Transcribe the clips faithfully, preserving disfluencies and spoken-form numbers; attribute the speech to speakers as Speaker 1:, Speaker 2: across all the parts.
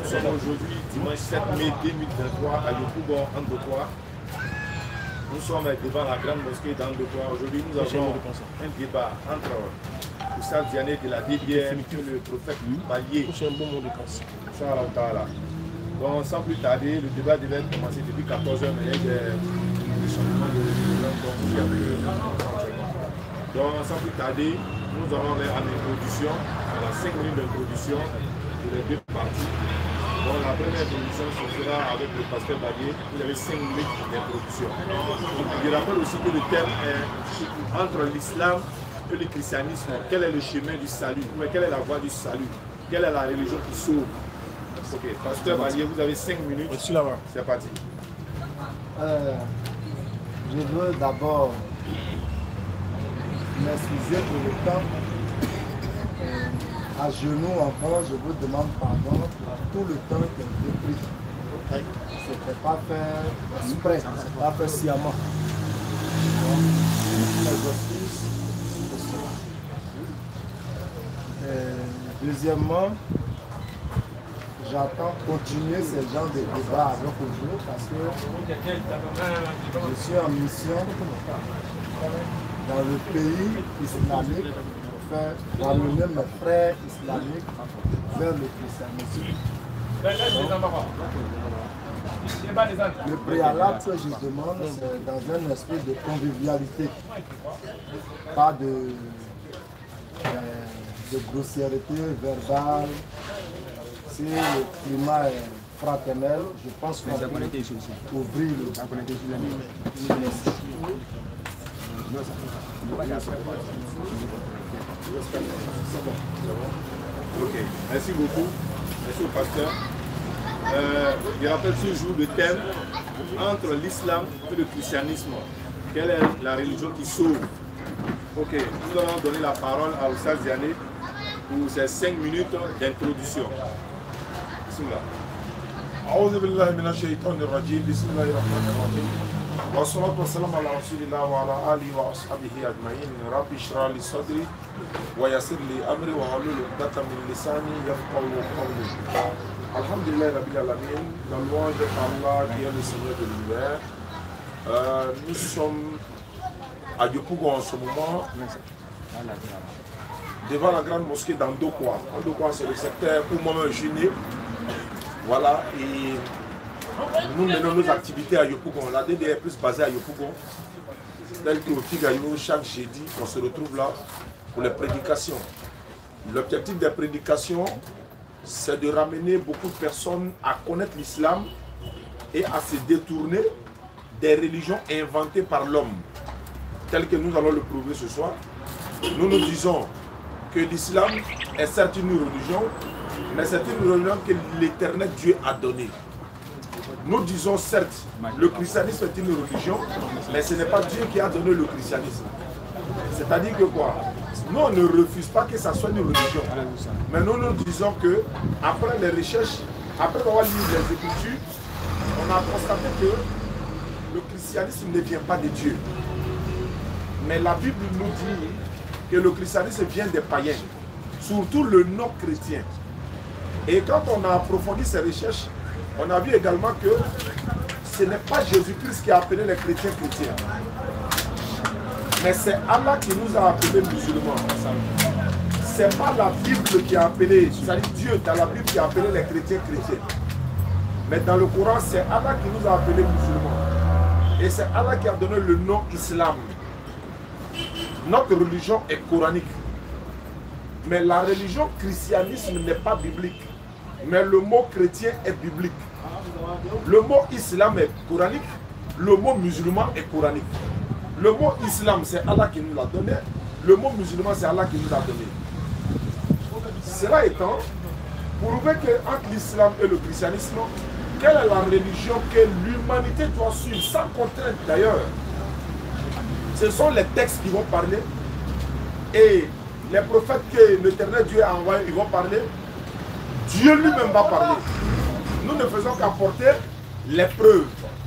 Speaker 1: sommes aujourd'hui dimanche sept mai deux mille vingt-trois à Yopougon, Andokoa. Nous sommes devant la grande mosquée d'Andokoa. Aujourd'hui, nous avons un débat entre Oussad Diané de la D B M et le prophète Balié. Donc, sans plus tarder, le débat devait commencer depuis quatorze heures, mais il y a des changements de donc, sans plus tarder, nous allons aller en introduction, à la cinq minutes d'introduction pour les deux parties. Bon, la première introduction se fera avec le pasteur Balié. Vous avez cinq minutes d'introduction. Je rappelle aussi que le thème est entre l'islam et le christianisme. Quel est le chemin du salut? Quelle est la voie du salut? Quelle est la religion qui sauve? Ok, pasteur Balié, vous avez cinq minutes. C'est parti.
Speaker 2: Euh, je veux d'abord m'excuser pour le temps. Euh, à genoux encore, je vous demande pardon pour tout le temps que j'ai pris. Ce n'était pas fait exprès, ce n'était pas fait sciemment. Donc, mes excuses pour cela. Euh, deuxièmement, j'attends continuer ce genre de débat avec vous parce que je suis en mission dans le pays islamique pour faire ramener mes frères islamiques vers le christianisme. Le préalable que je demande, c'est dans un esprit de convivialité, pas de, euh, de grossièreté verbale. Si le climat est fraternel, je pense qu'on peut ouvrir le
Speaker 1: Ok, merci beaucoup. Merci au pasteur. Euh, je rappelle toujours le thème entre l'islam et le christianisme. Quelle est la religion qui sauve? Ok, nous allons donner la parole à Oussad Diané pour ces cinq minutes d'introduction. Bismillah.
Speaker 3: أعوذ بالله من الشيطان الرجيم بسم الله الرحمن الرحيم والصلاة والسلام على رسول الله وعلى آله وأصحابه أجمعين رب اشرح لي صدري ويسر لي أمري واحلل عقدة من لساني يفقهوا قولي الحمد لله رب العالمين. La louange est à Allah qui est le Seigneur de l'univers. Euh, nous sommes à Yopougon en ce moment devant la grande mosquée d'Andokoa. Andokoa, c'est le secteur où moi-même je suis né. Voilà, et nous menons nos activités à Yopougon. La D D est plus basée à Yopougon. Tel que au Figayo, chaque jeudi, on se retrouve là pour les prédications. L'objectif des prédications, c'est de ramener beaucoup de personnes à connaître l'islam et à se détourner des religions inventées par l'homme, tel que nous allons le prouver ce soir. Nous nous disons que l'islam est certes une religion, mais c'est une religion que l'éternel Dieu a donnée. Nous disons certes, le christianisme est une religion, mais ce n'est pas Dieu qui a donné le christianisme. C'est-à-dire que quoi? Nous, on ne refuse pas que ça soit une religion. Mais nous nous disons que, après les recherches, après avoir lu les Écritures, on a constaté que le christianisme ne vient pas de Dieu. Mais la Bible nous dit que le christianisme vient des païens, surtout le non-chrétien. Et quand on a approfondi ces recherches, on a vu également que ce n'est pas Jésus-Christ qui a appelé les chrétiens chrétiens. Mais c'est Allah qui nous a appelés musulmans. Ce n'est pas la Bible qui a appelé, c'est-à-dire Dieu dans la Bible qui a appelé les chrétiens chrétiens. Mais dans le Coran, c'est Allah qui nous a appelés musulmans. Et c'est Allah qui a donné le nom islam. Notre religion est coranique. Mais la religion christianisme n'est pas biblique. Mais le mot chrétien est biblique. Le mot islam est coranique. Le mot musulman est coranique. Le mot islam, c'est Allah qui nous l'a donné. Le mot musulman, c'est Allah qui nous l'a donné. Cela étant, pour prouver qu'entre l'islam et le christianisme, quelle est la religion que l'humanité doit suivre, sans contrainte d'ailleurs? Ce sont les textes qui vont parler. Et les prophètes que l'éternel Dieu a envoyés, ils vont parler. Dieu lui-même va parler. Nous ne faisons qu'apporter les preuves.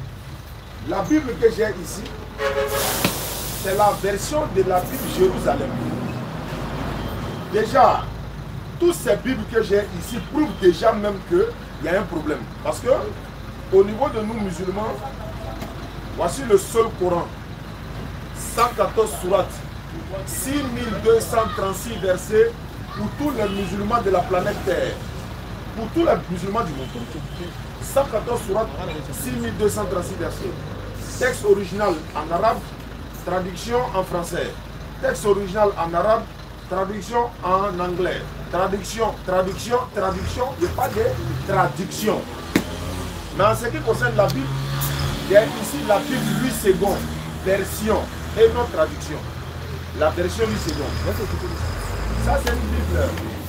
Speaker 3: La Bible que j'ai ici, c'est la version de la Bible Jérusalem. Déjà, toutes ces Bibles que j'ai ici prouvent déjà même que il y a un problème. Parce que au niveau de nous musulmans, voici le seul Coran. cent quatorze sourates, six mille deux cent trente-six versets pour tous les musulmans de la planète Terre. Pour tous les musulmans du monde. cent quatorze sourates, six mille deux cent trente-six versets. Texte original en arabe, traduction en français. Texte original en arabe, traduction en anglais. Traduction, traduction, traduction, il n'y a pas de traduction. Mais en ce qui concerne la Bible, il y a ici la Bible Louis second, version et non traduction. La version Louis second. Ça, c'est une Bible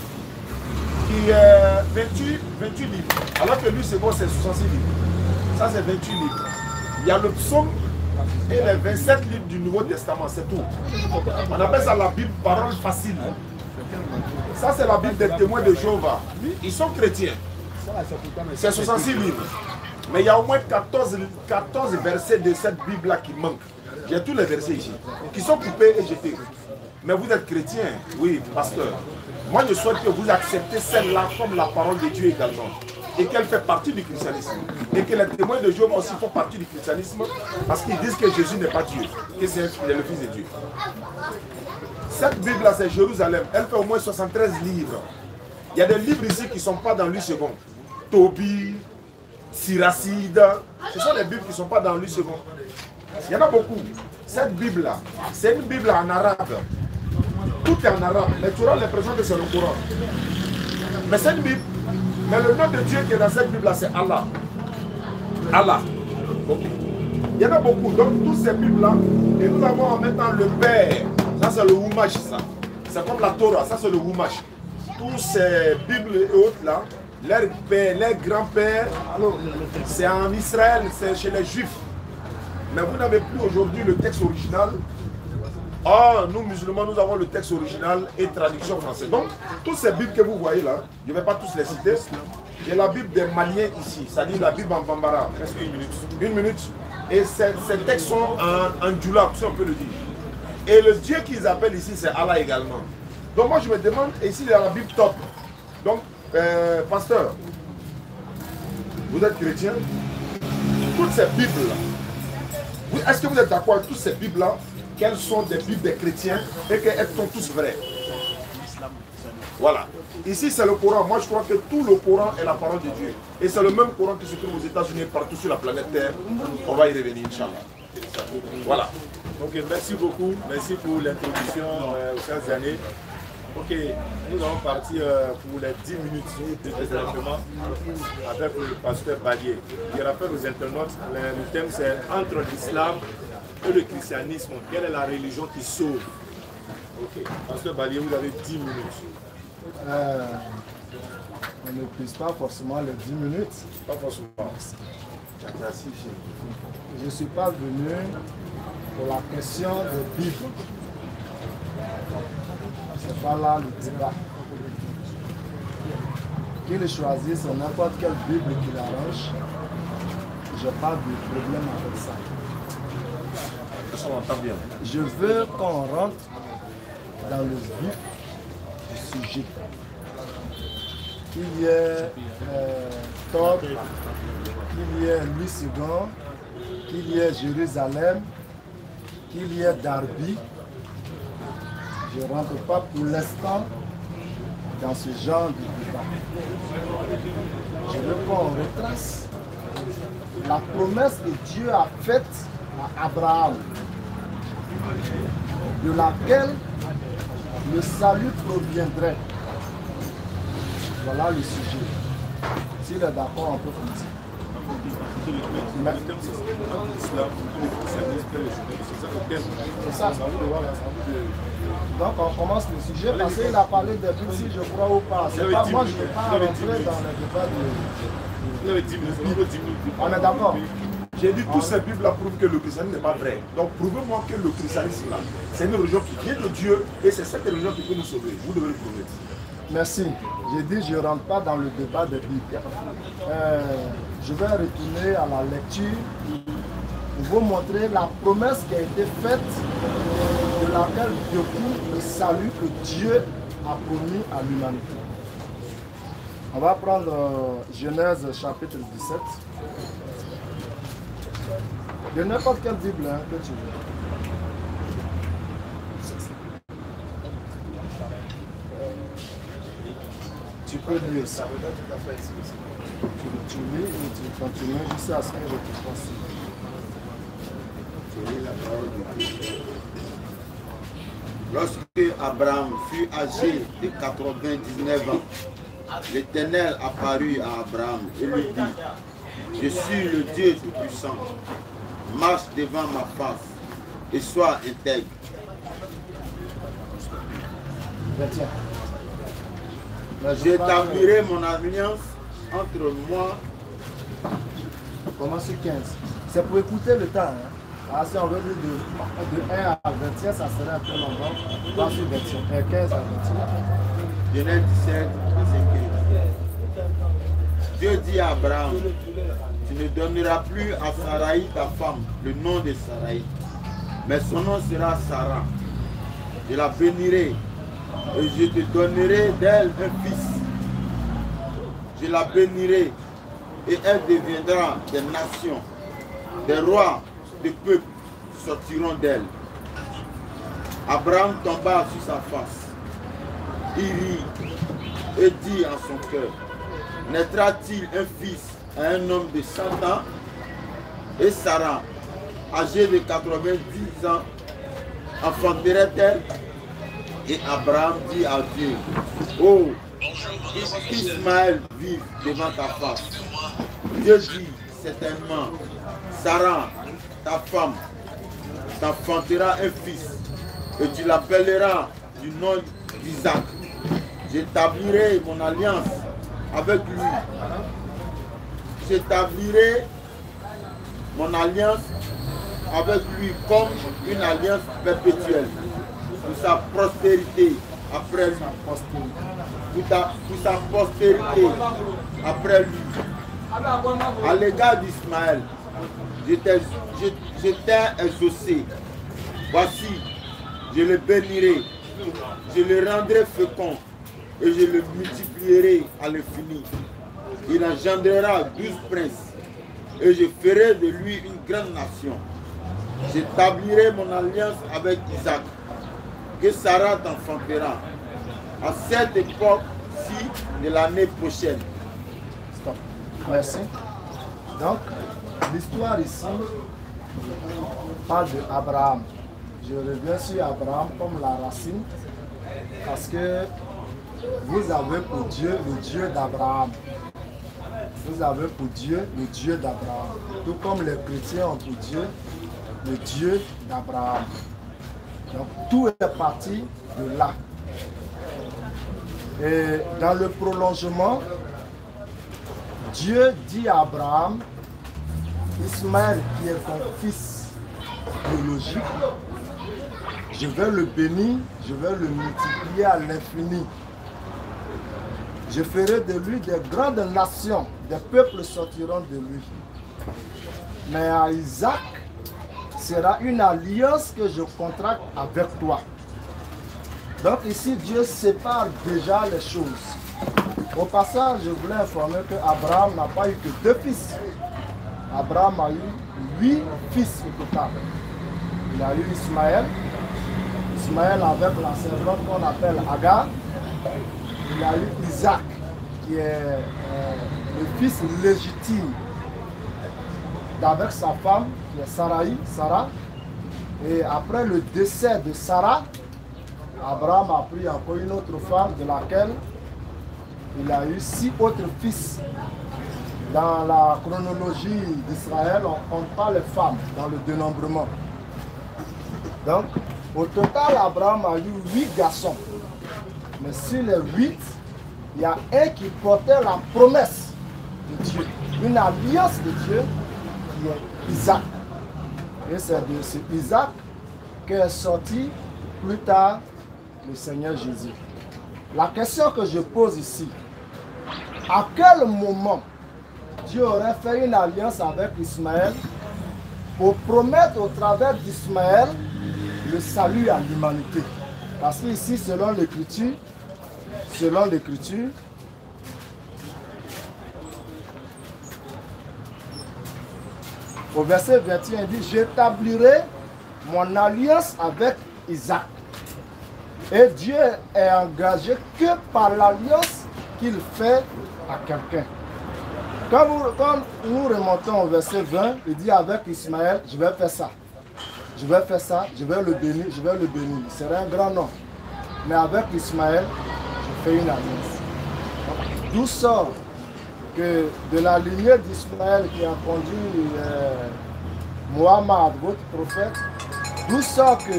Speaker 3: qui est vingt-huit, vingt-huit livres. Alors que Louis second, c'est soixante-six livres. Ça, c'est vingt-huit livres. Il y a le psaume et les vingt-sept livres du Nouveau Testament, c'est tout. On appelle ça la Bible parole facile. Ça, c'est la Bible des témoins de Jéhovah. Ils sont chrétiens. C'est soixante-six livres. Mais il y a au moins quatorze, quatorze versets de cette Bible-là qui manquent. J'ai tous les versets ici, qui sont coupés et jetés. Mais vous êtes chrétien, oui, pasteur. Moi, je souhaite que vous acceptez celle-là comme la parole de Dieu également. Et qu'elle fait partie du christianisme. Et que les témoins de Jéhovah aussi font partie du christianisme parce qu'ils disent que Jésus n'est pas Dieu, que c'est le Fils de Dieu. Cette Bible-là, c'est Jérusalem. Elle fait au moins soixante-treize livres. Il y a des livres ici qui ne sont pas dans Louis second. Tobie, Siracide. Ce sont des Bibles qui ne sont pas dans Louis second. Il y en a beaucoup. Cette Bible-là, c'est une Bible en arabe. Tout est en arabe. Mais tu auras l'impression que c'est le Coran. Mais cette Bible, mais le nom de Dieu qui est dans cette Bible-là, c'est Allah. Allah. Okay. Il y en a beaucoup. Donc, tous ces Bibles-là, et nous avons en même temps le Père. Ça, c'est le Wumash, ça. C'est comme la Torah, ça, c'est le Wumash. Tous ces Bibles et autres-là, leur père, leur grand-père, c'est en Israël, c'est chez les Juifs. Mais vous n'avez plus aujourd'hui le texte original. Ah, nous musulmans, nous avons le texte original et traduction française. Donc, toutes ces Bibles que vous voyez là, je ne vais pas tous les citer. J'ai la Bible des Maliens ici, c'est-à-dire la Bible en Bambara. Presque une minute. Une minute. Et ces, ces textes sont en, en djoulab, si on peut le dire. Et le Dieu qu'ils appellent ici, c'est Allah également. Donc moi, je me demande, ici, il y a la Bible top. Donc, euh, pasteur, vous êtes chrétien? Toutes ces Bibles-là, est-ce que vous êtes d'accord avec toutes ces Bibles-là, qu'elles sont des Bibles des chrétiens et qu'elles sont tous vraies? Voilà. Ici, c'est le Coran. Moi, je crois que tout le Coran est la parole de Dieu. Et c'est le même Coran qui se trouve aux États-Unis et partout sur la planète Terre. On va y revenir, Inch'Allah. Voilà.
Speaker 1: Ok, merci beaucoup. Merci pour l'introduction euh, aux quinze années. Ok, nous allons partir euh, pour les dix minutes de développement avec le pasteur Badier. Je rappelle aux internautes, le, le thème c'est entre l'islam et le christianisme. Quelle est la religion qui sauve? Ok, pasteur Badier, vous avez dix minutes.
Speaker 2: Euh, on ne prise pas forcément les dix minutes.
Speaker 1: Pas forcément.
Speaker 2: Je ne suis pas venu pour la question de Bible. C'est pas là le débat. Qu'il choisisse c'est n'importe quelle Bible qu'il arrange. Je n'ai pas de problème avec ça.
Speaker 3: Ça m'entend bien.
Speaker 2: Je veux qu'on rentre dans le vif du sujet. Qu'il y ait euh, Top, qu'il y ait Louis second, qu'il y ait Jérusalem, qu'il y ait Darby. Je ne rentre pas pour l'instant dans ce genre de débat. Je veux qu'on retrace la promesse que Dieu a faite à Abraham, de laquelle le salut proviendrait. Voilà le sujet. S'il est d'accord, on peut continuer. C'est ça. Donc on commence le sujet parce qu'il a parlé de Bible, si je crois ou pas. pas moi, je ne vais pas rentrer dans le débat de... On est d'accord.
Speaker 3: J'ai dit tous ces Bibles-là prouvent que le christianisme n'est pas vrai. Donc prouvez-moi que le christianisme là, c'est une religion qui vient de Dieu et c'est cette religion qui peut nous sauver. Vous devez le prouver.
Speaker 2: Merci. J'ai dit je ne rentre pas dans le débat des Bibles. Euh, je vais retourner à la lecture pour vous montrer la promesse qui a été faite, de laquelle découle le salut que Dieu a promis à l'humanité. On va prendre euh, Genèse chapitre dix-sept. De n'importe quelle Bible hein, que tu veux. Tu peux lire ça. Tu, tu lis et tu continues jusqu'à ce que je te fasse.
Speaker 4: Lorsque Abraham fut âgé de quatre-vingt-dix-neuf ans, l'Éternel apparut à Abraham et lui dit, je suis le Dieu Tout-Puissant, marche devant ma face et sois intègre. J'établirai mon alliance entre moi.
Speaker 2: Commence quinze. C'est pour écouter le temps. Hein. Ah, si on veut dire de, de un à vingt et un, ça serait un peu longtemps. Pas sur vingt et un, quinze à vingt et un.
Speaker 4: Genèse dix-sept, verset quinze. Dieu dit à Abraham, tu ne donneras plus à Sarai ta femme le nom de Sarai, mais son nom sera Sarah. Je la bénirai et je te donnerai d'elle un fils. Je la bénirai et elle deviendra des nations, des rois, des peuples sortiront d'elle. Abraham tomba sur sa face. Il rit et dit en son cœur, naîtra-t-il un fils à un homme de cent ans? Et Sarah, âgée de quatre-vingt-dix ans, enfanterait-elle? Et Abraham dit à Dieu, oh, qu'Ismaël vive devant ta face. Dieu dit certainement, Sarah, ta femme, t'enfantera un fils, et tu l'appelleras du nom d'Isaac. J'établirai mon alliance avec lui. J'établirai mon alliance avec lui comme une alliance perpétuelle pour sa prospérité après lui. Pour, ta, pour sa postérité après lui. À l'égard d'Ismaël, je t'ai exaucé. Voici, je le bénirai, je le rendrai fécond et je le multiplierai à l'infini. Il engendrera douze princes et je ferai de lui une grande nation. J'établirai mon alliance avec Isaac, que Sarah t'enfantera à cette époque-ci de l'année prochaine.
Speaker 2: Stop. Merci. Donc, l'histoire ici parle d'Abraham. Je reviens sur Abraham comme la racine parce que vous avez pour Dieu le Dieu d'Abraham. Vous avez pour Dieu le Dieu d'Abraham. Tout comme les chrétiens ont pour Dieu le Dieu d'Abraham. Donc tout est parti de là. Et dans le prolongement, Dieu dit à Abraham, Ismaël qui est ton fils biologique, je vais le bénir, je vais le multiplier à l'infini. Je ferai de lui des grandes nations, des peuples sortiront de lui. Mais à Isaac sera une alliance que je contracte avec toi. Donc ici, Dieu sépare déjà les choses. Au passage, je voulais informer qu'Abraham n'a pas eu que deux fils. Abraham a eu huit fils au total. Il a eu Ismaël, Ismaël avec la servante qu'on appelle Agar. Il a eu Isaac, qui est euh, le fils légitime d'avec sa femme, qui est Sarai, Sarah. Et après le décès de Sarah, Abraham a pris encore une autre femme de laquelle il a eu six autres fils. Dans la chronologie d'Israël, on ne compte pas les femmes dans le dénombrement. Donc, au total, Abraham a eu huit garçons. Mais sur les huit, il y a un qui portait la promesse de Dieu, une alliance de Dieu, qui est Isaac. Et c'est de ce Isaac qu'est sorti plus tard le Seigneur Jésus. La question que je pose ici, à quel moment Dieu aurait fait une alliance avec Ismaël pour promettre au travers d'Ismaël le salut à l'humanité? Parce qu'ici, selon l'Écriture, selon l'Écriture, Au verset vingt et un, il dit, j'établirai mon alliance avec Isaac. Et Dieu est engagé que par l'alliance qu'il fait à quelqu'un. Quand, quand nous remontons au verset vingt, il dit avec Ismaël, je vais faire ça. Je vais faire ça, je vais le bénir, je vais le bénir. Il sera un grand nom. Mais avec Ismaël, je fais une alliance. D'où sort que de la lignée d'Ismaël qui a conduit euh, Mohammed, votre prophète, d'où sort que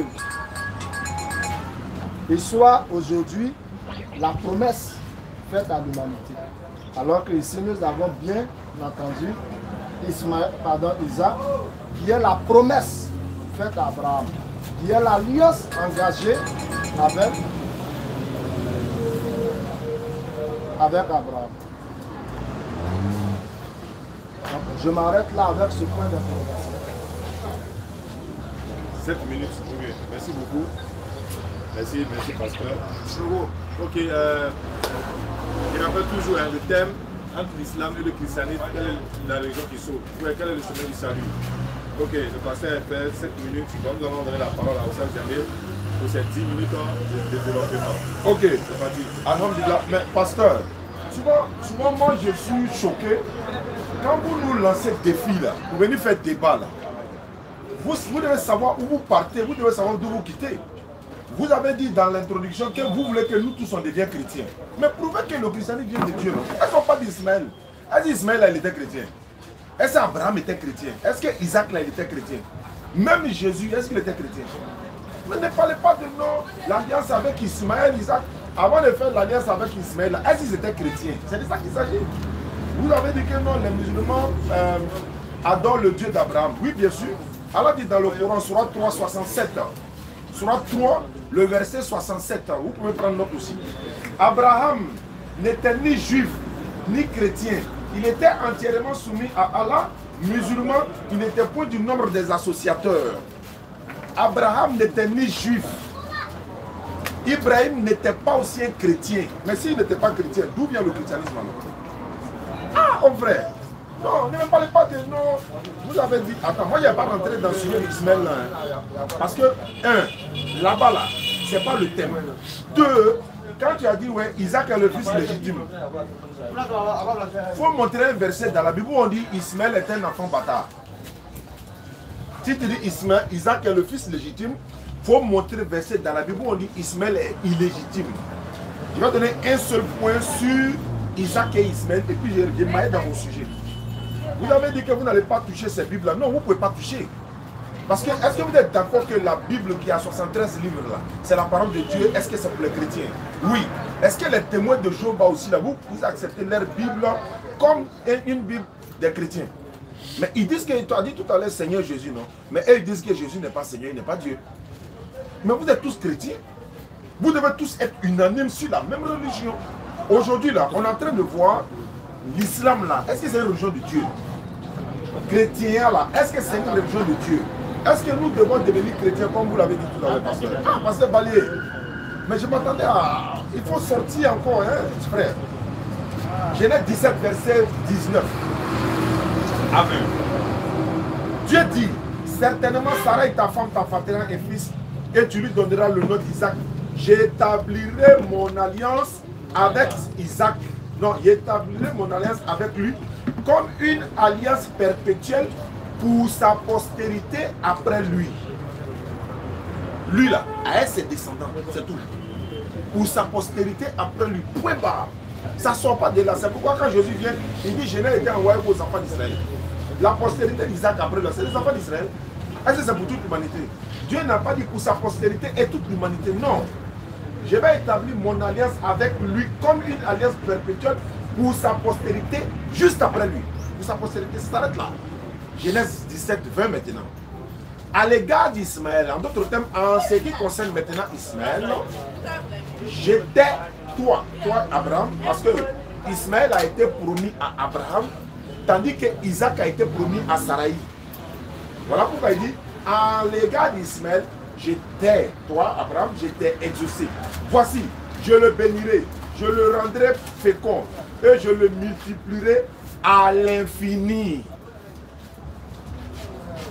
Speaker 2: il soit aujourd'hui la promesse faite à l'humanité. Alors que ici nous avons bien entendu Ismaël, pardon, Isaac, qui est la promesse faite à Abraham, qui est l'alliance engagée avec, avec Abraham. Donc, je m'arrête là avec ce point d'information.
Speaker 1: sept minutes, ok. Merci beaucoup. Merci, merci pasteur. Ok, euh, je rappelle toujours hein, le thème entre l'islam et le christianisme, quelle est la religion qui sauve, quel est le chemin du salut. Ok, le pasteur a fait sept minutes, donc nous allons donner la parole à Oussam Jamil pour ces dix minutes de développement.
Speaker 3: Ok, c'est parti. Alhamdulillah. Mais pasteur, souvent, souvent moi je suis choqué quand vous nous lancez le défi là, vous venez faire débat là. Vous, vous devez savoir où vous partez, vous devez savoir d'où vous quittez. Vous avez dit dans l'introduction que vous voulez que nous tous on devienne chrétiens. Mais prouvez que le christianisme vient de Dieu. Est-ce qu'on parle d'Ismaël? Est-ce qu'Ismaël il était chrétien? Est-ce qu'Abraham était chrétien? Est-ce qu'Isaac il était chrétien? Même Jésus, est-ce qu'il était chrétien? Mais ne parlez pas de non, l'alliance avec Ismaël, Isaac. Avant de faire l'alliance avec Ismaël, est-ce qu'ils étaient chrétiens? C'est de ça qu'il s'agit. Vous avez dit que non, les musulmans euh, adorent le Dieu d'Abraham. Oui, bien sûr. Allah dit dans le Coran, Surat trois, soixante-sept. Surat trois, le verset soixante-sept. Vous pouvez prendre note aussi. Abraham n'était ni juif, ni chrétien. Il était entièrement soumis à Allah, musulman. Il n'était point du nombre des associateurs. Abraham n'était ni juif. Ibrahim n'était pas aussi un chrétien. Mais s'il n'était pas chrétien, d'où vient le christianisme alors? Ah, mon frère. Non, ne me parlez pas de non. Vous avez dit, attends, moi je n'ai pas rentré dans le sujet d'Ismaël là. Hein. Parce que, un, là-bas là, c'est pas le thème. Deux, quand tu as dit, ouais, Isaac est le fils légitime, il faut montrer un verset dans la Bible où on dit Ismaël est un enfant bâtard. Si tu dis Ismaël, Isaac est le fils légitime, il faut montrer un verset dans la Bible où on dit Ismaël est illégitime. Je vais donner un seul point sur Isaac et Ismaël et puis je vais m'aller dans mon sujet. Vous avez dit que vous n'allez pas toucher cette Bible-là. Non, vous ne pouvez pas toucher. Parce que, est-ce que vous êtes d'accord que la Bible qui a soixante-treize livres là, c'est la parole de Dieu? Est-ce que c'est pour les chrétiens? Oui. Est-ce que les témoins de Jéhovah aussi là, vous, vous acceptez leur Bible comme une Bible des chrétiens? Mais ils disent que, tu as dit tout à l'heure Seigneur Jésus, non? Mais eux ils disent que Jésus n'est pas Seigneur, il n'est pas Dieu. Mais vous êtes tous chrétiens. Vous devez tous être unanimes sur la même religion. Aujourd'hui là, on est en train de voir l'islam là, est-ce que c'est une religion de Dieu? Chrétien là, est-ce que c'est une religion de Dieu? Est-ce que nous devons devenir chrétiens comme vous l'avez dit tout à l'heure, pasteur? Ah, pasteur Balier. Mais je m'attendais à... Il faut sortir encore, hein, frère. Genèse dix-sept, verset dix-neuf. Amen. Dieu dit, certainement Sarah ta femme t'enfantera un fils et tu lui donneras le nom d'Isaac. J'établirai mon alliance avec Isaac. Non, j'établirai mon alliance avec lui comme une alliance perpétuelle pour sa postérité après lui. Lui là, avec ses descendants, c'est tout. Pour sa postérité après lui. Point barre. Ça ne sort pas de là. C'est pourquoi quand Jésus vient, il dit, je n'ai été envoyé aux enfants d'Israël. La postérité d'Isaac après lui, c'est les enfants d'Israël. Est-ce que c'est pour toute l'humanité? Dieu n'a pas dit pour sa postérité et toute l'humanité. Non. Je vais établir mon alliance avec lui comme une alliance perpétuelle pour sa postérité juste après lui. Pour sa postérité, ça s'arrête là. Genèse dix-sept, vingt maintenant. À l'égard d'Ismaël, en d'autres termes, en ce qui concerne maintenant Ismaël, j'étais toi, toi Abraham, parce que Ismaël a été promis à Abraham, tandis que Isaac a été promis à Saraï. Voilà pourquoi il dit, à l'égard d'Ismaël, j'étais, toi Abraham, j'étais exaucé. Voici, je le bénirai, je le rendrai fécond et je le multiplierai à l'infini.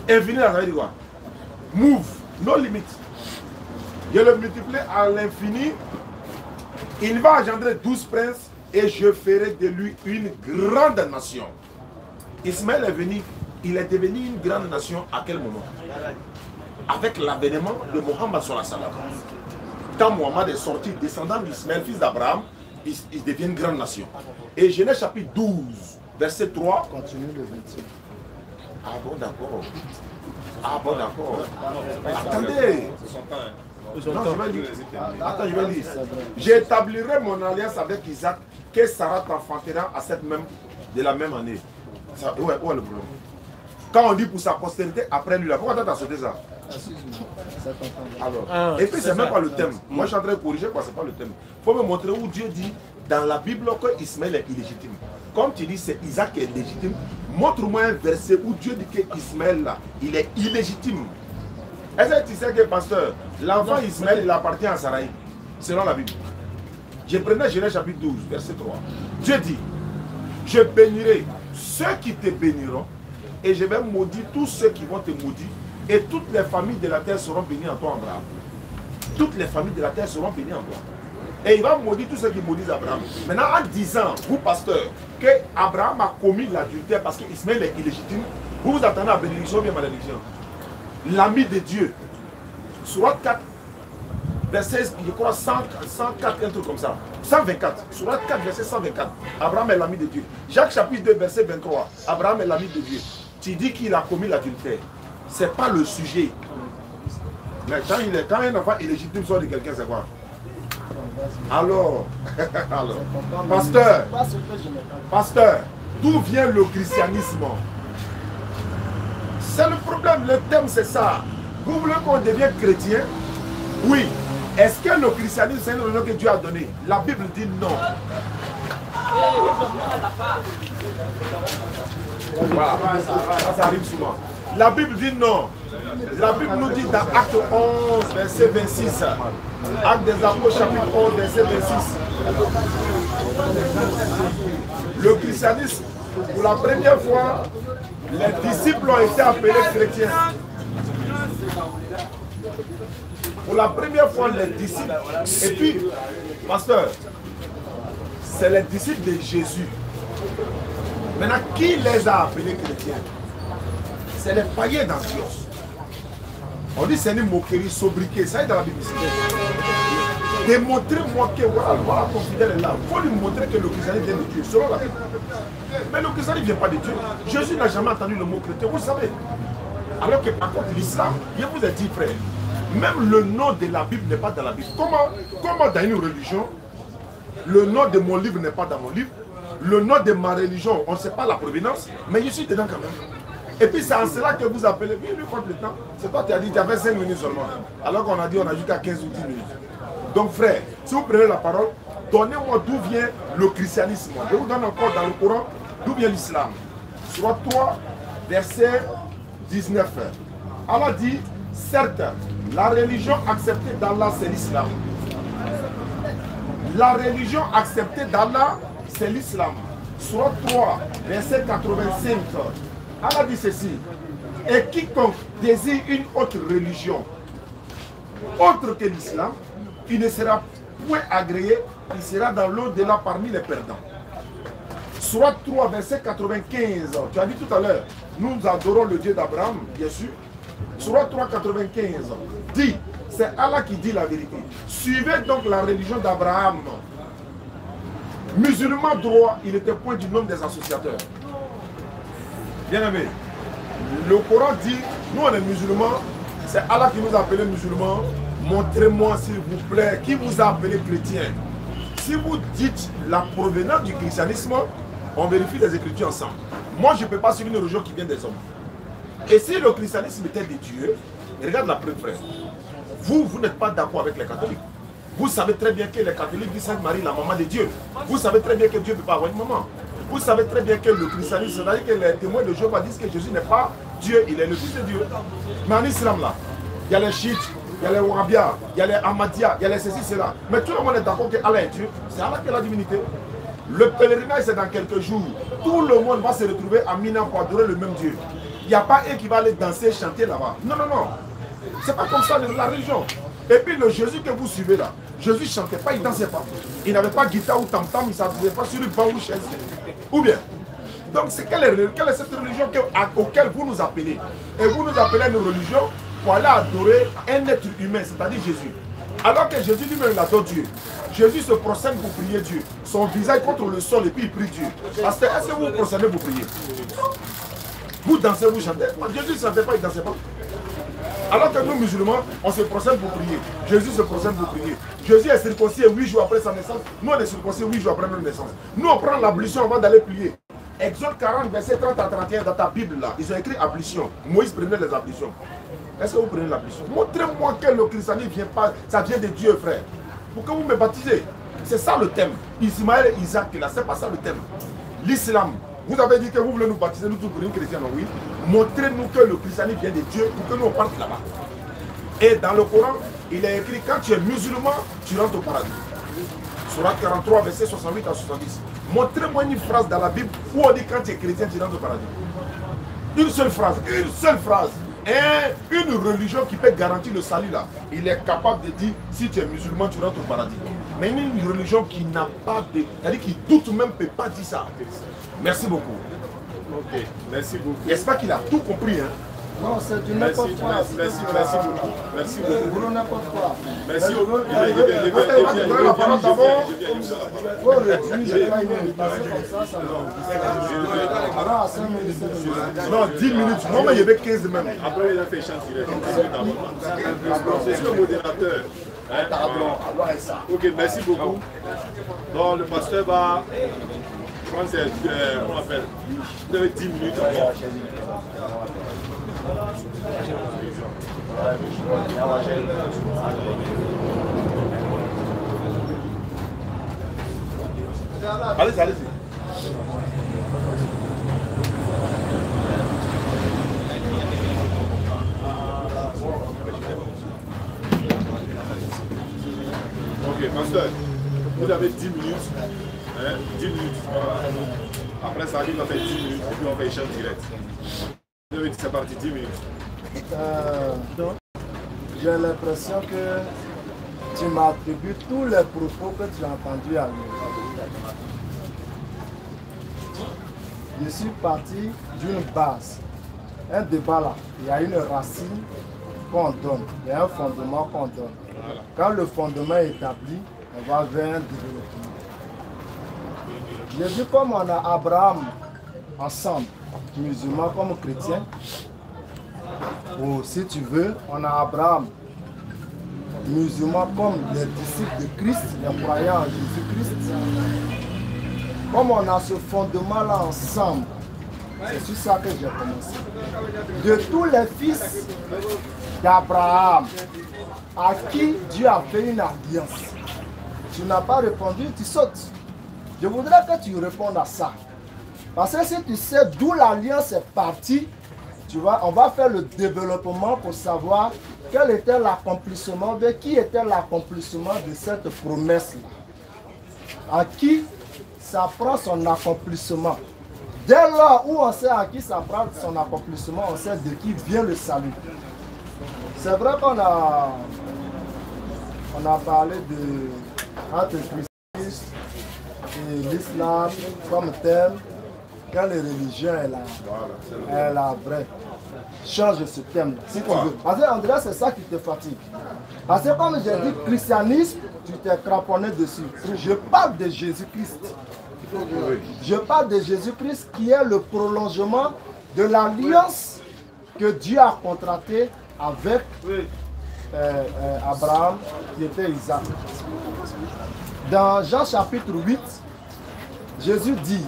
Speaker 3: Infini, ça veut dire quoi? Move, no limit. Je le multiplie à l'infini. Il va engendrer douze princes et je ferai de lui une grande nation. Ismaël est venu, il est devenu une grande nation à quel moment? Avec l'avènement de Mohammed sallallahu alayhi wa sallam. Quand Mohammed est sorti, descendant d'Ismaël, fils d'Abraham, il, il devient une grande nation. Et Genèse chapitre douze, verset trois.
Speaker 2: Continue le vingt-cinq.
Speaker 3: Ah bon, d'accord. Ah bon, d'accord. Attendez. Non, je vais lire. Attends, je vais lire. J'établirai mon alliance avec Isaac, que Sarah t'enfantera à cette même, de la même année. Ça, où, est, où est le problème? Quand on dit pour sa postérité, après lui, là, pourquoi tu as sauté ça? Alors, ah, et puis c'est même pas le thème. Mmh. Moi je suis en train de corriger quoi, c'est pas le thème. Il faut me montrer où Dieu dit dans la Bible que Ismaël est illégitime. Comme tu dis c'est Isaac qui est légitime, montre-moi un verset où Dieu dit que Ismaël là, il est illégitime. Est-ce que tu sais que pasteur, l'enfant Ismaël il appartient à Sarai, selon la Bible. Je prenais Genèse chapitre douze, verset trois. Dieu dit, je bénirai ceux qui te béniront et je vais maudire tous ceux qui vont te maudire. Et toutes les familles de la terre seront bénies en toi, Abraham. Toutes les familles de la terre seront bénies en toi. Et il va maudire tous ceux qui maudissent Abraham. Maintenant, en disant, vous pasteurs, que Abraham a commis l'adultère parce qu'Ismaël est illégitime, vous vous attendez à bénédiction ou bien malédiction? L'ami de Dieu. Sourate quatre, verset, je crois, cent, cent quatre, un truc comme ça. cent vingt-quatre. Sourate quatre, verset cent vingt-quatre. Abraham est l'ami de Dieu. Jacques chapitre deux, verset vingt-trois. Abraham est l'ami de Dieu. Tu dis qu'il a commis l'adultère. Ce n'est pas le sujet. Mais quand, il est, quand un enfant illégitime sort de quelqu'un, c'est quoi? Alors, alors, pasteur, pasteur, d'où vient le christianisme? C'est le problème, le thème c'est ça. Vous voulez qu'on devienne chrétien? Oui. Est-ce que le christianisme c'est un honneur que Dieu a donné? La Bible dit non. Voilà, ça, ça arrive souvent. La Bible dit non. La Bible nous dit dans Acte onze, verset vingt-six. Acte des Apôtres, chapitre onze, verset vingt-six. Le christianisme, pour la première fois, les disciples ont été appelés chrétiens. Pour la première fois, les disciples. Et puis, pasteur, c'est les disciples de Jésus. Maintenant, qui les a appelés chrétiens? C'est les païens d'Antioche. On dit c'est une moquerie, sobriquet. Ça est dans la Bible. Démontrez-moi que voilà, voilà ton fidèle est là. Il faut lui montrer que le christianisme vient de Dieu, selon la Bible. Mais le christianisme ne vient pas de Dieu. Jésus n'a jamais entendu le mot chrétien, vous le savez. Alors que par contre l'islam, je vous ai dit frère, même le nom de la Bible n'est pas dans la Bible. Comment, comment dans une religion, le nom de mon livre n'est pas dans mon livre, le nom de ma religion, on ne sait pas la provenance, mais je suis dedans quand même. Et puis c'est en cela que vous appelez, oui, lui contre le temps. C'est toi qui as dit qu'il y avait cinq minutes seulement. Alors qu'on a dit on a jusqu'à quinze ou dix minutes. Donc frère, si vous prenez la parole, donnez-moi d'où vient le christianisme. Je vous donne encore dans le Coran d'où vient l'islam. Soit trois, verset dix-neuf. Allah dit, certes, la religion acceptée d'Allah c'est l'islam. La religion acceptée d'Allah c'est l'islam. Soit trois, verset quatre-vingt-cinq. Allah dit ceci, et quiconque désire une autre religion, autre que l'islam, il ne sera point agréé, il sera dans l'au-delà parmi les perdants. Soit trois, verset quatre-vingt-quinze, tu as dit tout à l'heure, nous adorons le Dieu d'Abraham, bien sûr. Soit trois, quatre-vingt-quinze, dit, c'est Allah qui dit la vérité. Suivez donc la religion d'Abraham. Musulman droit, il était point du nombre des associateurs. Bien aimé, le Coran dit, nous on est musulmans, c'est Allah qui nous a appelés musulmans. Montrez-moi s'il vous plaît, qui vous a appelé chrétien. Si vous dites la provenance du christianisme, on vérifie les écritures ensemble. Moi je ne peux pas suivre une religion qui vient des hommes. Et si le christianisme était de Dieu, regarde la preuve frère. Vous, vous n'êtes pas d'accord avec les catholiques. Vous savez très bien que les catholiques disent Sainte Marie, la maman de Dieu. Vous savez très bien que Dieu ne peut pas avoir une maman. Vous savez très bien que le christianisme, c'est-à-dire que les témoins de Jéhovah disent que Jésus n'est pas Dieu, il est le Fils de Dieu. Mais en islam là, il y a les chiites, il y a les wahhabias, il y a les ahmadiyas, il y a les ceci, cela. Mais tout le monde est d'accord que Allah est Dieu. C'est Allah qui a la divinité. Le pèlerinage c'est dans quelques jours. Tout le monde va se retrouver à Mina pour adorer le même Dieu. il n'y a pas un qui va aller danser, chanter là-bas. Non, non, non. C'est pas comme ça la religion. Et puis le Jésus que vous suivez là, Jésus ne chantait pas, il ne dansait pas. Il n'avait pas guitare ou tam-tam, il ne s'amusait pas sur une banc ou chaise. Ou bien. Donc c'est quelle, est, quelle est cette religion que, à, auquel vous nous appelez? Et vous nous appelez une religion pour aller adorer un être humain, c'est-à-dire Jésus. Alors que Jésus lui-même il adore Dieu. Jésus se procède pour prier Dieu. Son visage contre le sol et puis il prie Dieu. Parce que est-ce que vous vous procédez pour prier? Vous dansez, vous chantez. Jésus ne chantait pas, il ne dansait pas. Alors que nous musulmans, on se procède pour prier. Jésus se procède pour prier. Jésus est circoncis huit jours après sa naissance. Nous on est circoncis huit jours après notre naissance. Nous on prend l'ablution avant d'aller prier. Exode quarante, verset trente à trente et un dans ta Bible là, ils ont écrit ablution. Moïse prenait les ablutions. Est-ce que vous prenez l'ablution? Montrez-moi que le christianisme vient pas, ça vient de Dieu, frère. Pour que vous me baptisez. C'est ça le thème. Ismaël et Isaac là, c'est pas ça le thème. L'islam. Vous avez dit que vous voulez nous baptiser, nous tous pour une chrétienne, oui. Montrez-nous que le christianisme vient de Dieu pour que nous on parte là-bas. Et dans le Coran, il est écrit quand tu es musulman, tu rentres au paradis. Surat quarante-trois, verset soixante-huit à soixante-dix. Montrez-moi une phrase dans la Bible où on dit quand tu es chrétien, tu rentres au paradis. Une seule phrase, une seule phrase. Et une religion qui peut garantir le salut là, il est capable de dire si tu es musulman, tu rentres au paradis. Mais une religion qui n'a pas de. C'est-à-dire qui doute même ne peut pas dire ça. Merci beaucoup.
Speaker 1: Ok, merci beaucoup.
Speaker 3: J'espère qu'il a tout compris. Hein?
Speaker 2: Non, c'est du
Speaker 1: Merci,
Speaker 2: n'importe quoi.
Speaker 1: merci, merci, merci beaucoup. Merci beaucoup.
Speaker 2: Vous n'importe quoi.
Speaker 1: Merci
Speaker 2: beaucoup.
Speaker 1: beaucoup. Je vais, je vais, je vais, je vais, je vais,
Speaker 3: La parole d'abord.
Speaker 1: je viens, je viens.
Speaker 2: Faut réduire, pas une invitation comme ça, ça va. Alors, à cinq minutes, sept minutes.
Speaker 3: Non, dix minutes. Moi, il y avait quinze même.
Speaker 1: Après, il a fait chant direct. C'est le modérateur. Hein? Ok, merci beaucoup. Donc, le pasteur va prendre ses, euh, on appelle, vous avez dix minutes encore.
Speaker 3: Allez-y, allez-y.
Speaker 1: Ok, pasteur, vous avez dix minutes. Hein, dix minutes. Après ça, il va faire dix minutes et puis on fait échange direct. Vous avez dit c'est parti, dix minutes.
Speaker 2: Euh, J'ai l'impression que tu m'attribues tous les propos que tu as entendus à lui. Je suis parti d'une base. Un débat là, il y a une racine qu'on donne, il y a un fondement qu'on donne. Quand le fondement est établi, on va vers un développement. J'ai vu comme on a Abraham ensemble, musulmans comme chrétiens. Ou si tu veux, on a Abraham, musulman comme les disciples de Christ, les croyants en Jésus-Christ. Comme on a ce fondement-là ensemble, c'est sur ça que j'ai commencé. De tous les fils d'Abraham, à qui Dieu a fait une alliance, tu n'as pas répondu, tu sautes. Je voudrais que tu répondes à ça. Parce que si tu sais d'où l'alliance est partie, tu vois, on va faire le développement pour savoir quel était l'accomplissement, de qui était l'accomplissement de cette promesse-là. À qui ça prend son accomplissement. Dès lors où on sait à qui ça prend son accomplissement, on sait de qui vient le salut. C'est vrai qu'on a, on a parlé de entre Christ et l'islam comme tel. Quand les religions est la, est la vraie, change ce thème-là. Si tu veux. Parce que André, c'est ça qui te fatigue. Parce que comme j'ai dit christianisme, tu t'es cramponné dessus. Je parle de Jésus-Christ. Je parle de Jésus-Christ qui est le prolongement de l'alliance que Dieu a contractée avec euh, euh, Abraham, qui était Isaac. Dans Jean chapitre huit, Jésus dit: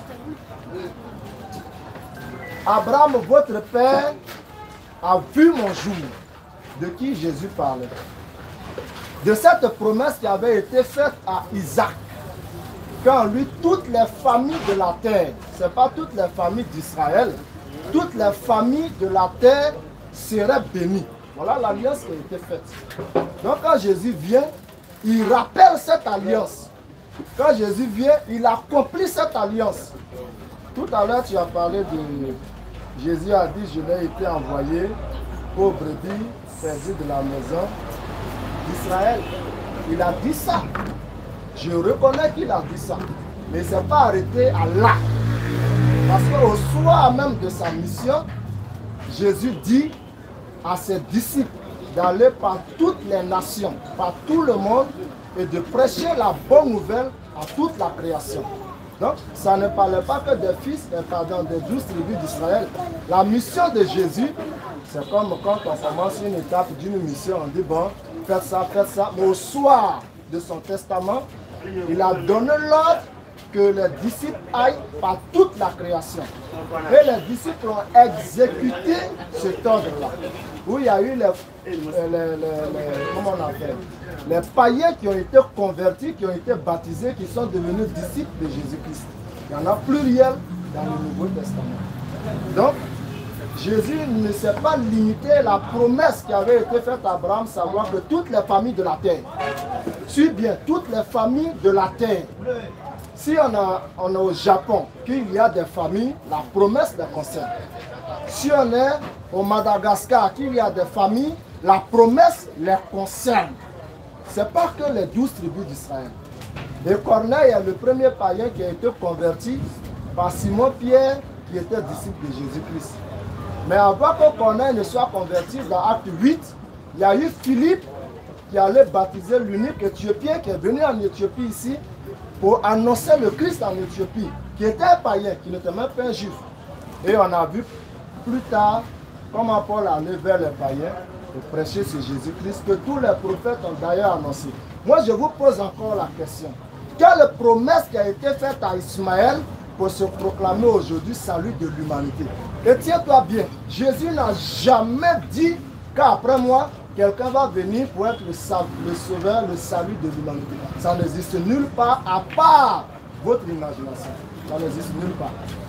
Speaker 2: Abraham, votre père, a vu mon jour. De qui Jésus parlait? De cette promesse qui avait été faite à Isaac. Quand lui, toutes les familles de la terre, ce n'est pas toutes les familles d'Israël, toutes les familles de la terre seraient bénies. Voilà l'alliance qui a été faite. Donc quand Jésus vient, il rappelle cette alliance. Quand Jésus vient, il accomplit cette alliance. Tout à l'heure, tu as parlé de Jésus a dit, je n'ai été envoyé aux brebis perdues de la maison d'Israël. Il a dit ça. Je reconnais qu'il a dit ça. Mais il ne s'est pas arrêté à là. Parce qu'au soir même de sa mission, Jésus dit à ses disciples d'aller par toutes les nations, par tout le monde, et de prêcher la bonne nouvelle à toute la création. Donc, ça ne parlait pas que des fils, et pardon, des douze tribus d'Israël. La mission de Jésus, c'est comme quand on commence une étape d'une mission, on dit, bon, faites ça, faites ça. Mais au soir de son testament, il a donné l'ordre que les disciples aillent par toute la création. Et les disciples ont exécuté cet ordre-là. Où il y a eu les, les, les, les, comment on appelle, les païens qui ont été convertis, qui ont été baptisés, qui sont devenus disciples de Jésus-Christ. Il y en a pluriel dans le Nouveau Testament. Donc, Jésus ne s'est pas limité à la promesse qui avait été faite à Abraham, savoir que toutes les familles de la terre, suis bien, toutes les familles de la terre, si on a, on est au Japon, qu'il y a des familles, la promesse les concerne. Si on est au Madagascar, qu'il y a des familles, la promesse les concerne. Ce n'est pas que les douze tribus d'Israël. Et Corneille est le premier païen qui a été converti par Simon-Pierre, qui était disciple de Jésus-Christ. Mais avant que Corneille ne soit converti, dans Acte huit, il y a eu Philippe qui allait baptiser l'unique Éthiopien qui est venu en Éthiopie ici pour annoncer le Christ en Éthiopie, qui était un païen, qui n'était même pas un juif. Et on a vu plus tard comment Paul allait vers les païens pour prêcher sur Jésus-Christ, que tous les prophètes ont d'ailleurs annoncé. Moi, je vous pose encore la question. Quelle promesse qui a été faite à Ismaël pour se proclamer aujourd'hui salut de l'humanité? Et tiens-toi bien, Jésus n'a jamais dit qu'après moi, quelqu'un va venir pour être le, le sauveur, le salut de l'humanité. Ça n'existe nulle part à part votre imagination. Ça n'existe nulle part.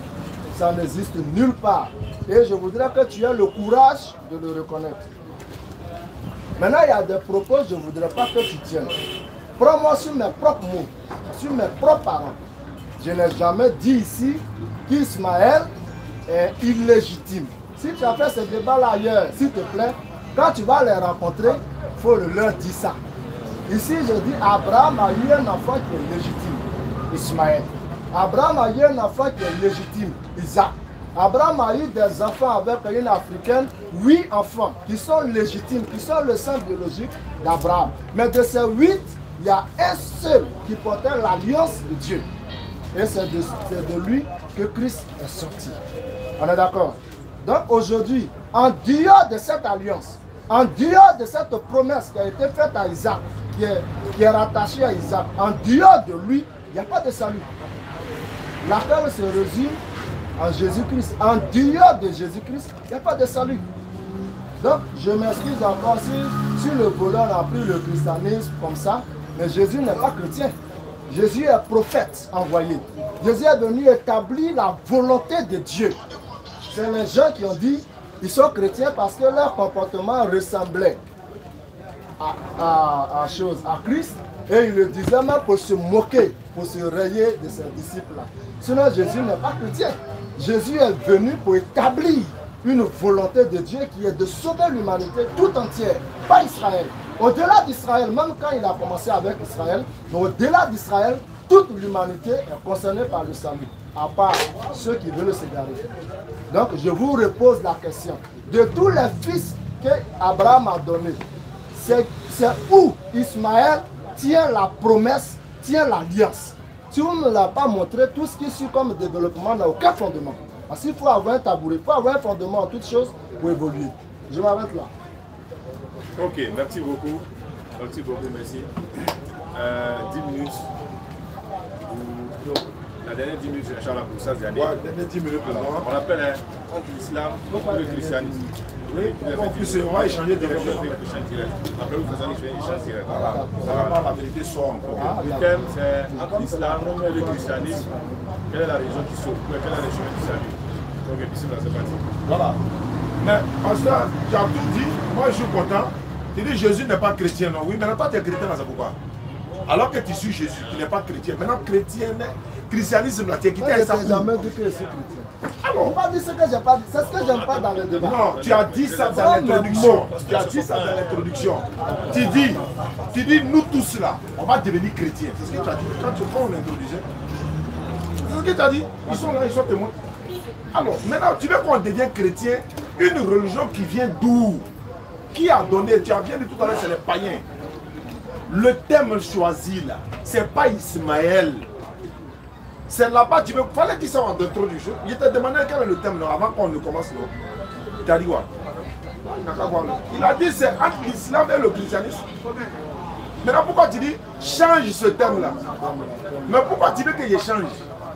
Speaker 2: Ça n'existe nulle part. Et je voudrais que tu aies le courage de le reconnaître. Maintenant, il y a des propos, je ne voudrais pas que tu tiennes. Prends-moi sur mes propres mots, sur mes propres paroles. Je n'ai jamais dit ici qu'Ismaël est illégitime. Si tu as fait ce débat-là ailleurs, s'il te plaît, quand tu vas les rencontrer, il faut leur dire ça. Ici, je dis, Abraham a eu un enfant qui est légitime, Ismaël. Abraham a eu un enfant qui est légitime, Isaac. Abraham a eu des enfants avec une africaine, huit enfants qui sont légitimes, qui sont le sang biologique d'Abraham. Mais de ces huit, il y a un seul qui portait l'alliance de Dieu. Et c'est de, de lui que Christ est sorti. On est d'accord? Donc aujourd'hui, en dehors de cette alliance, en dehors de cette promesse qui a été faite à Isaac, qui est, qui est rattachée à Isaac, en dehors de lui, il n'y a pas de salut. Laquelle se résume en Jésus-Christ. En dehors de Jésus-Christ, il n'y a pas de salut. Donc, je m'excuse encore si, si le voleur a pris le christianisme comme ça, mais Jésus n'est pas chrétien. Jésus est prophète envoyé. Jésus est venu établir la volonté de Dieu. C'est les gens qui ont dit qu'ils sont chrétiens parce que leur comportement ressemblait à, à, à, chose, à Christ. Et ils le disaient même pour se moquer, pour se rayer de ses disciples-là. Sinon, Jésus n'est pas chrétien. Jésus est venu pour établir une volonté de Dieu qui est de sauver l'humanité tout entière, pas Israël. Au-delà d'Israël, même quand il a commencé avec Israël, mais au-delà d'Israël, toute l'humanité est concernée par le salut, à part ceux qui veulent s'égarer. Donc, je vous repose la question. De tous les fils qu'Abraham a donnés, c'est où Ismaël tient la promesse, tient l'alliance. Si on ne l'a pas montré, tout ce qui suit comme développement n'a aucun fondement. Parce qu'il faut avoir un tabouret, il faut avoir un fondement en toutes choses pour évoluer. Je m'arrête là.
Speaker 1: Ok, merci beaucoup. Merci beaucoup, merci. Euh, dix minutes. Ou, non, la dernière dix minutes, Inch'Allah, pour ça, c'est
Speaker 3: Ouais, la dernière dix minutes pour moi.
Speaker 1: On appelle hein, entre l'islam et le christianisme.
Speaker 3: Oui, en plus, on va échanger de
Speaker 1: réflexion. Après, vous faisons une échange direct.
Speaker 3: Voilà, vraiment, la vérité sort encore.
Speaker 1: Le thème, c'est entre l'islam et le christianisme. Quelle est la religion qui sauve? Quelle est la religion qui salue? Donc, et puis c'est parti.
Speaker 3: Voilà. Mais, en ça, tu as tout dit. Moi, je suis content. Tu dis Jésus n'est pas chrétien, non? Oui, mais toi, tu es chrétien, c'est pourquoi? Alors que tu suis Jésus, tu n'es pas chrétien. Maintenant, chrétien, christianisme, là, tu es quitté à ça.
Speaker 2: Je n'ai jamais dit que je suis chrétien.
Speaker 3: Alors,
Speaker 2: On m'a dit ce que j'ai pas dit. C'est ce que j'aime pas dans le débat.
Speaker 3: non, tu as dit ça dans l'introduction. Tu as dit ça dans l'introduction. Tu dis, tu dis, nous tous là, on va devenir chrétiens. C'est ce que tu as dit. Quand tu prends l'introduction, c'est ce que tu as dit. Ils sont là, ils sont témoins. Alors, maintenant, tu veux qu'on devienne chrétien, une religion qui vient d'où? Qui a donné? Tu as bien dit tout à l'heure, c'est les païens. Le thème choisi là, c'est pas Ismaël. C'est là-bas, tu veux. Fallait qu'ils soient en introduction. Il t'a demandé quel est le thème là, avant qu'on ne commence là. Tu as dit quoi? Il a dit c'est entre l'islam et le christianisme. Maintenant, pourquoi tu dis change ce thème là? Mais pourquoi tu veux que je change?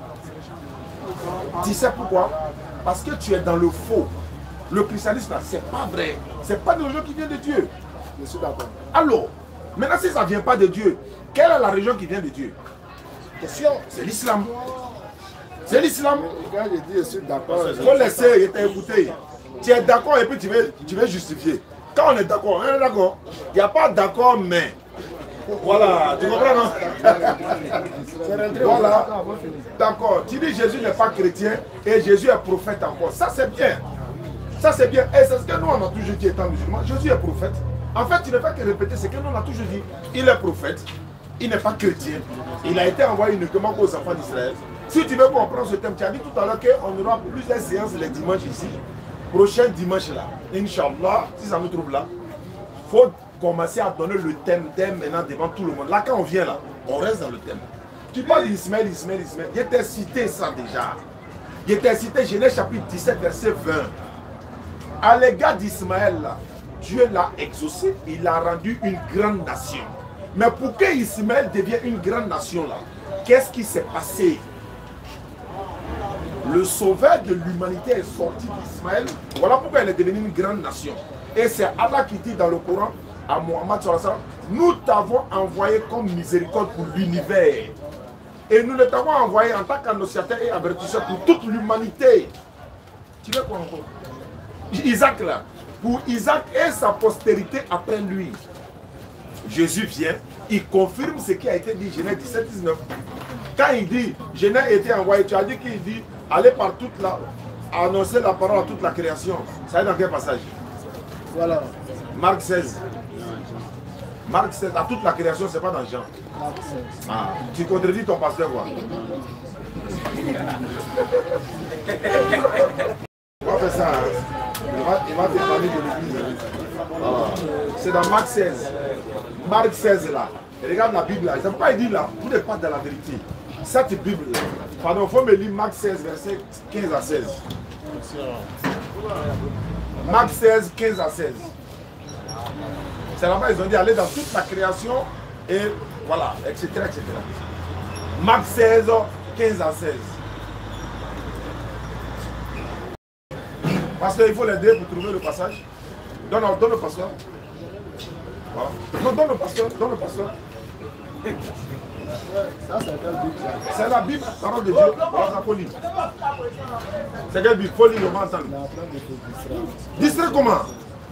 Speaker 3: Tu sais pourquoi? Parce que tu es dans le faux. Le christianisme là, c'est pas vrai. C'est pas une religion qui vient de Dieu.
Speaker 2: Je suis d'accord.
Speaker 3: Alors, maintenant si ça ne vient pas de Dieu, quelle est la religion qui vient de Dieu?
Speaker 2: Question.
Speaker 3: C'est l'islam. C'est l'islam.
Speaker 2: Quand je dis je suis d'accord.
Speaker 3: Il faut laisser, il t'a écouté. Tu es d'accord et puis tu veux, tu veux justifier. Quand on est d'accord, on est d'accord. Il n'y a pas d'accord, mais. Voilà, tu comprends, non? Voilà. D'accord. Tu dis Jésus n'est pas chrétien et Jésus est prophète encore. Ça, c'est bien. Ça, c'est bien. Et c'est ce que nous, on a toujours dit étant musulmans. Jésus est prophète. En fait, tu ne fais que répéter ce que nous, on a toujours dit. Il est prophète. Il n'est pas chrétien. Il a été envoyé uniquement aux enfants d'Israël. Si tu veux comprendre ce thème, tu as dit tout à l'heure qu'on aura plusieurs séances les dimanches ici. Prochain dimanche là, Inch'Allah, si ça nous trouve là, il faut commencer à donner le thème, thème maintenant devant tout le monde. Là, quand on vient là, on reste dans le thème. Tu parles d'Ismaël, Ismaël, Ismaël. Il était cité ça déjà. Il était cité Genèse chapitre dix-sept, verset vingt. À l'égard d'Ismaël, Dieu l'a exaucé, il l'a rendu une grande nation. Mais pour que Ismaël devienne une grande nation là, qu'est-ce qui s'est passé? Le sauveur de l'humanité est sorti d'Ismaël. Voilà pourquoi elle est devenue une grande nation. Et c'est Allah qui dit dans le Coran à Mohammed sallallahu alayhi wa sallam, nous t'avons envoyé comme miséricorde pour l'univers. Et nous le t'avons envoyé en tant qu'annonciateur et avertisseur pour toute l'humanité. Tu veux quoi encore? Isaac là, pour Isaac et sa postérité après lui. Jésus vient, il confirme ce qui a été dit, Genèse dix-sept dix-neuf. Quand il dit, Genèse a été envoyé, tu as dit qu'il dit, allez par toute la, annoncer la parole à toute la création. Ça est dans quel passage?
Speaker 2: Voilà.
Speaker 3: Marc seize. Marc seize, à toute la création, c'est pas dans Jean.
Speaker 2: Marc seize.
Speaker 3: Ah, tu contredis ton pasteur quoi? On va faire ça, hein? Il va, il va te parler de l'église. Ah. C'est dans Marc seize. Marc seize là. Regarde la Bible là. C'est pourquoi il dit là, vous n'êtes pas dans la vérité. Cette Bible là. Pardon, il faut me lire Marc seize, verset quinze à seize. Marc seize, quinze à seize. C'est là-bas, ils ont dit aller dans toute la création et voilà, et cetera et cetera. Marc seize, quinze à seize. Parce qu'il faut l'aider pour trouver le passage. Donne, donne le pasteur. Voilà. Non, donne le pasteur, donne le pasteur.
Speaker 2: Ça, c'est quelle Bible?
Speaker 3: C'est la Bible, parole de Dieu. Voilà, ça faut lire. C'est quelle Bible? Faut lire, on va entendre.
Speaker 2: Il est en train de te distraire.
Speaker 3: Distraire comment?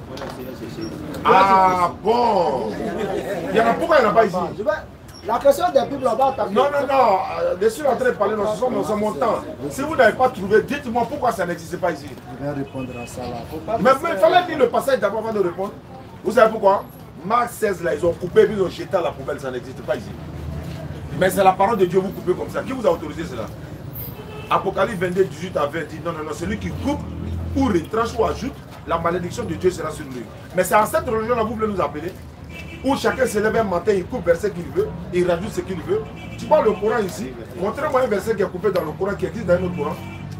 Speaker 3: Ah bon. Il y en a pourquoi il n'y en a pas ici?
Speaker 2: Je vais- La question des Bibles, on va attaquer.
Speaker 3: Non, non, non. Euh, je suis en train de parler, non, ce sont dans mon temps. Si vous n'avez pas trouvé, dites-moi pourquoi ça n'existe pas ici.
Speaker 2: Je vais répondre à ça là. Faut pas
Speaker 3: Mais
Speaker 2: me
Speaker 3: il fallait lire le passage d'abord avant de répondre. Vous savez pourquoi? Marc seize, là, ils ont coupé, puis ils ont jeté à la poubelle, ça n'existe pas ici. Mais c'est la parole de Dieu, vous coupez comme ça. Qui vous a autorisé cela? Apocalypse vingt-deux, dix-huit à vingt dit non, non, non, celui qui coupe ou retranche ou ajoute, la malédiction de Dieu sera sur lui. Mais c'est en cette religion-là, vous voulez nous appeler, où chacun se lève un matin, il coupe verset qu'il veut, il rajoute ce qu'il veut. Tu vois le Coran ici, montrez-moi un verset qui est coupé dans le Coran, qui existe dans un autre Coran.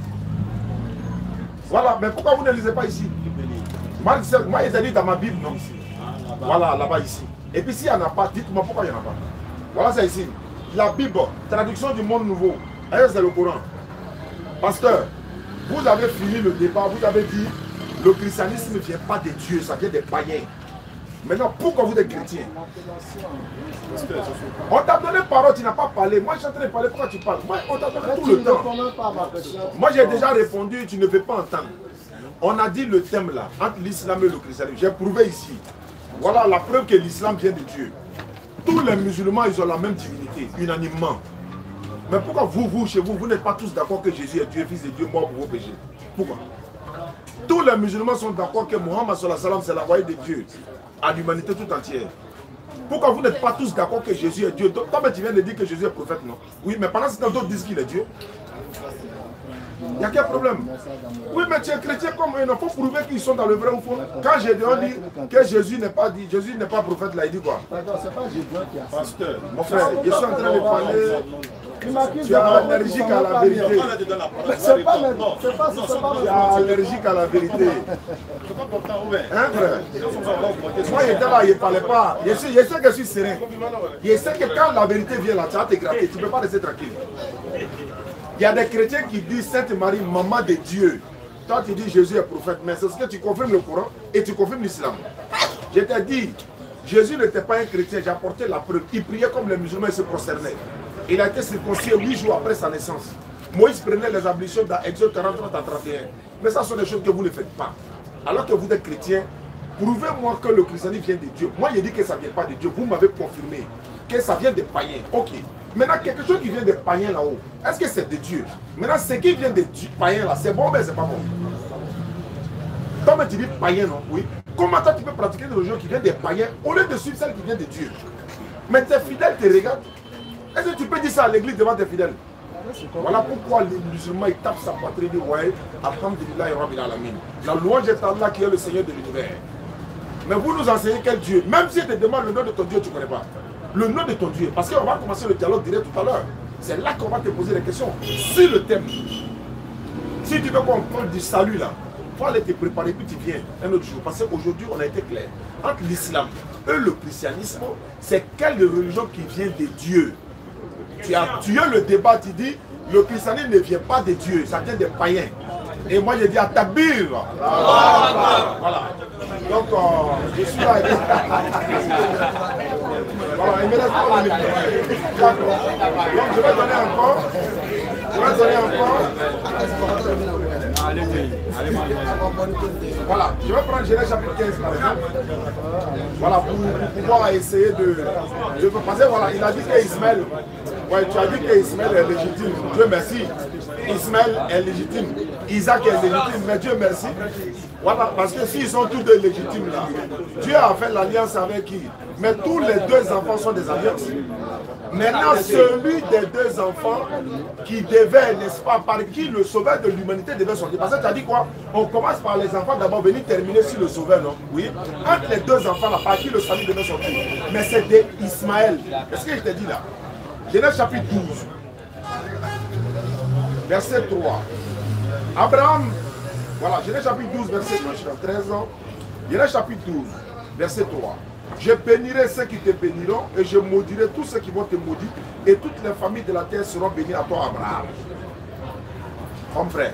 Speaker 3: Voilà, mais pourquoi vous ne lisez pas ici? Moi, moi il a dit dans ma Bible, non. Voilà, là-bas, ici. Et puis s'il n'y en a pas, dites-moi pourquoi il n'y en a pas. Voilà, c'est ici. La Bible, traduction du monde nouveau. C'est le Coran. Pasteur, vous avez fini le débat, vous avez dit le christianisme ne vient pas de Dieu, ça vient des païens. Maintenant, pourquoi vous êtes chrétien? On t'a donné parole, tu n'as pas parlé. Moi, je suis en train de parler, pourquoi tu parles? Moi, on t'a donné tout
Speaker 2: Tu
Speaker 3: le
Speaker 2: ne
Speaker 3: temps.
Speaker 2: réponds même pas à ma question.
Speaker 3: Moi, j'ai déjà répondu, tu ne veux pas entendre. On a dit le thème là, entre l'islam et le christianisme. J'ai prouvé ici. Voilà la preuve que l'islam vient de Dieu. Tous les musulmans, ils ont la même divinité, unanimement. Mais pourquoi vous, vous, chez vous, vous n'êtes pas tous d'accord que Jésus est Dieu, Fils de Dieu, mort pour vos péchés? Pourquoi? Tous les musulmans sont d'accord que Mohammed sallallahu alayhi wa sallam c'est l'envoyé de Dieu à l'humanité tout entière. Pourquoi vous n'êtes pas tous d'accord que Jésus est Dieu? Toi, tu viens de dire que Jésus est prophète, non? Oui, mais pendant ce temps, d'autres disent qu'il est Dieu. Il y a quel problème? Oui, mais tu es chrétien comme eux, il faut prouver qu'ils sont dans le vrai ou faux. Quand Gédéon dit que Jésus n'est pas dit, Jésus n'est pas prophète, là, il dit quoi?
Speaker 2: C'est pas Gédéon qui a ça.
Speaker 3: Pasteur, mon frère, je suis en train de parler. Tu es allergique à la vérité.
Speaker 2: C'est pas, c'est pas, c'est pas.
Speaker 3: Tu es allergique à la vérité. Hein, frère? Moi, j'étais là, il ne parlait pas. Je sais, je sais que je suis serein. Je sais que quand la vérité vient là, tu vas te gratter. Tu ne peux pas rester tranquille. Il y a des chrétiens qui disent Sainte Marie, maman de Dieu. Toi, tu dis Jésus est prophète, mais c'est ce que tu confirmes le Coran et tu confirmes l'islam. Je t'ai dit, Jésus n'était pas un chrétien, j'ai apporté la preuve. Il priait comme les musulmans et se prosternait. Il a été circoncis huit jours après sa naissance. Moïse prenait les ablutions dans Exode quarante-trois à trente et un. Mais ça sont des choses que vous ne faites pas. Alors que vous êtes chrétien, prouvez-moi que le christianisme vient de Dieu. Moi, j'ai dit que ça ne vient pas de Dieu. Vous m'avez confirmé que ça vient des païens. Ok. Maintenant, quelque chose qui vient des païens là-haut, est-ce que c'est de Dieu? Maintenant, ce qui vient des païens là, c'est bon, mais c'est pas bon. Toi, tu dis païen, non? Oui. Comment toi, tu peux pratiquer des religions qui viennent des païens au lieu de suivre celle qui vient de Dieu? Mais tes fidèles te regardent. Est-ce que tu peux dire ça à l'église devant tes fidèles? Voilà pourquoi les musulmans ils tapent sa patrie et disent ouais, alhamdulillah rabbil alamin. La louange est Allah qui est le Seigneur de l'univers. Mais vous nous enseignez quel Dieu? Même si tu te demandes le nom de ton Dieu, tu ne connais pas. Le nom de ton Dieu. Parce qu'on va commencer le dialogue direct tout à l'heure. C'est là qu'on va te poser des questions. Sur le thème. Si tu veux qu'on parle du salut là, il faut aller te préparer puis tu viens un autre jour. Parce qu'aujourd'hui on a été clair. Entre l'islam et le christianisme, c'est quelle religion qui vient de Dieu? Tu as tué le débat, tu dis le christianisme ne vient pas de Dieu, ça vient des païens. Et moi je dis à Tabir. Voilà. Donc euh, je suis là. Voilà, il me laisse pas la limite. D'accord. Donc je vais donner encore. Je vais donner encore. Voilà, je vais prendre Genèse chapitre quinze par exemple. Voilà, pour, pour pouvoir essayer de, de passer. Voilà, il a dit qu'Ismaël. Ouais, tu as dit qu'Ismaël est légitime. Dieu merci. Ismaël est légitime. Isaac est légitime, mais Dieu merci. Voilà, parce que s'ils sont tous deux légitimes là, Dieu a fait l'alliance avec qui? Mais tous les deux enfants sont des alliances. Maintenant, celui des deux enfants qui devait, n'est-ce pas, par qui le sauveur de l'humanité devait sortir. Parce que tu as dit quoi? On commence par les enfants d'abord, venir terminer sur le sauveur, non? Oui. Entre les deux enfants là, par qui le salut devait sortir. Mais c'est d'Ismaël. Est-ce que je t'ai dit là? Genèse chapitre douze, verset trois. Abraham, voilà, Genèse chapitre douze, verset treize ans. Genèse chapitre douze, verset trois. Je bénirai ceux qui te béniront et je maudirai tous ceux qui vont te maudire et toutes les familles de la terre seront bénies à toi, Abraham. Mon frère,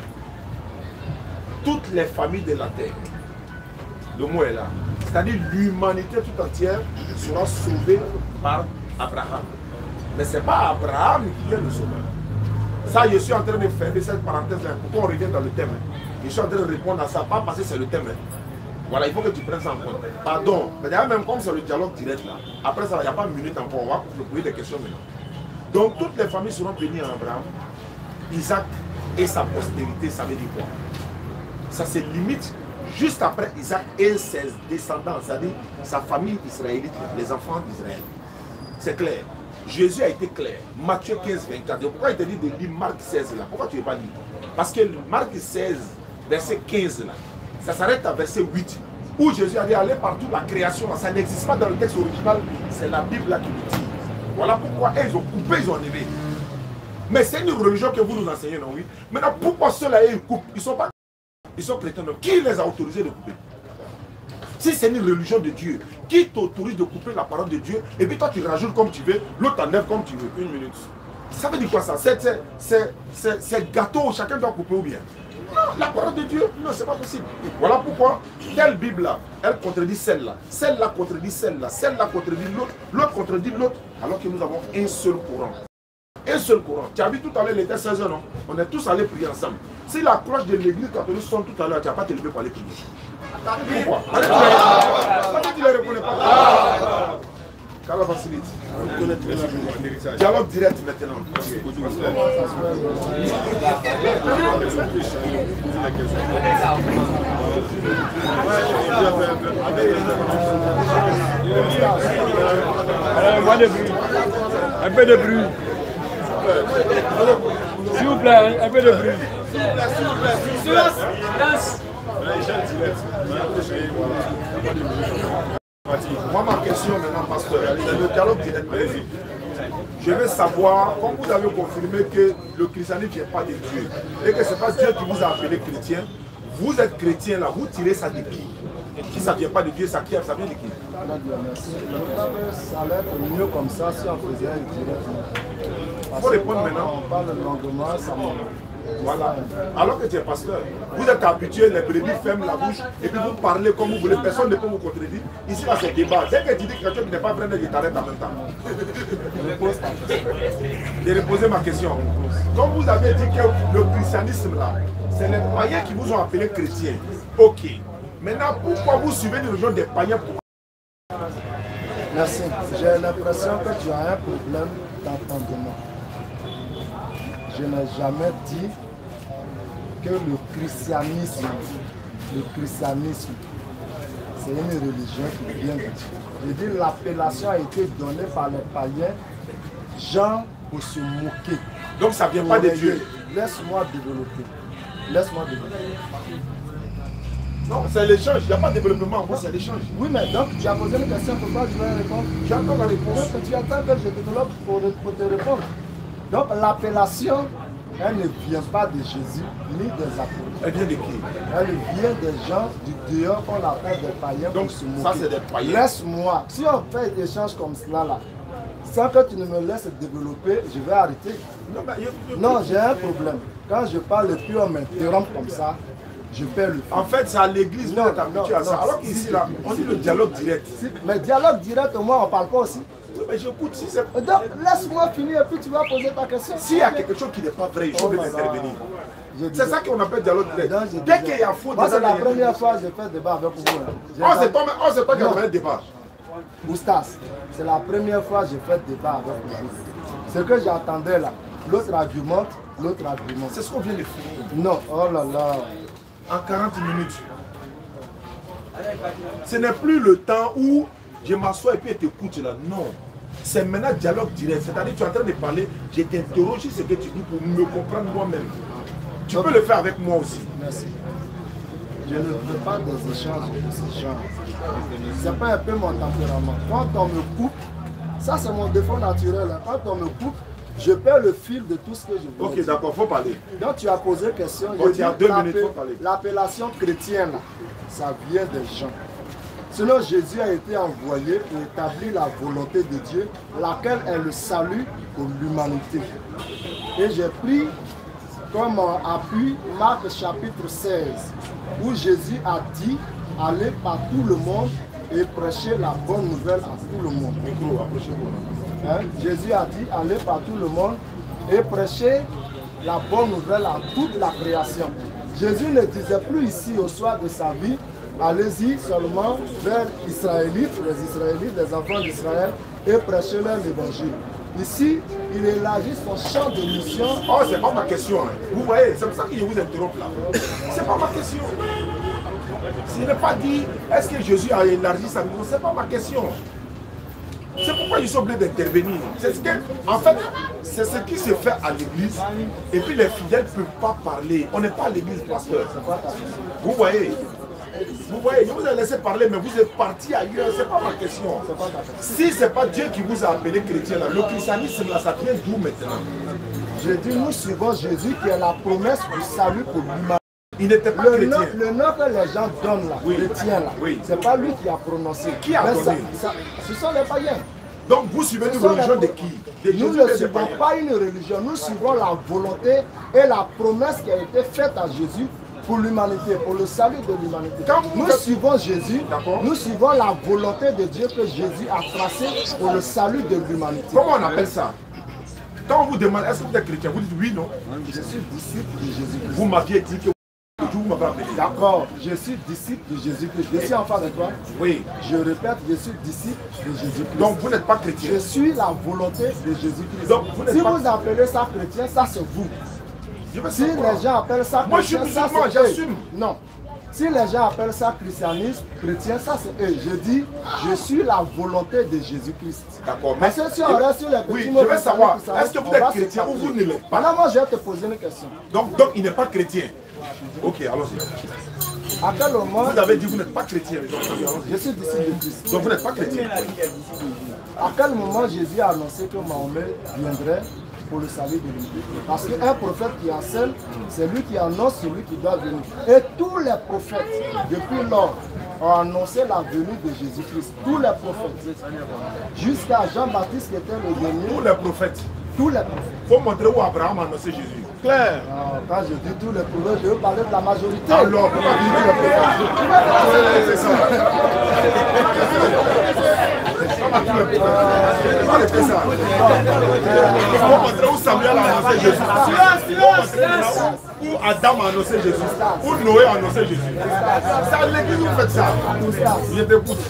Speaker 3: toutes les familles de la terre, le mot est là. C'est-à-dire l'humanité tout entière sera sauvée par Abraham. Mais ce n'est pas Abraham qui est le sauveur. Ça, je suis en train de fermer cette parenthèse-là. Pourquoi on revient dans le thème? Je suis en train de répondre à ça, pas parce que c'est le thème. Voilà, il faut que tu prennes ça en compte. Pardon, même comme c'est le dialogue direct là, après ça, il n'y a pas une minute encore, on va poser des questions maintenant. Donc, toutes les familles seront bénies en Abraham, Isaac et sa postérité, ça veut dire quoi? Ça se limite juste après Isaac et ses descendants, c'est-à-dire sa famille israélite, les enfants d'Israël. C'est clair. Jésus a été clair. Matthieu quinze, vingt-quatre. Pourquoi il te dit de lire Marc seize là? Pourquoi tu ne veux pas lire? Parce que Marc seize, verset quinze là, ça s'arrête à verset huit, où Jésus a dit aller partout, la création, ça n'existe pas dans le texte original, c'est la Bible là qui le dit. Voilà pourquoi ils ont coupé, ils ont enlevé. Mais c'est une religion que vous nous enseignez, non? Oui. Maintenant, pourquoi ceux-là, ils coupent? Ils sont pas, ils sont chrétiens, non? Qui les a autorisés de couper? Si c'est une religion de Dieu, qui t'autorise de couper la parole de Dieu, et puis toi tu rajoutes comme tu veux, l'autre t'enlève comme tu veux? Une minute. Ça veut dire quoi ça? C'est gâteau, chacun doit couper ou bien? Non, la parole de Dieu, non, c'est pas possible. Voilà pourquoi telle Bible-là, elle contredit celle-là. Celle-là contredit celle-là. Celle-là contredit l'autre. L'autre contredit l'autre. Alors que nous avons un seul courant. Un seul courant. Tu as vu tout à l'heure, il était seize heures, non? On est tous allés prier ensemble. Si la cloche de l'église catholique sonne tout à l'heure, tu n'as pas te lever pour aller prier. Pourquoi? Allez, tu ne les reconnais pas. Kala facilite. Dialogue direct maintenant.
Speaker 1: Un peu de bruit. S'il vous plaît, un peu de bruit.
Speaker 3: Moi, ma question maintenant, pasteur, c'est le dialogue direct. Je veux savoir, comme vous avez confirmé que le christianisme ne vient pas de Dieu, et que ce n'est pas Dieu qui vous a appelé chrétien, vous êtes chrétien là, vous tirez ça de qui? Qui ça ne vient pas de Dieu, ça, qui, ça vient de qui?
Speaker 2: Ça allait être mieux comme ça si on faisait directement.
Speaker 3: Il faut répondre maintenant.
Speaker 2: On parle longuement, ça me...
Speaker 3: Voilà. Alors que tu es pasteur, vous êtes habitué, les brebis ferment la bouche et puis vous parlez comme vous voulez, personne ne peut vous contredire. Ici, là, c'est débat. Dès que tu dis quelque chose qui n'est pas vrai, je t'arrête en même temps. Je vais poser ma question. Comme vous avez dit que le christianisme, là, c'est les païens qui vous ont appelé chrétiens. Ok. Maintenant, pourquoi vous suivez les religions des païens pour...
Speaker 2: Merci. J'ai l'impression que tu as un problème d'entendement. Je n'ai jamais dit que le christianisme, le christianisme, c'est une religion qui vient de Dieu. Je dis l'appellation a été donnée par les païens, gens pour se moquer.
Speaker 3: Donc ça ne vient pas de Dieu.
Speaker 2: Laisse-moi développer. Laisse-moi développer.
Speaker 3: Non, c'est l'échange. Il n'y a pas de développement. Moi, c'est l'échange.
Speaker 2: Oui, mais donc tu as posé une question, pourquoi tu vas répondre?
Speaker 3: J'attends la réponse.
Speaker 2: Donc tu attends que je développe pour, pour te répondre. Donc l'appellation, elle ne vient pas de Jésus ni des apôtres.
Speaker 3: Elle vient de qui?
Speaker 2: Elle vient des gens du dehors qu'on appelle des païens.
Speaker 3: Donc
Speaker 2: pour se moquer.
Speaker 3: ça c'est des païens.
Speaker 2: Laisse-moi. Si on fait des échanges comme cela là, sans que tu ne me laisses développer, je vais arrêter.
Speaker 3: Non, mais je, je,
Speaker 2: non, j'ai un problème. Quand je parle et puis on m'interrompt comme ça, je perds le fil.
Speaker 3: En fait, c'est à l'église qu'on est habitué à ça.
Speaker 2: Non,
Speaker 3: Alors qu'ici, là, on dit le dialogue direct.
Speaker 2: Si, mais dialogue direct, moi, on ne parle pas aussi.
Speaker 3: Oui, mais j'écoute si c'est...
Speaker 2: Donc, laisse-moi finir et puis tu vas poser ta question.
Speaker 3: S'il y a quelque chose qui n'est pas vrai, il faut bien intervenir. C'est ça qu'on appelle dialogue direct. Dès qu'il y a faute,
Speaker 2: c'est la première fois que je fais débat avec vous.
Speaker 3: On sait pas, on sait pas qu'il y a un débat.
Speaker 2: Oustas, c'est la première fois que je fais débat avec vous. Ce que j'entendais là, l'autre argumente, l'autre argumente.
Speaker 3: C'est ce qu'on vient de finir.
Speaker 2: Non, oh là là.
Speaker 3: En quarante minutes. Ce n'est plus le temps où je m'assois et puis je t'écoute là. Non. C'est maintenant dialogue direct. C'est-à-dire que tu es en train de parler, je t'interroge sur ce que tu dis pour me comprendre moi-même. Tu Donc, peux le faire avec moi aussi.
Speaker 2: Merci. Je ne veux pas des échanges de ce genre. Ce n'est pas un peu mon tempérament. Quand on me coupe, ça c'est mon défaut naturel. Quand on me coupe, je perds le fil de tout ce que je veux.
Speaker 3: Ok, d'accord, il faut parler.
Speaker 2: Donc tu as posé question.
Speaker 3: Bon, il y a deux minutes, il faut parler.
Speaker 2: L'appellation chrétienne, là, ça vient des gens. Sinon, Jésus a été envoyé pour établir la volonté de Dieu, laquelle est le salut pour l'humanité. Et j'ai pris comme appui Marc chapitre seize, où Jésus a dit, allez par tout le monde et prêcher la bonne nouvelle à tout le monde. Hein? Jésus a dit, allez par tout le monde et prêcher la bonne nouvelle à toute la création. Jésus ne disait plus ici au soir de sa vie, allez-y seulement vers les Israélites, les Israélites, les enfants d'Israël, et prêchez leur l'évangile. Ici, il élargit son champ de mission.
Speaker 3: Oh, c'est pas ma question. Hein. Vous voyez, c'est pour ça que je vous interromps là. C'est pas ma question. Je n'ai pas dit, est-ce que Jésus a élargi sa mission? C'est pas ma question. C'est pourquoi ils sont obligés d'intervenir. C'est ce que, en fait, c'est ce qui se fait à l'église. Et puis les fidèles ne peuvent pas parler. On n'est pas à l'église, pasteur. Vous voyez? Vous voyez, je vous ai laissé parler, mais vous êtes parti ailleurs. C'est pas ma question. Si ce n'est pas Dieu qui vous a appelé chrétien, là, le christianisme, là, ça vient d'où maintenant?
Speaker 2: Je dis, nous suivons Jésus qui est la promesse du salut pour l'humanité.
Speaker 3: Il n'était pas
Speaker 2: le
Speaker 3: chrétien.
Speaker 2: Nom, le nom que les gens donnent là,
Speaker 3: oui.
Speaker 2: chrétien là,
Speaker 3: oui.
Speaker 2: c'est pas lui qui a prononcé.
Speaker 3: Qui a donné?
Speaker 2: Ça, ça, ce sont les païens.
Speaker 3: Donc vous suivez une religion de qui? De
Speaker 2: Nous ne suivons pas une religion, nous suivons la volonté et la promesse qui a été faite à Jésus pour l'humanité, pour le salut de l'humanité. Nous êtes... suivons Jésus, nous suivons la volonté de Dieu que Jésus a tracée pour le salut de l'humanité.
Speaker 3: Comment on appelle ça? Quand on vous demande, est-ce que vous êtes chrétien? Vous dites oui, non?
Speaker 2: Je suis disciple de Jésus.
Speaker 3: Vous m'aviez dit que vous m'avez appelé.
Speaker 2: D'accord, je suis disciple de Jésus-Christ. Je suis en face de toi.
Speaker 3: Oui.
Speaker 2: Je répète, je suis disciple de Jésus-Christ.
Speaker 3: Donc vous n'êtes pas chrétien.
Speaker 2: Je suis la volonté de Jésus-Christ.
Speaker 3: Donc vous n'êtes
Speaker 2: Si
Speaker 3: pas...
Speaker 2: vous appelez ça chrétien, ça c'est vous. Si les gens appellent ça
Speaker 3: Moi, je suis
Speaker 2: chrétien, ça
Speaker 3: musulman,
Speaker 2: c'est eux.
Speaker 3: j'assume.
Speaker 2: Non. Si les gens appellent ça christianisme, chrétien, ça c'est eux. Je dis, je suis la volonté de Jésus-Christ.
Speaker 3: D'accord.
Speaker 2: Mais si on reste sur les petits
Speaker 3: Oui,
Speaker 2: mots,
Speaker 3: je veux savoir, est-ce que
Speaker 2: on
Speaker 3: vous êtes
Speaker 2: va se
Speaker 3: chrétien ou
Speaker 2: parler.
Speaker 3: vous ne l'êtes pas?
Speaker 2: Maintenant, moi, je vais te poser une question.
Speaker 3: Donc, donc il n'est pas chrétien. Ok, allons-y.
Speaker 2: À quel moment...
Speaker 3: Vous avez dit que vous n'êtes pas chrétien. Donc,
Speaker 2: je suis disciple de Christ.
Speaker 3: Donc vous n'êtes pas chrétien.
Speaker 2: À quel moment Jésus a annoncé que Mahomet viendrait pour le salut de l'humanité? Parce qu'un prophète qui enseigne, c'est lui qui annonce celui qui doit venir. Et tous les prophètes, depuis lors, ont annoncé la venue de Jésus-Christ. Tous les prophètes. Jusqu'à Jean-Baptiste qui était le dernier.
Speaker 3: Tous les prophètes.
Speaker 2: Tous les prophètes.
Speaker 3: Il faut montrer où Abraham a annoncé Jésus. Claire.
Speaker 2: Non, quand je dis tous les prophètes, je veux parler de la majorité.
Speaker 3: Alors, pourquoi tu dis les prophètes? C'est ça. Comment tu fais ça? Il faut montrer où Samuel a annoncé Jésus. Il faut montrer où Adam a annoncé Jésus. Où Noé a annoncé Jésus. C'est à l'église où vous faites ça. Je t'écoute.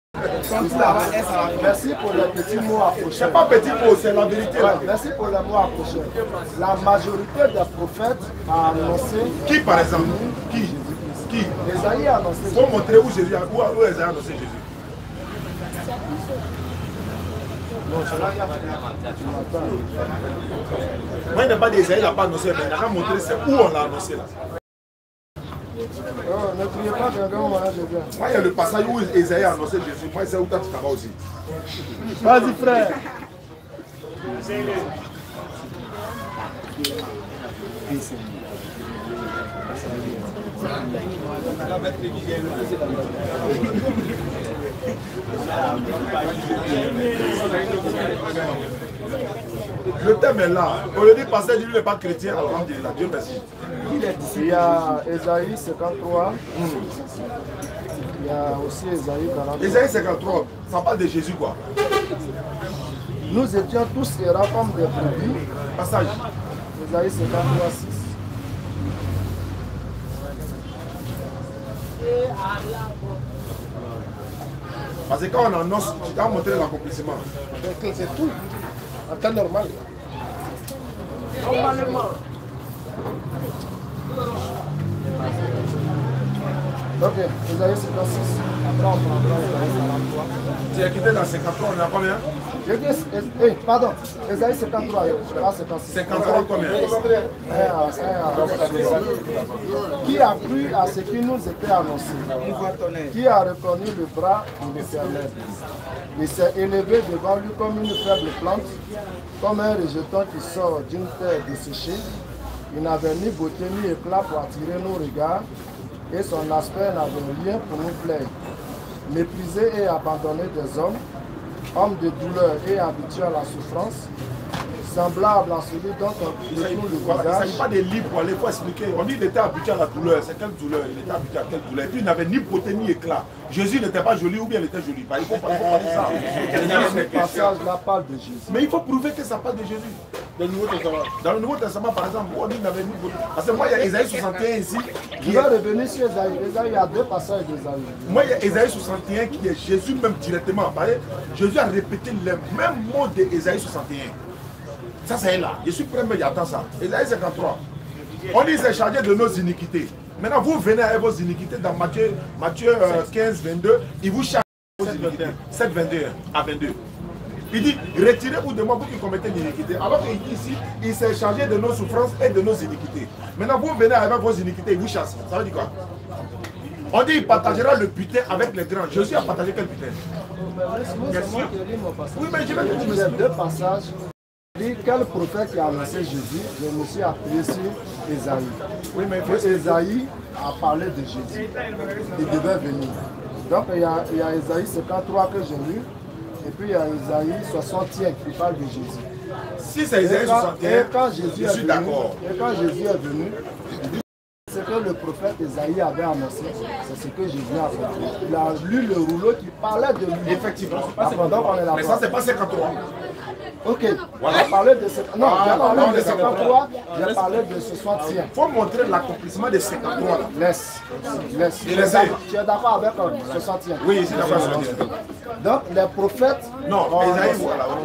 Speaker 2: Merci pour les petits mots approchés.
Speaker 3: C'est pas petit mot, c'est la vérité.
Speaker 2: Ouais, merci pour les mots approchés. La majorité des prophètes a annoncé...
Speaker 3: Qui par exemple? Qui? Qui?
Speaker 2: Esaïe a annoncé...
Speaker 3: Il faut montrer où Jésus a, où, où Esaïe a annoncé Jésus. Moi, il n'y a pas d'Esaïe, il n'a pas annoncé, mais il n'a pas montré c'est où on l'a annoncé là.
Speaker 2: Oh, ne criez pas quelqu'un, moi je viens.
Speaker 3: Moi, il y a le passage où Esaïe a annoncé Jésus. Moi, c'est où toi tu t'en vas aussi.
Speaker 2: Vas-y, frère.
Speaker 3: Le thème est là. On lui dit, pasteur, lui n'est pas chrétien. Alors, Dieu merci.
Speaker 2: Il y a Esaïe cinquante-trois. Mm. Il y a aussi Esaïe quarante-trois.
Speaker 3: Esaïe cinquante-trois, ça parle de Jésus quoi.
Speaker 2: Nous étions tous errants comme des brebis.
Speaker 3: Passage.
Speaker 2: Esaïe cinquante-trois, six.
Speaker 3: Parce que quand on annonce, tu t'as montré l'accomplissement.
Speaker 2: C'est tout. En temps normal. Normalement. Ok, Esaïe cinquante-six. Après on prendra Esaïe quarante-trois.
Speaker 3: Tu as quitté dans cinquante-trois, on est à combien?
Speaker 2: Je dis, eh, pardon, Esaïe cinquante-trois, pas cinquante-six.
Speaker 3: cinquante-trois combien?
Speaker 2: Qui a cru à ce qui nous était annoncé? Qui a reconnu le bras de l'Éternel? Il s'est élevé devant lui comme une faible plante, comme un rejeton qui sort d'une terre desséchée. Il n'avait ni beauté ni éclat pour attirer nos regards, et son aspect n'avait rien pour nous plaire. Méprisé et abandonné des hommes, homme de douleur et habitué à la souffrance, semblable à celui dont on détourne le
Speaker 3: Voilà, il ne
Speaker 2: visage.
Speaker 3: s'agit pas des livres pour aller, il faut expliquer. On dit qu'il était habitué à la douleur. C'est quelle douleur? Il était habitué à quelle douleur? Et puis il n'avait ni beauté ni éclat. Jésus n'était pas joli ou bien il était joli. Il faut pas dire ça.
Speaker 2: Ce passage-là parle de Jésus.
Speaker 3: Mais il faut prouver que ça parle de Jésus. Dans le Nouveau Testament, Dans le Nouveau Testament par exemple, on dit qu'il n'avait ni beauté. Parce que moi, il y a Ésaïe soixante et un ici.
Speaker 2: Je vais revenir sur Esaïe. Esaïe, il y a deux passages d'Esaïe.
Speaker 3: Moi, il y a Ésaïe soixante et un qui est Jésus même directement. Jésus a répété les mêmes mots d'Ésaïe soixante et un. Ça, c'est là. Je suis prêt, mais j'attends ça. Ésaïe cinquante-trois. On dit c'est chargé de nos iniquités. Maintenant, vous venez avec vos iniquités dans Matthieu, Matthieu euh, quinze, vingt-deux. Il vous charge vos iniquités. sept, vingt-deux à vingt-deux. Il dit, retirez-vous de moi vous qui commettez l'iniquité. Alors qu'il dit ici, il s'est chargé de nos souffrances et de nos iniquités. Maintenant, vous venez avec vos iniquités, il vous chasse. Ça veut dire quoi? On dit, il partagera le butin avec les grands. Jésus a partagé quel butin? Oui, mais je vais te dire.
Speaker 2: Il y a deux passages. Dit quel prophète qui a annoncé Jésus, je me suis appuyé sur Esaïe.
Speaker 3: Oui, mais
Speaker 2: que Esaïe a parlé de Jésus. Il devait venir. Donc il y a, il y a Esaïe cinquante-trois que j'ai lu, et puis il y a Esaïe soixante qui parle de Jésus.
Speaker 3: Si c'est Esaïe soixante et un,
Speaker 2: et quand Jésus
Speaker 3: je suis d'accord.
Speaker 2: Et quand Jésus est venu, ce que le prophète Esaïe avait annoncé, c'est ce que Jésus a fait. Il a lu le rouleau qui parlait de lui.
Speaker 3: Effectivement.
Speaker 2: Donc on est là.
Speaker 3: Mais ça, c'est pas cinquante-trois.
Speaker 2: Ok,
Speaker 3: Voilà.
Speaker 2: j'ai parlé de ce... Non,
Speaker 3: Ah,
Speaker 2: j'ai parlé
Speaker 3: non,
Speaker 2: de
Speaker 3: de
Speaker 2: cinquante-trois, j'ai parlé de soixante-six.
Speaker 3: Il faut montrer l'accomplissement de cinquante-trois là.
Speaker 2: Laisse, laisse. Tu es
Speaker 3: laissez.
Speaker 2: d'accord- tu es d'accord avec euh, soixante et un?
Speaker 3: Oui, c'est d'accord avec ça.
Speaker 2: Donc, les prophètes...
Speaker 3: Non,
Speaker 2: Oh,
Speaker 3: Esaïe,
Speaker 2: non,
Speaker 3: voilà.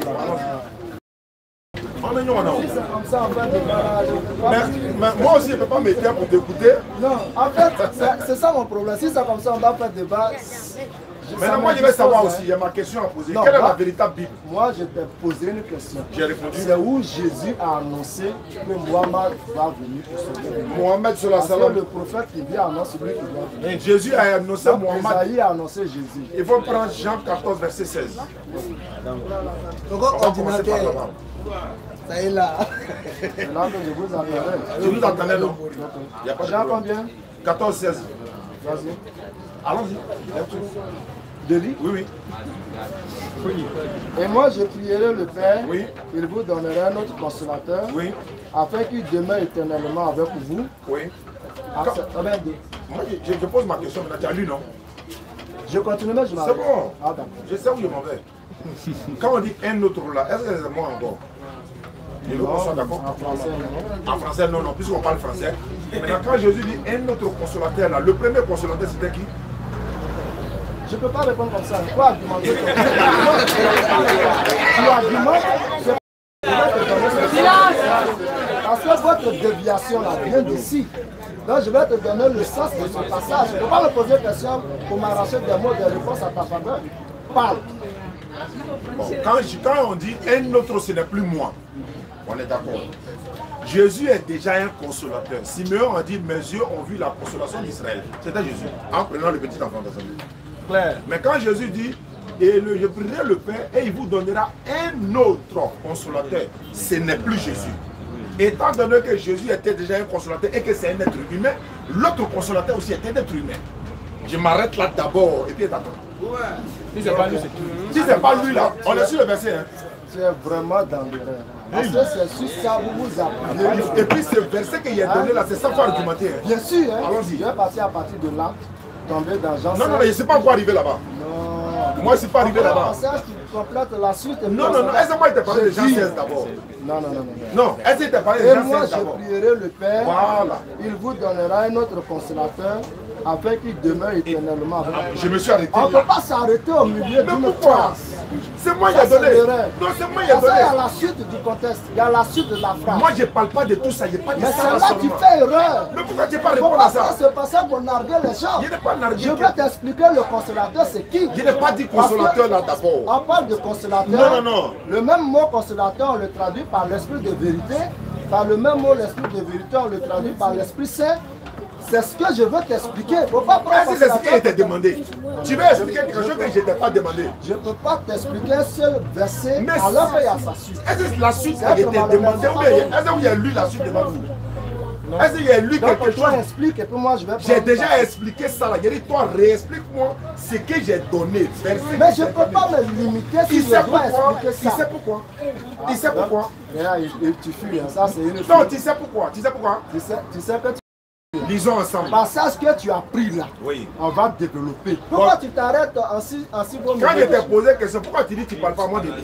Speaker 3: On est non, non.
Speaker 2: Si c'est comme ça, on va démarrer, je peux pas-
Speaker 3: Mais, mais moi aussi, je ne peux pas me taire pour t'écouter.
Speaker 2: Non, en fait, c'est- c'est ça mon problème. Si c'est comme ça, on va faire débat.
Speaker 3: Maintenant, moi, je vais savoir aussi, il y a ma question à poser.
Speaker 2: Non,
Speaker 3: Quelle est
Speaker 2: moi-
Speaker 3: la véritable Bible?
Speaker 2: Moi, je t'ai posé une question.
Speaker 3: J'ai répondu.
Speaker 2: C'est où Jésus a annoncé que Mohamed va venir pour sauver le monde.
Speaker 3: Mohamed sur la
Speaker 2: Parce que
Speaker 3: salam.
Speaker 2: le prophète qui vient annonce celui qui doit venir.
Speaker 3: Et Jésus a annoncé
Speaker 2: Donc,
Speaker 3: Mohamed.
Speaker 2: Esaïe a annoncé Jésus.
Speaker 3: Il faut prendre Jean quatorze, verset seize.
Speaker 5: Donc,
Speaker 3: On va commencer par
Speaker 5: ordinateur,
Speaker 3: là-bas.
Speaker 5: ça est là.
Speaker 2: C'est là que je vous attendais.
Speaker 3: Je vous attendais, non? Il n'y a pas de
Speaker 2: Jean
Speaker 3: problème.
Speaker 2: combien?
Speaker 3: quatorze, seize.
Speaker 2: Vas-y.
Speaker 3: Allons-y.
Speaker 2: Delis.
Speaker 3: Oui, oui.
Speaker 2: Et moi, je prierai le Père.
Speaker 3: Oui.
Speaker 2: Il vous donnera un autre consolateur.
Speaker 3: Oui.
Speaker 2: Afin qu'il demeure éternellement avec vous.
Speaker 3: Oui.
Speaker 2: Ah, c'est- ah ben,
Speaker 3: Moi, je, je pose ma question maintenant. Tu as lu, non?
Speaker 2: je continue, mais je
Speaker 3: C'est
Speaker 2: m'arrête.
Speaker 3: bon.
Speaker 2: Ah, d'accord.
Speaker 3: Je sais où je m'en vais. Quand on dit un autre là, est-ce que c'est moi encore? Je veux qu'on soit d'accord?
Speaker 2: En français, non.
Speaker 3: En français, non, non, puisqu'on parle français. Maintenant, quand Jésus dit un autre consolateur là, le premier consolateur c'était qui?
Speaker 2: Je ne peux pas répondre comme ça. Quoi argumenter comme ça? Tu argumentes, c'est je vais te donner ce sens. Parce que votre déviation là vient d'ici. Donc je vais te donner le sens de ce passage. Je ne peux pas me poser des questions pour m'arracher des mots, des réponses à ta faveur. Parle.
Speaker 3: Bon, quand, je- quand on dit un autre, ce n'est plus moi. On est d'accord. Jésus est déjà un consolateur. Simeon a dit, mes yeux ont vu la consolation d'Israël. C'était Jésus, en prenant le petit enfant de sa vie. Mais quand Jésus dit, et le, je prierai le Père et il vous donnera un autre consolateur, ce n'est plus Jésus. Étant donné que Jésus était déjà un consolateur et que c'est un être humain, l'autre consolateur aussi est un être humain. Je m'arrête là d'abord et puis attends. Si c'est pas lui, c'est qui? Si c'est pas lui là, on est sur le verset. Hein.
Speaker 2: Tu es vraiment dans l'erreur. Parce que c'est sur ça que vous vous appuyez.
Speaker 3: Et puis ce verset qu'il a donné là, c'est ça qu'il faut argumenter. Hein.
Speaker 2: Bien sûr, hein.
Speaker 3: Allons-y.
Speaker 2: Je vais passer à partir de là, tomber dans Jean
Speaker 3: Non, non, non,
Speaker 2: cinq.
Speaker 3: je ne sais pas encore arriver là-bas.
Speaker 2: Non.
Speaker 3: Moi, je ne suis pas arrivé
Speaker 2: Après,
Speaker 3: là-bas.
Speaker 2: un passage qui complète la suite. et puis
Speaker 3: Non,
Speaker 2: on
Speaker 3: non,
Speaker 2: s'en
Speaker 3: non,
Speaker 2: va.
Speaker 3: est-ce que moi, il t'a parlé de
Speaker 2: Je
Speaker 3: Jean
Speaker 2: dis-
Speaker 3: seize d'abord?
Speaker 2: Non, non, non, non. non.
Speaker 3: Non, est-ce qu'il t'a parlé de
Speaker 2: Et
Speaker 3: Jean
Speaker 2: moi,
Speaker 3: seize
Speaker 2: je
Speaker 3: d'abord?
Speaker 2: prierai le Père.
Speaker 3: Voilà.
Speaker 2: Il vous donnera un autre consolateur afin qu'il demeure éternellement avec vous.
Speaker 3: Je me suis arrêté.
Speaker 2: On ne peut pas s'arrêter au milieu
Speaker 3: Mais
Speaker 2: d'une
Speaker 3: pourquoi?
Speaker 2: phrase.
Speaker 3: C'est moi qui
Speaker 2: Ça,
Speaker 3: ai
Speaker 2: c'est
Speaker 3: donné.
Speaker 2: l'erreur.
Speaker 3: Non, c'est moi qui ai
Speaker 2: Parce qu'il y a
Speaker 3: donné.
Speaker 2: la suite du contexte, il y a la suite de la phrase.
Speaker 3: Moi, je ne parle pas de tout ça. Je n'ai pas dit
Speaker 2: Mais
Speaker 3: ça.
Speaker 2: c'est là que tu
Speaker 3: seulement.
Speaker 2: fais erreur.
Speaker 3: Mais pourquoi tu n'as pas
Speaker 2: Il ne faut
Speaker 3: répondu à
Speaker 2: pas
Speaker 3: ça?
Speaker 2: faire ce passage pour narguer les gens.
Speaker 3: Je n'ai pas nargué.
Speaker 2: Je vais t'expliquer le consolateur, c'est qui.
Speaker 3: Je n'ai pas dit consolateur là d'abord.
Speaker 2: On parle de consolateur.
Speaker 3: Non, non, non.
Speaker 2: Le même mot consolateur, on le traduit par l'esprit de vérité. Par le même mot, l'esprit de vérité, on le traduit par l'esprit saint. C'est ce que je veux t'expliquer. Il ne faut pas prendre
Speaker 3: Est-ce que c'est ce qui
Speaker 2: consolateur.
Speaker 3: était demandé? Tu veux expliquer quelque chose que je ne t'ai pas demandé?
Speaker 2: Je ne peux pas t'expliquer un seul verset
Speaker 3: Mais
Speaker 2: alors qu'il y a sa suite.
Speaker 3: Est-ce que la suite
Speaker 2: C'est
Speaker 3: a été
Speaker 2: autrement,
Speaker 3: demandée
Speaker 2: mais
Speaker 3: ou bien est-ce qu'il y a lu la suite devant vous? Est-ce qu'il y a lu
Speaker 2: Donc,
Speaker 3: quelque
Speaker 2: toi,
Speaker 3: chose?
Speaker 2: explique et puis moi, je vais
Speaker 3: J'ai
Speaker 2: prendre
Speaker 3: déjà
Speaker 2: ça.
Speaker 3: expliqué ça là. J'ai dit, toi, réexplique-moi ce que j'ai donné. Verset
Speaker 2: Mais
Speaker 3: que
Speaker 2: je ne
Speaker 3: j'ai
Speaker 2: peux
Speaker 3: donné.
Speaker 2: pas me limiter si
Speaker 3: Il
Speaker 2: je
Speaker 3: sait
Speaker 2: dois
Speaker 3: pourquoi.
Speaker 2: expliquer
Speaker 3: Il
Speaker 2: ça.
Speaker 3: sait pourquoi. Il sait pourquoi.
Speaker 2: Et là, il- il- tu fuis, hein. Ça c'est une
Speaker 3: Non,
Speaker 2: fuite.
Speaker 3: tu sais pourquoi. Tu sais pourquoi.
Speaker 2: Tu sais, tu sais que tu...
Speaker 3: Lisons ensemble.
Speaker 2: passage que tu as pris là,
Speaker 3: Oui.
Speaker 2: on va développer. Pourquoi tu t'arrêtes en si, en si bon
Speaker 3: Quand
Speaker 2: moment?
Speaker 3: je t'ai posé question, pourquoi tu dis que tu ne parles pas moi de lui?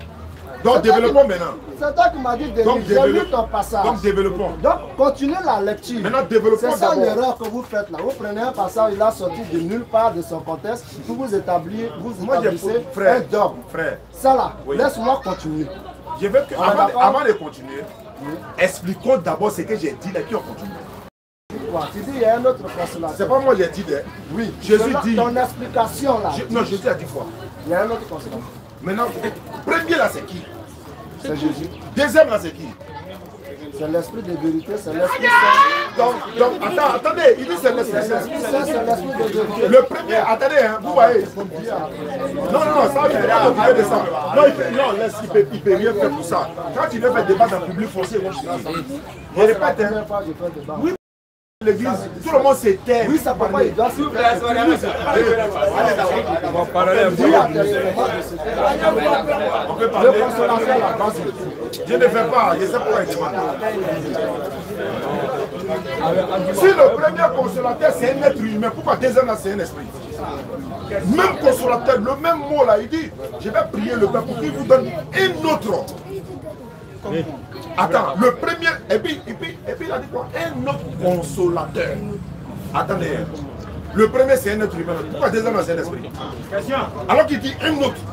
Speaker 3: Donc développons maintenant.
Speaker 2: C'est toi qui m'as dit de
Speaker 3: Donc,
Speaker 2: lire. J'ai lu
Speaker 3: développe-
Speaker 2: ton passage.
Speaker 3: Donc développons.
Speaker 2: Donc, continuez la lecture.
Speaker 3: Maintenant, développons
Speaker 2: C'est ça
Speaker 3: d'abord.
Speaker 2: l'erreur que vous faites là. Vous prenez un passage, il a sorti de nulle part de son contexte, pour vous établir, vous
Speaker 3: Moi j'ai
Speaker 2: établissez
Speaker 3: frère.
Speaker 2: un dogme.
Speaker 3: Frère.
Speaker 2: Ça là,
Speaker 3: Oui.
Speaker 2: laisse-moi continuer.
Speaker 3: Je veux que,
Speaker 2: On est
Speaker 3: avant, de,
Speaker 2: d'accord?
Speaker 3: avant de continuer, expliquons d'abord ce que j'ai dit là qui ont continué.
Speaker 2: Quoi? Tu dis il y a un autre consolateur.
Speaker 3: C'est pas moi qui ai dit. hein.
Speaker 2: Oui.
Speaker 3: Jésus
Speaker 2: Ton-
Speaker 3: dit-
Speaker 2: Ton explication là.
Speaker 3: Je- non, Jésus a dit quoi?
Speaker 2: Il y a un autre consolateur.
Speaker 3: Maintenant, premier là c'est qui?
Speaker 2: C'est Jésus.
Speaker 3: Deuxième là c'est qui?
Speaker 2: C'est l'esprit de vérité, c'est l'esprit saint.
Speaker 3: Donc, donc attends, attendez, il dit c'est l'Esprit
Speaker 2: C'est
Speaker 3: Saint.
Speaker 2: l'esprit saint, c'est l'esprit de vérité.
Speaker 3: Le premier, attendez, hein, vous voyez. Non, non, non, ça, il ne peut pas s'occuper de ça. Non, il peut, non, laisse, il peut, il peut rien faire pour ça. Quand il veut faire débat dans le public français, moi je suis là. Je
Speaker 2: C'est la
Speaker 3: répète, hein,
Speaker 2: première fois que je fais débat.
Speaker 3: Oui. l'église, tout le monde s'éteint.
Speaker 2: Oui, ça papa, il doit se faire.
Speaker 3: On va parler un peu.
Speaker 2: Oui, intérieurement de ce fait.
Speaker 3: On peut
Speaker 2: Le
Speaker 3: parler.
Speaker 2: consolateur là, vas-y.
Speaker 3: Je ne fais pas, je sais pourquoi il demande. Si le premier consolateur c'est un être humain, pourquoi deuxième là c'est un esprit? Même consolateur, le même mot là, il dit, je vais prier le Père pour qu'il vous donne un autre
Speaker 5: comme moi.
Speaker 3: Attends, le premier, et puis, et puis, et puis il a dit quoi? Un autre consolateur. Attendez, le premier c'est un être humain. Pourquoi le deuxième c'est un esprit? Alors qu'il dit un autre.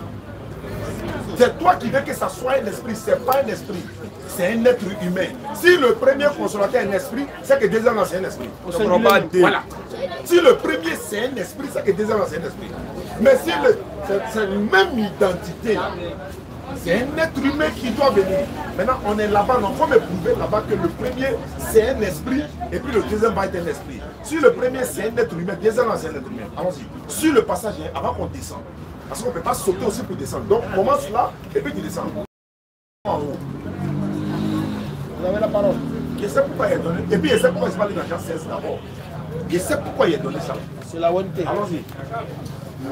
Speaker 3: C'est toi qui veux que ça soit un esprit, c'est pas un esprit. C'est un être humain. Si le premier consolateur est un esprit, c'est que le deuxième c'est un esprit. Voilà. Si le premier c'est un esprit, c'est que le deuxième c'est un esprit. Mais si c'est la même identité, c'est un être humain qui doit venir. Maintenant, on est là-bas, on peut me prouver là-bas que le premier c'est un esprit et puis le deuxième va être un esprit. Si le premier c'est un être humain, le deuxième c'est un être humain. Allons-y. Sur le passage, avant qu'on descende. Parce qu'on ne peut pas sauter aussi pour descendre. Donc, on commence là et puis tu descends. En haut. Vous avez la parole. Je sais pourquoi il est donné. Et puis, je sais pourquoi il se parle dans Jean seize d'abord. Je sais pourquoi il est donné ça.
Speaker 5: C'est la vérité.
Speaker 3: Allons-y.
Speaker 5: Non,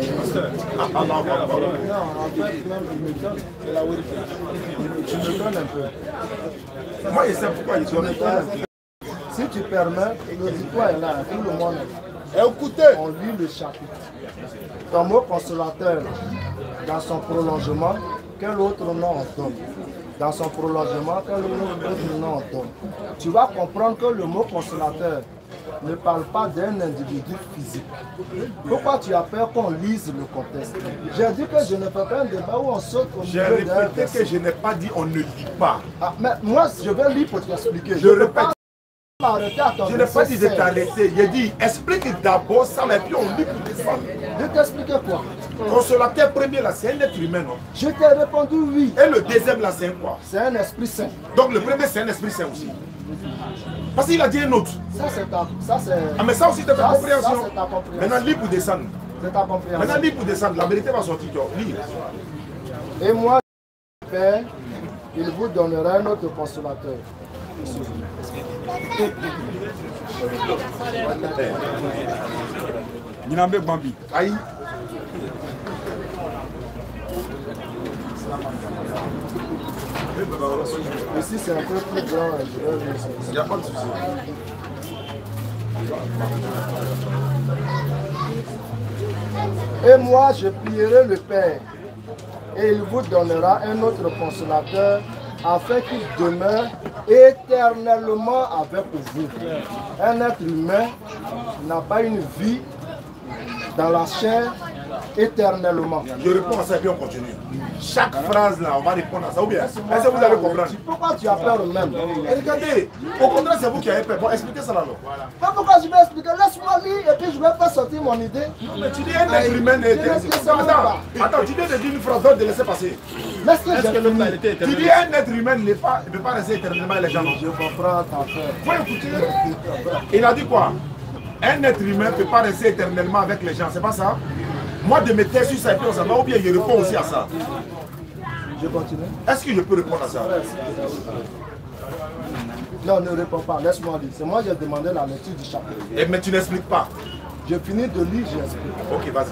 Speaker 5: en fait, même, il me donne, c'est la vérité.
Speaker 2: Tu me donnes un peu.
Speaker 3: Moi, je sais pourquoi il est donné ça.
Speaker 2: Si tu permets, l'auditoire est là, tout le monde est là.
Speaker 5: Écoutez,
Speaker 2: On lit le chapitre. Ton mot consolateur, dans son prolongement, quel autre nom on donne? Dans son prolongement, quel autre nom on donne? Tu vas comprendre que le mot consolateur ne parle pas d'un individu physique. Pourquoi tu as peur qu'on lise le contexte? J'ai dit que je ne fais pas un débat où on saute au
Speaker 3: J'ai
Speaker 2: milieu d'un
Speaker 3: répété
Speaker 2: verset.
Speaker 3: que je n'ai pas dit on ne lit pas.
Speaker 2: Ah, mais moi, je vais lire pour t'expliquer.
Speaker 3: Je répète.
Speaker 2: Je
Speaker 3: Je n'ai pas dit de t'arrêter. J'ai dit explique d'abord ça, et puis on lit pour descendre.
Speaker 2: Je t'expliquer quoi?
Speaker 3: Consolateur premier là, c'est un être humain, non?
Speaker 2: Je t'ai répondu oui.
Speaker 3: Et le deuxième là, c'est un quoi?
Speaker 2: C'est un esprit saint.
Speaker 3: Donc le premier, c'est un esprit saint aussi. Parce qu'il a dit un autre.
Speaker 2: Ça, c'est ta, ça, c'est,
Speaker 3: Ah, mais ça aussi, c'est ta
Speaker 2: ça,
Speaker 3: compréhension.
Speaker 2: ça, c'est ta compréhension.
Speaker 3: Maintenant, lis pour descendre.
Speaker 2: C'est ta compréhension.
Speaker 3: Maintenant, lis pour descendre. La vérité va sortir. Lis.
Speaker 2: Et moi, Père, il vous donnera un autre consolateur.
Speaker 1: Ninambe Bambi.
Speaker 3: Aïe.
Speaker 2: Ici, c'est un peu plus grand. Je vais vous
Speaker 3: Il n'y a pas de souci.
Speaker 2: Et moi, je prierai le Père, et il vous donnera un autre consolateur, afin qu'il demeure éternellement avec vous. Un être humain n'a pas une vie dans la chair éternellement.
Speaker 3: Je réponds à ça et puis on continue. Chaque phrase là, on va répondre à ça. Ou bien, est-ce que vous allez comprendre?
Speaker 2: Pourquoi tu as peur même?
Speaker 3: Et regardez, au contraire, c'est vous qui avez peur. Bon, expliquez ça là. Non?
Speaker 2: Pas pourquoi je vais expliquer. Laisse-moi lire et puis je vais pas sortir mon idée.
Speaker 3: Mais tu dis un être humain est éternel. Attends, attends, tu viens de dire une phrase d'autre de laisser passer.
Speaker 2: Laisse que j'ai fini.
Speaker 3: Tu dis un être humain ne peut pas, ne peut pas rester éternellement les gens. Non.
Speaker 2: Je comprends ta peur.
Speaker 3: Faut écouter. Il a dit quoi? Un être humain ne peut pas rester éternellement avec les gens, c'est pas ça? Moi, de me taire sur ça et puis on s'en va, ou bien je réponds aussi à ça.
Speaker 2: Je continue.
Speaker 3: Est-ce que je peux répondre à ça?
Speaker 2: Non, ne réponds pas. Laisse-moi lire. C'est moi qui ai demandé la lecture du chapitre.
Speaker 3: Et, mais tu n'expliques pas.
Speaker 2: Je finis de lire, j'explique.
Speaker 3: Ok, vas-y.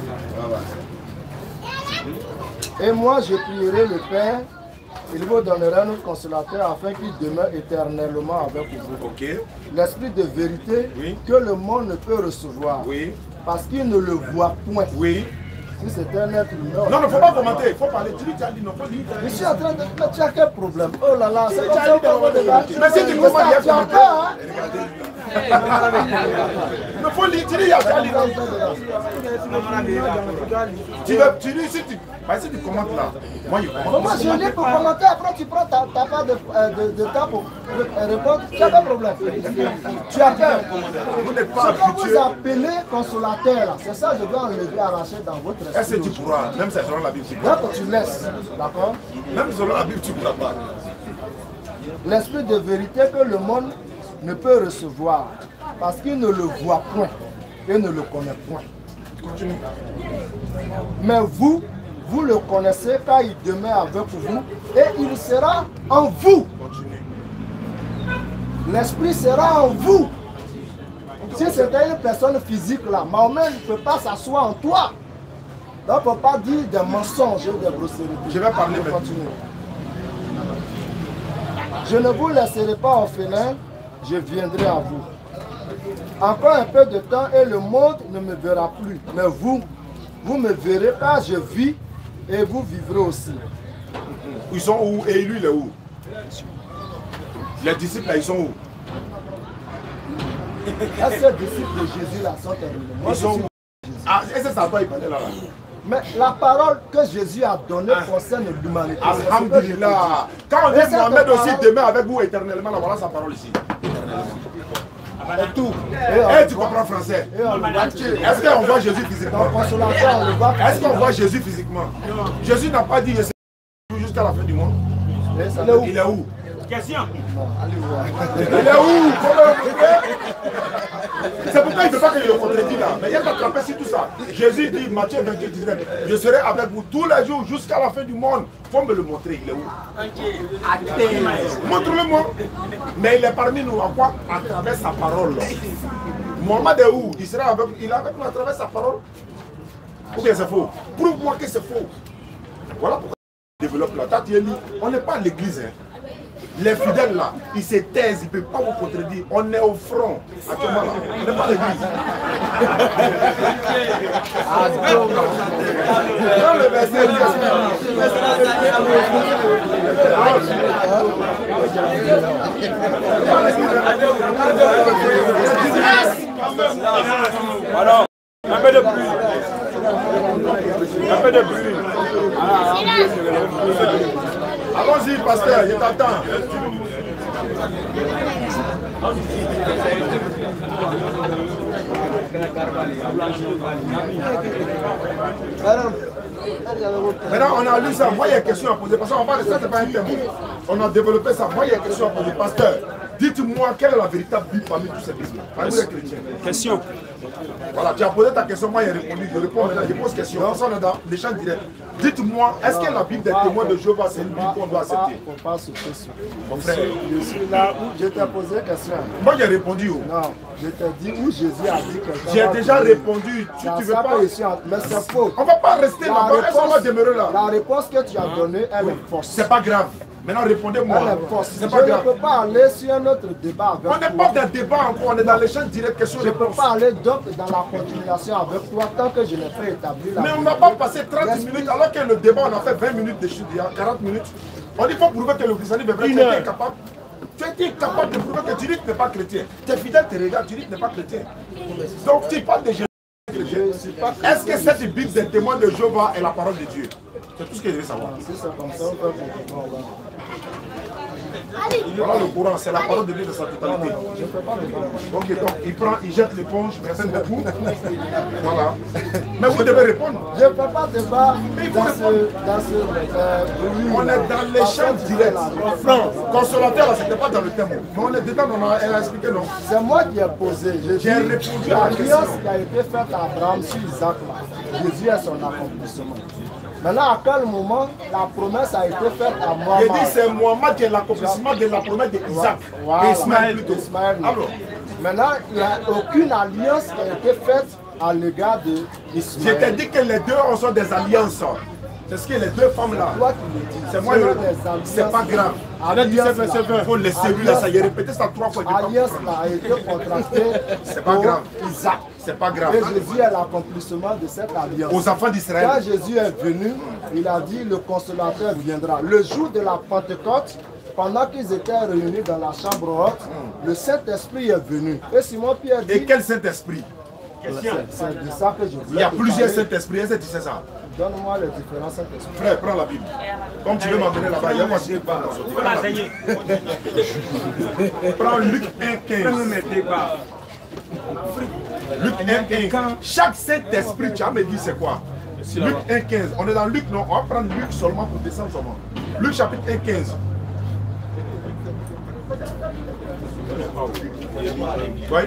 Speaker 2: Et moi, je prierai le Père, il vous donnera un autre consolateur afin qu'il demeure éternellement avec vous.
Speaker 3: Ok.
Speaker 2: L'esprit de vérité
Speaker 3: Oui.
Speaker 2: que le monde ne peut recevoir.
Speaker 3: Oui.
Speaker 2: Parce qu'il ne le voit point.
Speaker 3: Oui.
Speaker 2: Si c'est un être humain.
Speaker 3: Non, il ne faut pas commenter, il faut parler. Tu dis, tu as dit, non, faut dire.
Speaker 2: Je suis en train de. Mais tu as quel problème? Oh là là, c'est
Speaker 3: Tu
Speaker 2: comme
Speaker 3: as
Speaker 2: ça
Speaker 3: dit dans
Speaker 2: qu'on
Speaker 3: le
Speaker 2: va débattre.
Speaker 3: Mais si tu commentes, il y a
Speaker 2: Tu as
Speaker 3: commenté.
Speaker 2: peur, hein?
Speaker 3: Il faut lire, tu dis, il y a déjà lire. Tu veux, tu dis, si tu, bah, si tu commentes là, moi je commente.
Speaker 2: Moi je lis pour commenter, après tu prends ta, ta part de, euh, de, de temps pour ré- répondre. Tu as pas de problème. Tu as peur.
Speaker 3: Vous n'êtes
Speaker 2: Ce
Speaker 3: pas
Speaker 2: que vous
Speaker 3: habitué.
Speaker 2: appelez consolateur, là, c'est ça que je dois enlever, arracher dans votre
Speaker 3: Est-ce que
Speaker 2: esprit.
Speaker 3: tu pourras, même selon la Bible, tu pourras.
Speaker 2: Donc tu laisses, d'accord?
Speaker 3: Même selon la Bible, tu ne pourras pas.
Speaker 2: L'esprit de vérité que le monde ne peut recevoir, parce qu'il ne le voit point et ne le connaît point.
Speaker 3: Continue.
Speaker 2: Mais vous, vous le connaissez car il demeure avec vous et il sera en vous.
Speaker 3: Continue.
Speaker 2: L'esprit sera en vous. Si c'était une personne physique là, Mahomet ne peut pas s'asseoir en toi. Donc on ne peut pas dire des mensonges et des grossièretés.
Speaker 3: Je vais parler maintenant.
Speaker 2: Continuez. Je ne vous laisserai pas orphelin, je viendrai à vous. Encore un peu de temps et le monde ne me verra plus. Mais vous, vous me verrez car je vis et vous vivrez aussi.
Speaker 3: Ils sont où? Et lui, il est où? Les disciples, là, ils sont où?
Speaker 2: Est-ce que les disciples de Jésus là sont terminés?
Speaker 3: Ils sont où? Ah, est-ce que ça va, il parlait là, là?
Speaker 2: Mais la parole que Jésus a donnée ah. concerne l'humanité.
Speaker 3: Alhamdulillah. Quand on dit Mohamed aussi demeure avec vous éternellement, là, voilà sa parole ici.
Speaker 2: Et tout.
Speaker 3: Et, et tu comprends français? Est-ce qu'on voit Jésus physiquement? Est-ce qu'on voit Jésus physiquement? Jésus n'a pas dit je serai jusqu'à la fin du monde. Il est où?
Speaker 5: Question.
Speaker 3: Il est où? C'est pourquoi il ne veut pas que je le contredise là. Mais il y a qu'à sur tout ça. Jésus dit, Matthieu vingt-deux, dix-neuf, je serai avec vous tous les jours jusqu'à la fin du monde. Il faut me le montrer, il est où? Montre-le-moi. Mais il est parmi nous, à quoi? À travers sa parole. Mohamed est où? Il sera avec, il est avec nous à travers sa parole. Ou bien c'est faux? Prouve-moi que c'est faux. Voilà pourquoi on développe la tête. On n'est pas à l'église. Hein. Les fidèles là, ils se taisent, ils ne peuvent pas vous contredire. On est au front. Actuellement là, on n'est pas à l'église. Dans le verset
Speaker 5: alors, un peu de bruit. Un peu de bruit.
Speaker 3: Allons-y, pasteur, je t'attends. Maintenant, on a lu ça. Moi, il y a une question à poser. Parce qu'on parle de ça, ce n'est pas un thème. On a développé ça. Moi, il y a une question à poser. Pasteur, dites-moi quelle est la véritable Bible parmi tous ces Bibles. Parmi les chrétiens.
Speaker 5: Question.
Speaker 3: Voilà, tu as posé ta question, moi j'ai répondu, je réponds maintenant, je pose question. On est dans l'échange direct. Dites-moi, est-ce que la Bible des témoins de Jéhovah, c'est une Bible qu'on doit accepter?
Speaker 2: Il ne faut pas se question. Mon frère, je suis là où je t'ai posé la question.
Speaker 3: Moi j'ai répondu. Oh.
Speaker 2: Non, je t'ai dit où Jésus a dit que
Speaker 3: j'ai déjà répondu. Tu ne veux pas.
Speaker 2: Mais c'est faux.
Speaker 3: On ne va pas rester là-bas, est-ce qu'on va demeurer là?
Speaker 2: La réponse que tu as donnée, elle est fausse.
Speaker 3: C'est pas grave. Maintenant, répondez-moi.
Speaker 2: Je ne peux pas aller sur un autre débat avec
Speaker 3: on n'est pas dans le débat encore, on est dans l'échange direct, question
Speaker 2: je ne peux pas aller donc dans la continuation avec toi tant que je n'ai pas établi la
Speaker 3: mais on n'a pas passé trente minutes alors que le débat, on a fait vingt minutes de chute, il y a quarante minutes. On dit qu'il faut prouver que le christianisme est vrai, tu es incapable. Tu es incapable de prouver que tu dis que tu n'es pas chrétien. Tes fidèles te regardent, tu dis que tu n'es pas chrétien. Donc tu parles de Jésus. Est-ce que cette Bible des témoins de Jéhovah est la parole de Dieu? C'est tout ce que je veux savoir.
Speaker 2: Si c'est comme ça, on peut comprendre.
Speaker 3: Voilà le courant, c'est la parole de Dieu de sa totalité.
Speaker 2: Je ne fais pas le débat.
Speaker 3: Ok, donc il prend, il jette l'éponge, personne ne bouge. Voilà. Mais vous devez répondre.
Speaker 2: Je ne fais pas de débat dans ce. Dans ce euh,
Speaker 3: on est dans l'échange direct. Non, consolateur, là, c'était pas dans le thème. Mais on est dedans, on a, elle a expliqué non.
Speaker 2: C'est moi qui ai posé.
Speaker 3: J'ai répondu à la question.
Speaker 2: L'alliance qui a été faite à Abraham sur Isaac, Jésus est son accomplissement. Maintenant, à quel moment la promesse a été faite à Mohamed?
Speaker 3: Il dit c'est Mohamed qui est l'accomplissement de la promesse d'Isaac.
Speaker 2: Voilà.
Speaker 3: Ismaël plutôt.
Speaker 2: Ismaël. Maintenant, il n'y a aucune alliance qui a été faite à l'égard d'Ismaël.
Speaker 3: Je t'ai dit que les deux sont des alliances. C'est ce que les deux femmes là. C'est moi, c'est pas grave. Il faut laisser lui là, ça y est répété ça trois fois.
Speaker 2: L'alliance a été contractée.
Speaker 3: C'est pas grave.
Speaker 2: Isaac.
Speaker 3: C'est pas grave.
Speaker 2: Et Jésus est l'accomplissement de cette alliance.
Speaker 3: Aux enfants d'Israël.
Speaker 2: Quand Jésus est venu, il a dit le consolateur viendra. Le jour de la Pentecôte, pendant qu'ils étaient réunis dans la chambre haute, le Saint-Esprit est venu. Et Simon Pierre dit.
Speaker 3: Et quel Saint-Esprit?
Speaker 2: C'est de ça que je voulais.
Speaker 3: Il y a plusieurs Saint-Esprit. Est-ce que tu sais ça?
Speaker 2: Donne-moi les différents Saint-Esprit.
Speaker 3: Frère, prends la Bible. Comme tu veux m'amener là-bas, il y a moi qui ne pas prends Luc un quinze. Luc un quinze. Chaque Saint-Esprit, tu as me dit c'est quoi? Luc un quinze. On est dans Luc, non? On va prendre Luc seulement pour descendre seulement. Luc chapitre un quinze. Oui.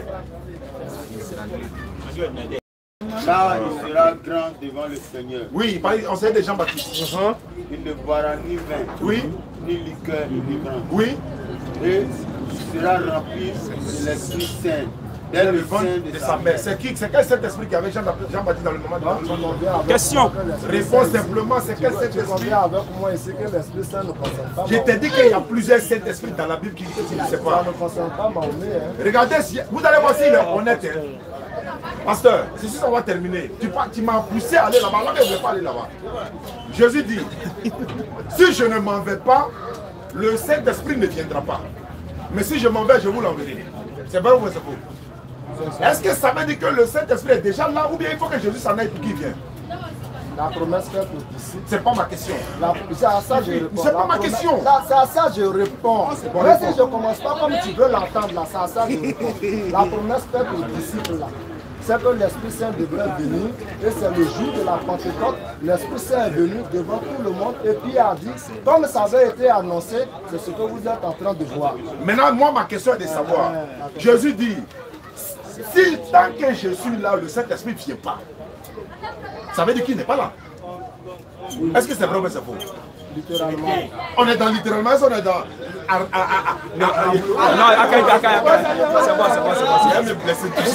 Speaker 4: Là, il sera grand devant le Seigneur.
Speaker 3: Oui, on sait des Jean-Baptiste. Uh-huh.
Speaker 4: Il ne boira ni vin,
Speaker 3: oui,
Speaker 4: ni liqueur, ni vin.
Speaker 3: Oui.
Speaker 4: Et il sera rempli de l'Esprit Saint. Dès le sein de, de sa mère.
Speaker 3: C'est qui? C'est quel Saint-Esprit qui avait Jean-Baptiste dans le moment de la
Speaker 5: question?
Speaker 3: Réponse simplement, c'est quel Saint-Esprit?
Speaker 2: avec moi ici que l'Esprit Saint ne concerne pas.
Speaker 3: Je t'ai dit qu'il y a plusieurs Saint-Esprits dans la Bible qui disent que tu ne sais pas.
Speaker 2: Ça ne concerne pas Mahomet. Hein.
Speaker 3: Regardez, si, vous allez voir s'il est honnête. Hein. Pasteur, c'est sûr, ça va terminer. Tu, tu m'as poussé à aller là-bas, là, mais je ne vais pas aller là-bas. Jésus dit, si je ne m'en vais pas, le Saint-Esprit ne viendra pas. Mais si je m'en vais, je vous l'enverrai. C'est vrai ou c'est faux? Est-ce que ça veut dire que le Saint-Esprit est déjà là ou bien il faut que Jésus s'en aille pour qu'il vienne?
Speaker 2: La promesse faite aux disciples.
Speaker 3: C'est pas ma question.
Speaker 2: C'est à ça que je réponds.
Speaker 3: C'est pas ma question.
Speaker 2: C'est à ça que je réponds.
Speaker 3: Bon,
Speaker 2: mais si je ne commence pas comme tu veux l'entendre, là, c'est à ça que je réponds. La promesse faite aux disciples, là, c'est que l'Esprit Saint devrait venir, et c'est le jour de la Pentecôte, l'Esprit Saint est venu devant tout le monde, et puis a dit, comme ça avait été annoncé, c'est ce que vous êtes en train de voir.
Speaker 3: Maintenant, moi, ma question est de savoir, Jésus dit, si tant que je suis là, le Saint-Esprit ne vient pas, ça veut dire qu'il n'est pas là. Est-ce que c'est vrai ou c'est faux?
Speaker 2: Littéralement.
Speaker 3: On est dans littéralement, on est dans... Ah, ah, ah,
Speaker 6: non, Akai, Akai, Akai. C'est bon, c'est bon, c'est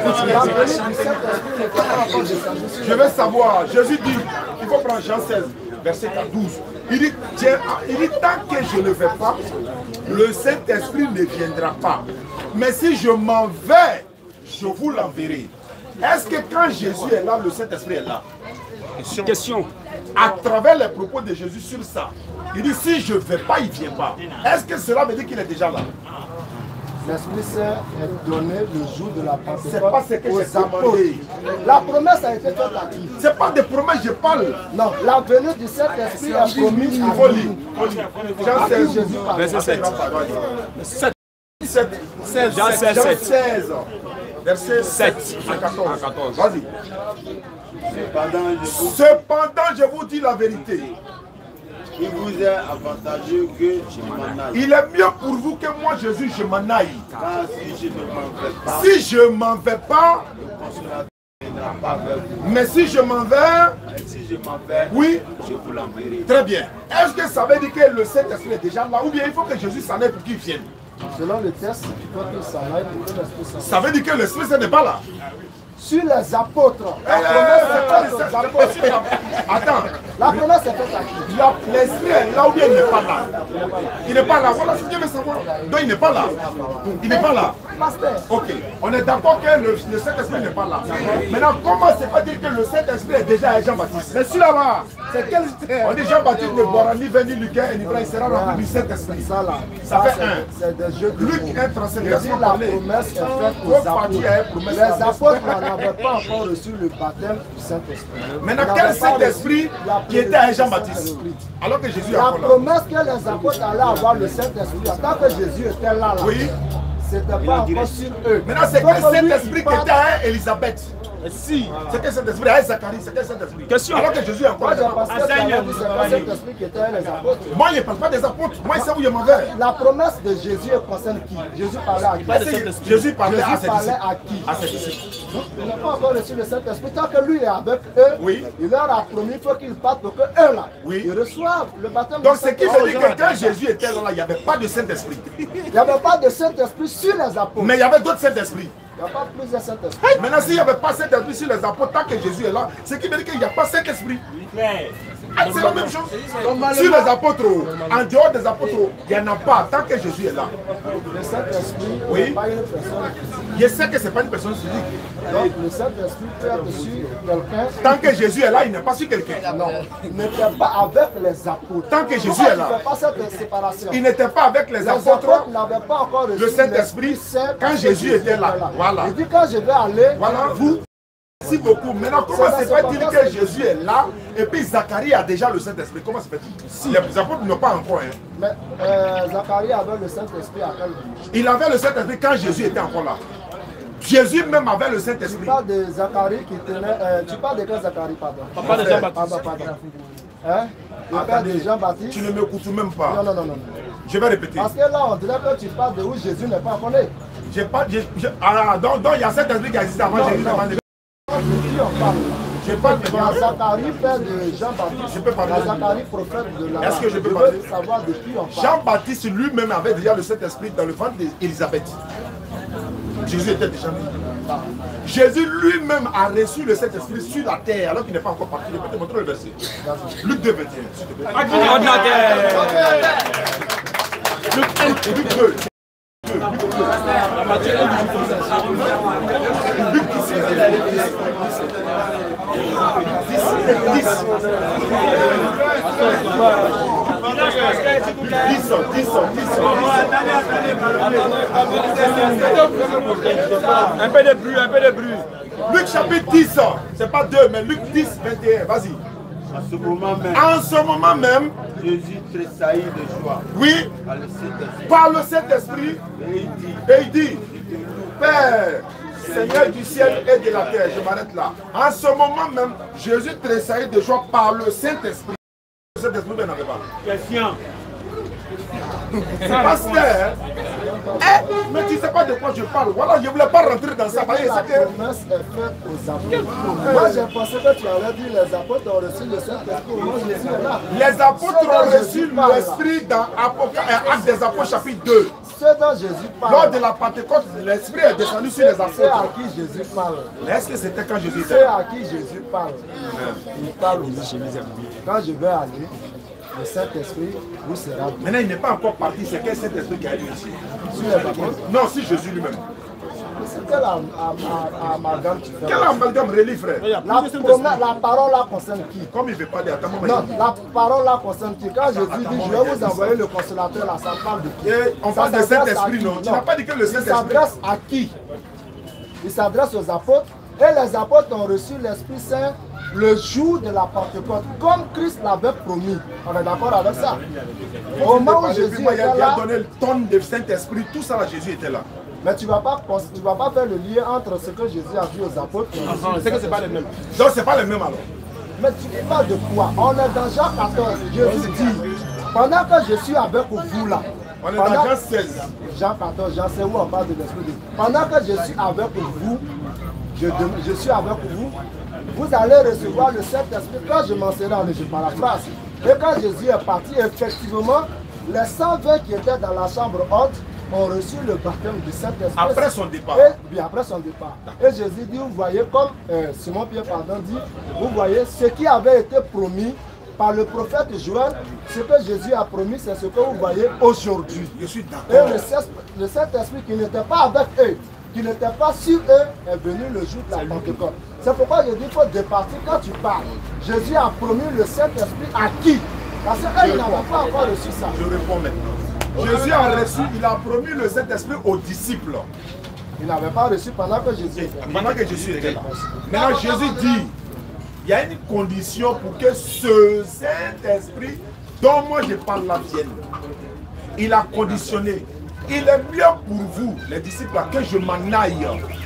Speaker 6: bon.
Speaker 3: Je veux savoir, Jésus dit, il faut prendre Jean seize, verset douze. Il dit, il dit, tant que je ne vais pas, le Saint-Esprit ne viendra pas. Mais si je m'en vais, je vous l'enverrai. Est-ce que quand Jésus est là, le Saint-Esprit est là?
Speaker 6: Question. Question.
Speaker 3: À travers les propos de Jésus sur ça, il dit si je ne vais pas, il ne vient pas. Est-ce que cela veut dire qu'il est déjà là?
Speaker 2: L'Esprit Saint est donné le jour de la Pentecôte.
Speaker 3: C'est pas ce que j'ai demandé.
Speaker 2: La promesse a été faite à qui?
Speaker 3: C'est pas des promesses, je parle.
Speaker 2: Non, la venue du Saint-Esprit est promise à
Speaker 3: faut lire.
Speaker 2: qui?
Speaker 3: Jean seize,
Speaker 2: Jésus parle.
Speaker 6: Verset sept.
Speaker 3: Jean seize, verset sept à quatorze. Vas-y. Cependant, je vous dis la vérité.
Speaker 4: Il vous est avantageux que je m'en aille.
Speaker 3: Il est mieux pour vous que moi, Jésus, je m'en aille.
Speaker 4: Car si je ne m'en vais pas,
Speaker 3: si je ne m'en vais pas,
Speaker 4: le consolateur ne viendra pas vers vous.
Speaker 3: Mais si je m'en vais,
Speaker 4: et si je m'en vais,
Speaker 3: oui,
Speaker 4: je vous l'enverrai.
Speaker 3: Très bien. Est-ce que ça veut dire que le Saint-Esprit est déjà là ou bien il faut que Jésus s'en aille pour qu'il vienne?
Speaker 2: Selon le texte, il faut qu'il s'en aille pour que l'Esprit Saint.
Speaker 3: Ça veut dire que l'Esprit Saint n'est pas là.
Speaker 2: Sur les apôtres. La promesse est faite aux apôtres.
Speaker 3: Attends.
Speaker 2: La promesse est faite à qui?
Speaker 3: L'Esprit est là ou bien il n'est pas là? Il n'est pas là. Voilà ce que je veux savoir. Donc il n'est pas là. Il n'est pas là.
Speaker 2: Pasteur.
Speaker 3: Ok. On est d'accord que le, le Saint-Esprit n'est pas là. Maintenant, comment c'est pas dire que le Saint-Esprit est déjà à Jean-Baptiste? Mais celui-là, c'est quel... On dit Jean-Baptiste ne boira ni vin ni liqueur et il sera rempli du Saint-Esprit.
Speaker 2: Ça là.
Speaker 3: Ça fait un.
Speaker 2: C'est des jeux de mots.
Speaker 3: Luc un, trente-cinq,
Speaker 2: la promesse est faite aux apôtres. Les apôtres n'avaient pas encore reçu le baptême du Saint-Esprit.
Speaker 3: Maintenant, quel Saint-Esprit qui était à Jean-Baptiste? Alors que Jésus est
Speaker 2: La
Speaker 3: encore là.
Speaker 2: promesse que les apôtres allaient avoir le Saint-Esprit, en tant que Jésus était là, là.
Speaker 3: Oui.
Speaker 2: C'était pas encore sur eux.
Speaker 3: Maintenant, c'est quel Saint-Esprit qui était à Élisabeth?
Speaker 6: Si.
Speaker 3: C'est quel Saint-Esprit à Zacharie? C'est quel Saint-Esprit?
Speaker 6: Question.
Speaker 3: Alors que Jésus est encore
Speaker 2: Moi,
Speaker 3: là.
Speaker 2: je pense que c'est pas Saint-Esprit qui était à les apôtres.
Speaker 3: Moi, je ne parle pas des apôtres. Moi, c'est où je m'en vais.
Speaker 2: La promesse de Jésus concerne qui? Jésus parlait à qui?
Speaker 3: Jésus parlait à ses
Speaker 2: parlait
Speaker 3: disciples.
Speaker 2: à qui?
Speaker 3: À ses disciples.
Speaker 2: Il n'a pas encore reçu le Saint-Esprit. Tant que lui est avec eux,
Speaker 3: Oui.
Speaker 2: il leur a promis qu'il faut qu'ils partent pour qu'eux là,
Speaker 3: Oui.
Speaker 2: ils reçoivent le baptême
Speaker 3: Donc,
Speaker 2: du
Speaker 3: ce qui
Speaker 2: Saint-Esprit.
Speaker 3: veut dire que quand Jésus était là, il n'y avait pas de Saint-Esprit.
Speaker 2: Il n'y avait pas de Saint-Esprit sur les apôtres.
Speaker 3: Mais il y avait d'autres Saint-Esprits.
Speaker 2: Il n'y a pas plusieurs Saint-Esprit.
Speaker 3: Maintenant, s'il n'y avait pas Saint-Esprit sur les apôtres, tant que Jésus est là, ce qui veut dire qu'il n'y a pas Saint-Esprit. Ah, c'est la même chose. Sur les apôtres, en dehors des apôtres, il n'y en a pas tant que Jésus est là.
Speaker 2: Le Saint-Esprit
Speaker 3: Oui.
Speaker 2: n'est pas une personne physique.
Speaker 3: Je sais que ce n'est pas une personne physique.
Speaker 2: Donc le Saint-Esprit peut être sur quelqu'un.
Speaker 3: Tant que Jésus est là, il n'est pas sur quelqu'un.
Speaker 2: Non, il n'était pas avec les apôtres.
Speaker 3: Tant que Jésus
Speaker 2: Pourquoi
Speaker 3: est là.
Speaker 2: il ne fait pas cette séparation?
Speaker 3: Il n'était pas avec les
Speaker 2: Les
Speaker 3: apôtres.
Speaker 2: apôtres n'avaient pas encore reçu
Speaker 3: Le Saint-Esprit quand Jésus était là. Voilà.
Speaker 2: Il dit quand je vais aller,
Speaker 3: Voilà, vous. Merci beaucoup. Maintenant, comment se fait-il que Jésus est là et puis Zacharie a déjà le Saint-Esprit? Comment se fait-il? Si les apôtres n'ont pas encore. Hein.
Speaker 2: mais euh, Zacharie avait le Saint-Esprit à quel jour?
Speaker 3: Il avait le Saint-Esprit quand Jésus était encore là. Jésus même avait le
Speaker 2: Tu
Speaker 3: Saint-Esprit.
Speaker 2: parles de Zacharie qui tenait. Euh, tu parles de quel Zacharie, pardon?
Speaker 6: Papa de Jean-Baptiste.
Speaker 2: Pardon, pardon. Hein? Le père de Jean-Baptiste?
Speaker 3: Tu ne m'écoutes même pas.
Speaker 2: Non, non, non, non.
Speaker 3: Je vais répéter.
Speaker 2: Parce que là, on dirait que tu parles de où Jésus n'est pas encore né.
Speaker 3: J'ai pas. j'ai- j'ai- Ah, donc, donc il y a cet esprit qui existe avant
Speaker 2: Non,
Speaker 3: Jésus.
Speaker 2: non.
Speaker 3: avant de-
Speaker 2: De qui on parle?
Speaker 3: Je parle
Speaker 2: Il y a
Speaker 3: de
Speaker 2: Zacharie, père de Jean-Baptiste.
Speaker 3: Je peux parler.
Speaker 2: Il y a Zacharie, prophète de la.
Speaker 3: Est-ce que je peux
Speaker 2: veux
Speaker 3: parler?
Speaker 2: savoir de qui on parle.
Speaker 3: Jean-Baptiste lui-même avait déjà le Saint-Esprit dans le ventre d'Élisabeth. Jésus était déjà né. Jésus lui-même a reçu le Saint-Esprit sur la terre alors qu'il n'est pas encore parti. Je peux te montrer le verset. Luc deux, vingt et un, s'il te plaît. Luc deux. Luc ici.
Speaker 6: Un peu de bruit, un peu de bruit.
Speaker 3: Luc chapitre dix, c'est pas deux, mais Luc dix, vingt et un, vas-y.
Speaker 4: En ce moment même,
Speaker 3: En ce moment même,
Speaker 4: Jésus tressaillit de joie
Speaker 3: oui,
Speaker 4: par le Saint-Esprit.
Speaker 3: par le Saint-Esprit,
Speaker 4: Et il dit,
Speaker 3: et il dit, Père, Seigneur du ciel et de la terre, je m'arrête là. En ce moment même, Jésus tressaillit de joie par le Saint-Esprit. Le Saint-Esprit n'en avait pas.
Speaker 4: question.
Speaker 3: Pasteur, eh, mais tu ne sais pas de quoi je parle. Voilà, je ne voulais pas rentrer dans ça. Voyez,
Speaker 2: La
Speaker 3: c'est que
Speaker 2: promesse est faite aux apôtres. Moi, j'ai pensé que tu allais dire les apôtres ont reçu le Saint-Esprit. Moi, Jésus est là.
Speaker 3: les apôtres
Speaker 2: Ce dont
Speaker 3: ont reçu
Speaker 2: Jésus parle,
Speaker 3: l'Esprit dans Apoca- euh, Actes des Apôtres chapitre deux.
Speaker 2: Ce dont Jésus
Speaker 3: Lors
Speaker 2: parle,
Speaker 3: de la Pentecôte, l'Esprit est descendu sur les
Speaker 2: c'est à
Speaker 3: apôtres.
Speaker 2: qui Jésus parle.
Speaker 3: Mais est-ce que c'était quand Jésus était
Speaker 2: C'est
Speaker 3: là?
Speaker 2: à qui Jésus parle. Il parle aux gens. Quand je vais aller, le Saint-Esprit vous sera donné.
Speaker 3: Maintenant, il n'est pas encore parti. C'est quel Saint-Esprit qui a été ici?
Speaker 2: Sur les apôtres.
Speaker 3: Non, si Jésus lui-même.
Speaker 2: C'est quel am- am- am- amalgame tu fais?
Speaker 3: Quel amalgame relie, frère?
Speaker 2: La, promesse- la parole là concerne qui?
Speaker 3: Comme il ne veut pas dire, attends, moi,
Speaker 2: Non, la parole là concerne qui? Quand Jésus dit, je vais vous envoyer le consolateur là, ça parle de qui?
Speaker 3: Et on
Speaker 2: Ça
Speaker 3: parle de
Speaker 2: s'adresse à
Speaker 3: Saint-Esprit,
Speaker 2: qui?
Speaker 3: non? Tu n'as pas dit que le
Speaker 2: Il
Speaker 3: Saint-Esprit.
Speaker 2: s'adresse à qui? Il s'adresse aux apôtres. Et les apôtres ont reçu l'Esprit Saint le jour de la Pentecôte, comme Christ l'avait promis. On est d'accord avec ça? Au moment où Jésus
Speaker 3: Moi, il
Speaker 2: était
Speaker 3: a
Speaker 2: là,
Speaker 3: donné le tonne de Saint-Esprit, tout ça là, Jésus était là.
Speaker 2: mais tu ne vas, pas penser- tu vas pas faire le lien entre ce que Jésus a dit aux apôtres.
Speaker 6: C'est que c'est pas le même.
Speaker 3: Donc, c'est pas le même alors.
Speaker 2: Mais tu parles de quoi? On est dans Jean quatorze. Jésus dit, pendant que je suis avec vous là,
Speaker 3: On est
Speaker 2: pendant-
Speaker 3: dans Jean seize.
Speaker 2: Jean quatorze, Jean c'est où on parle de l'Esprit de Dieu. Pendant que je suis avec vous, je, dem- je suis avec vous, vous allez recevoir le Saint-Esprit quand je m'en serai allé, je paraphrase. Et quand Jésus est parti, effectivement, les cent vingt qui étaient dans la chambre haute ont reçu le baptême du Saint-Esprit.
Speaker 3: Après son départ.
Speaker 2: Et, oui, après son départ. Et Jésus dit, vous voyez, comme euh, Simon Pierre pardon, dit, vous voyez, ce qui avait été promis par le prophète Joël, ce que Jésus a promis, c'est ce que vous voyez aujourd'hui.
Speaker 3: Je suis
Speaker 2: Et
Speaker 3: d'accord.
Speaker 2: le Saint- le Saint-Esprit qui n'était pas avec eux, qui n'était pas sur eux, est venu le jour de la Pentecôte. C'est pourquoi je dis qu'il faut départir quand tu parles. Jésus a promis le Saint-Esprit à qui? Parce qu'ils n'avaient pas encore reçu ça.
Speaker 3: Je réponds maintenant. Jésus a reçu, il a promis le Saint-Esprit aux disciples.
Speaker 2: Ils n'avaient pas reçu pendant que Jésus était là.
Speaker 3: Pendant que Jésus était là. Maintenant, Jésus dit, il y a une condition pour que ce Saint-Esprit dont moi je parle là vienne. Il a conditionné. Il est mieux pour vous, les disciples, que je m'en aille.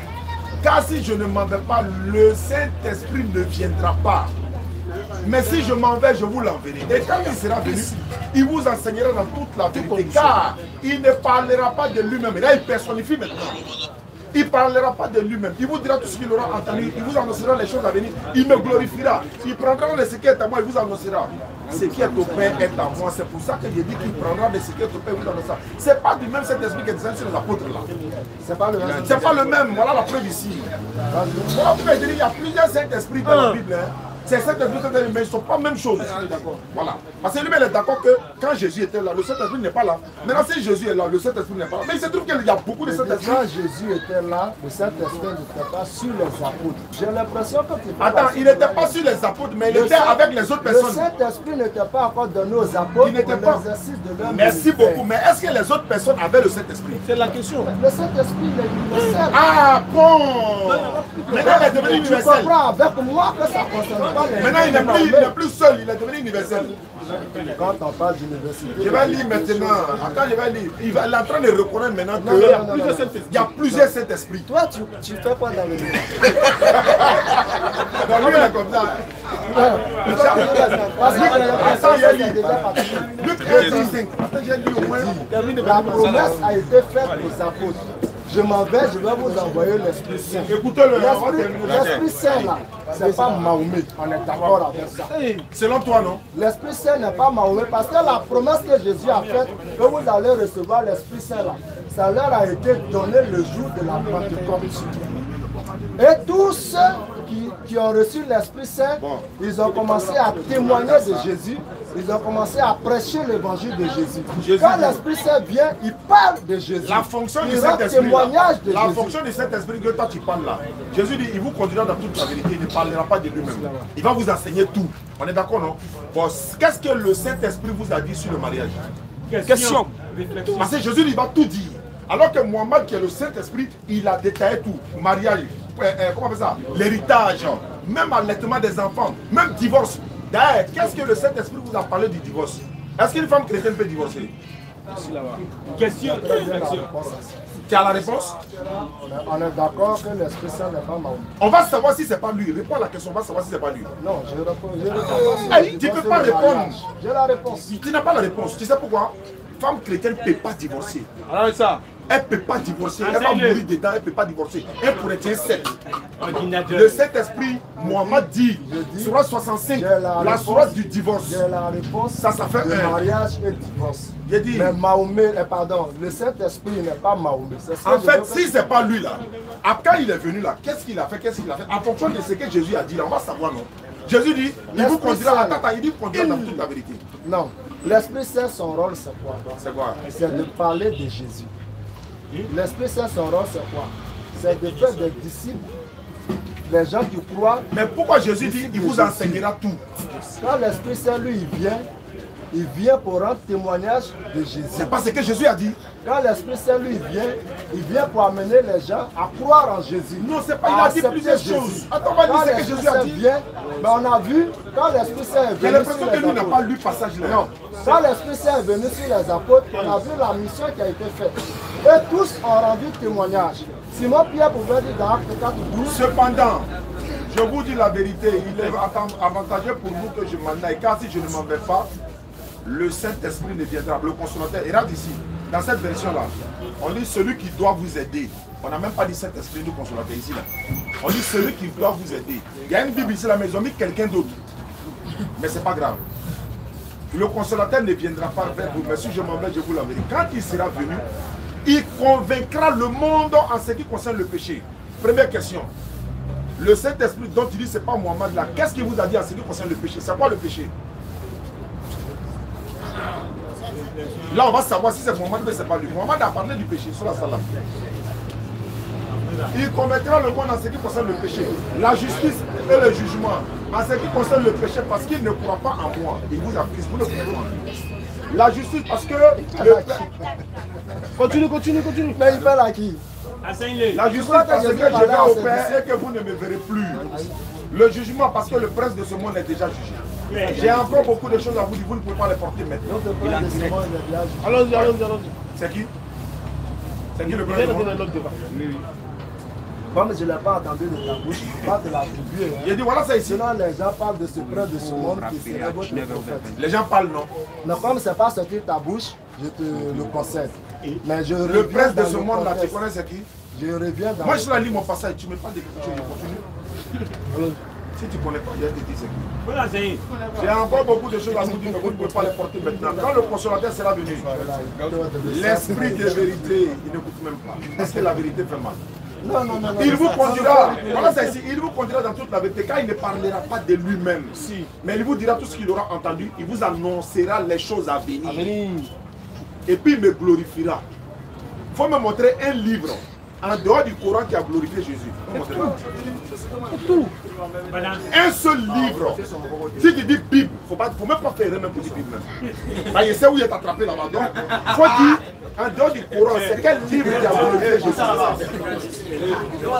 Speaker 3: Car si je ne m'en vais pas, le Saint-Esprit ne viendra pas. Mais si je m'en vais, je vous l'enverrai. Et quand il sera venu, il vous enseignera dans toute la vérité. Car il ne parlera pas de lui-même. Là, il personnifie maintenant. Il ne parlera pas de lui-même. Il vous dira tout ce qu'il aura entendu. Il vous annoncera les choses à venir. Il me glorifiera. Il prendra le ce qui est à moi. Il vous annoncera. Ce qui est au Père est à moi. C'est pour ça que j'ai dit qu'il prendra de ce qui est au Père et vous annoncera. Ce n'est pas du même Saint-Esprit qui est descendu sur les apôtres là.
Speaker 2: C'est pas le même.
Speaker 3: C'est pas le même. Voilà la preuve ici. Voilà pourquoi je dis qu'il y a plusieurs Saint-Esprits dans la Bible. Hein. C'est Saint-Esprit, mais ils ne sont pas la même chose. Voilà. Parce que lui-même est d'accord que quand Jésus était là, le Saint-Esprit n'est pas là. Maintenant, si Jésus est là, le Saint-Esprit n'est pas là. Mais il se trouve qu'il y a beaucoup de Saint-Esprit.
Speaker 2: Quand Jésus était là, le Saint-Esprit n'était pas sur les apôtres. J'ai l'impression que tu parles.
Speaker 3: Attends, il n'était pas sur les apôtres, mais il
Speaker 2: Le
Speaker 3: était
Speaker 2: Saint-
Speaker 3: avec les autres
Speaker 2: Le
Speaker 3: personnes.
Speaker 2: Saint-Esprit n'était pas encore donné aux apôtres
Speaker 3: Il n'était
Speaker 2: pour
Speaker 3: pas-
Speaker 2: l'exercice de leur
Speaker 3: Merci
Speaker 2: ministère.
Speaker 3: beaucoup. Mais est-ce que les autres personnes avaient le Saint-Esprit?
Speaker 6: C'est la question.
Speaker 2: Le Saint-Esprit il est universel.
Speaker 3: Ah bon! Maintenant, il est devenu
Speaker 2: Tu
Speaker 3: universel.
Speaker 2: comprends avec moi que ça ne concerne pas les
Speaker 3: Maintenant, il n'est plus, il n'est plus seul, il est devenu universel.
Speaker 2: Quand on parle d'université,
Speaker 3: Je vais lire maintenant. Attends, je vais lire. Il, va, il est en train de reconnaître maintenant
Speaker 2: Non, non,
Speaker 3: qu'il
Speaker 2: non, non, non.
Speaker 3: y a plusieurs Saint-Esprits.
Speaker 2: toi, tu, tu fais quoi dans le monde?
Speaker 3: Donc lui, il est comme ça.
Speaker 2: Parce que
Speaker 3: Attends, il y a
Speaker 2: c'est
Speaker 3: lu.
Speaker 2: déjà parti.
Speaker 3: Luc un, dix-cinq. Attends, j'ai lu au moins.
Speaker 2: La promesse a été faite aux apôtres. Je m'en vais, je vais vous envoyer l'Esprit Saint.
Speaker 3: Écoutez-le, on va
Speaker 2: L'Esprit
Speaker 3: terminer là.
Speaker 2: l'Esprit Saint, là, c'est pas Mahomet. On est d'accord avec ça.
Speaker 3: Selon toi, non?
Speaker 2: L'Esprit Saint n'est pas Mahomet parce que la promesse que Jésus a faite, que vous allez recevoir l'Esprit Saint là, ça leur a été donné le jour de la Pentecôte. Et tous ceux qui, qui ont reçu l'Esprit Saint,
Speaker 3: Bon.
Speaker 2: ils ont commencé à témoigner de Jésus, ils ont commencé à prêcher l'évangile de Jésus.
Speaker 3: Jésus
Speaker 2: Quand
Speaker 3: dit-
Speaker 2: l'Esprit Saint vient, il parle de Jésus.
Speaker 3: La fonction du
Speaker 2: il rend
Speaker 3: Saint-Esprit,
Speaker 2: témoignage de
Speaker 3: la
Speaker 2: Jésus.
Speaker 3: fonction du Saint-Esprit que toi tu parles là, Jésus dit, il vous conduira dans toute la vérité, il ne parlera pas de lui-même. Il va vous enseigner tout. On est d'accord, non? Bon, qu'est-ce que le Saint-Esprit vous a dit sur le mariage?
Speaker 6: Question.
Speaker 3: Parce que Jésus il va tout dire. Alors que Mohamed, qui est le Saint-Esprit, il a détaillé tout. Mariage, euh, euh, comment on appelle ça? L'héritage, même allaitement des enfants, même divorce. D'ailleurs, qu'est-ce que le Saint-Esprit vous a parlé du divorce? Est-ce qu'une femme chrétienne peut divorcer?
Speaker 6: Question.
Speaker 3: Tu as la réponse?
Speaker 2: Mais on est d'accord que l'Esprit Saint n'est pas Mahomet.
Speaker 3: On va savoir si c'est pas lui. Réponds à la question, on va savoir si c'est pas lui.
Speaker 2: Non, je réponds. Je réponds pas.
Speaker 3: Hey, tu peux pas répondre.
Speaker 2: J'ai la réponse.
Speaker 3: Tu n'as pas la réponse. Tu sais pourquoi? Femme chrétienne ne peut pas divorcer.
Speaker 6: Alors ça.
Speaker 3: Elle ne peut pas divorcer. Elle va
Speaker 6: Enseigne-le.
Speaker 3: mourir dedans, elle ne peut pas divorcer. Elle pourrait être sept.
Speaker 6: Ordinateur.
Speaker 3: Le Saint-Esprit, Mohamed dit,
Speaker 2: dis,
Speaker 3: Sourate soixante-cinq,
Speaker 2: j'ai la
Speaker 3: la
Speaker 2: réponse.
Speaker 3: sourate du divorce.
Speaker 2: J'ai la réponse.
Speaker 3: Ça, ça fait
Speaker 2: le
Speaker 3: un.
Speaker 2: mariage et le divorce.
Speaker 3: J'ai dit.
Speaker 2: Mais Mahomet, eh, pardon, le Saint-Esprit n'est pas Mahomet. C'est ce que
Speaker 3: En
Speaker 2: je
Speaker 3: fait,
Speaker 2: veux
Speaker 3: si ce n'est pas lui là, après quand il est venu là, qu'est-ce qu'il a fait? Qu'est-ce qu'il a fait? En fonction de ce que Jésus a dit là, on va savoir, non? Jésus dit, il vous conduira, attends, attends, il dit, conduira dans toute la vérité.
Speaker 2: Non. L'Esprit Saint, son rôle, c'est quoi?
Speaker 3: C'est quoi?
Speaker 2: C'est de parler de Jésus. L'Esprit Saint, son rôle, c'est quoi? C'est de faire des disciples, des gens qui croient.
Speaker 3: Mais pourquoi Jésus dit, il vous
Speaker 2: Jésus.
Speaker 3: enseignera tout?
Speaker 2: Quand l'Esprit Saint, lui, il vient, il vient pour rendre témoignage de Jésus.
Speaker 3: C'est pas ce que Jésus a dit.
Speaker 2: Quand l'Esprit Saint, lui, il vient, il vient pour amener les gens à croire en Jésus.
Speaker 3: Non, c'est pas,
Speaker 2: à
Speaker 3: il a dit
Speaker 2: accepter
Speaker 3: plusieurs
Speaker 2: Jésus.
Speaker 3: choses. Attends, on va
Speaker 2: Quand
Speaker 3: dire ce que
Speaker 2: l'Esprit
Speaker 3: Jésus a
Speaker 2: Saint
Speaker 3: dit.
Speaker 2: vient, ben, on a vu, quand l'Esprit Saint est
Speaker 3: J'ai
Speaker 2: venu
Speaker 3: l'impression
Speaker 2: sur
Speaker 3: que
Speaker 2: les
Speaker 3: lui n'a
Speaker 2: apôtres.
Speaker 3: pas lu le passage là.
Speaker 2: Non. Quand l'Esprit Saint est venu sur les apôtres, on a vu la mission qui a été faite. Et tous ont rendu témoignage. Simon Pierre pouvait dire dans Acte quatre douze.
Speaker 3: Cependant, je vous dis la vérité, il est avantageux pour nous que je m'en aille, car si je ne m'en vais pas, le Saint-Esprit ne viendra. Le consolateur, et regarde ici, dans cette version-là, on dit celui qui doit vous aider. On n'a même pas dit Saint-Esprit du consolateur ici. Là. On dit celui qui doit vous aider. Il y a une Bible ici, là, mais ils ont mis quelqu'un d'autre. Mais ce n'est pas grave. Le consolateur ne viendra pas vers vous, mais si je m'en vais, je vous l'enverrai. Quand il sera venu, il convaincra le monde en ce qui concerne le péché. Première question. Le Saint-Esprit dont tu dis c'est pas Mohamed là, qu'est-ce qu'il vous a dit en ce qui concerne le péché? C'est quoi le péché? Là on va savoir si c'est Mohamed mais c'est pas lui. Mohamed a parlé du péché sur la salle. Il convaincra le monde en ce qui concerne le péché, la justice et le jugement. En ce qui concerne le péché, parce qu'il ne croit pas en moi. Il vous a pris, vous ne croyez pas. La justice parce que... Le...
Speaker 2: Continue, continue, continue. Mais il parle à qui?
Speaker 6: Enseigne-le.
Speaker 3: La justice parce que je vais au Père et que vous ne me verrez plus. Le jugement parce que le prince de ce monde est déjà jugé. J'ai encore beaucoup de choses à vous dire, vous ne pouvez pas les porter maintenant.
Speaker 5: Allons-y, allons-y, allons-y.
Speaker 3: C'est qui? C'est qui le prince du monde?
Speaker 2: Comme je ne l'ai pas entendu de ta bouche, pas de l'attribuer.
Speaker 3: Il a dit voilà, c'est ici.
Speaker 2: Sinon, les gens parlent de ce prince de ce monde qui serait votre prophète.
Speaker 3: Les gens parlent, non?
Speaker 2: Mais comme ce n'est pas sorti de ta bouche, je te le concède. Mais je
Speaker 3: Le
Speaker 2: reviens
Speaker 3: prince de
Speaker 2: dans
Speaker 3: ce
Speaker 2: le
Speaker 3: monde-là, tu
Speaker 2: contexte.
Speaker 3: connais c'est qui?
Speaker 2: Je reviens dans
Speaker 3: Moi,
Speaker 2: le-
Speaker 3: je suis là, lis mon passage, tu me parles de quelque chose, je continue. Si tu ne connais pas, je vais te dire c'est qui.
Speaker 6: Faut l'enseigner.
Speaker 3: J'ai encore beaucoup de choses à vous dire, mais vous ne pouvez pas les porter maintenant. Quand le consolateur sera venu, l'esprit de vérité, il n'écoute même pas. Parce que la vérité fait mal.
Speaker 2: Non, non, non, non.
Speaker 3: Il vous
Speaker 2: ça-
Speaker 3: conduira, voilà ça ici, il vous conduira dans toute la vérité, car il ne parlera pas de lui-même. Mais il vous dira tout ce qu'il aura entendu, il vous annoncera les choses à venir. Et puis il me glorifiera. Il faut me montrer un livre en dehors du Coran qui a glorifié Jésus.
Speaker 2: Tout.
Speaker 3: Un seul livre. Si tu dis Bible, il ne faut même pas faire même pour dire Bible. Bah, il sait où il est attrapé là-bas. Donc, il faut dire, en dehors du Coran, c'est quel livre qui a glorifié Jésus?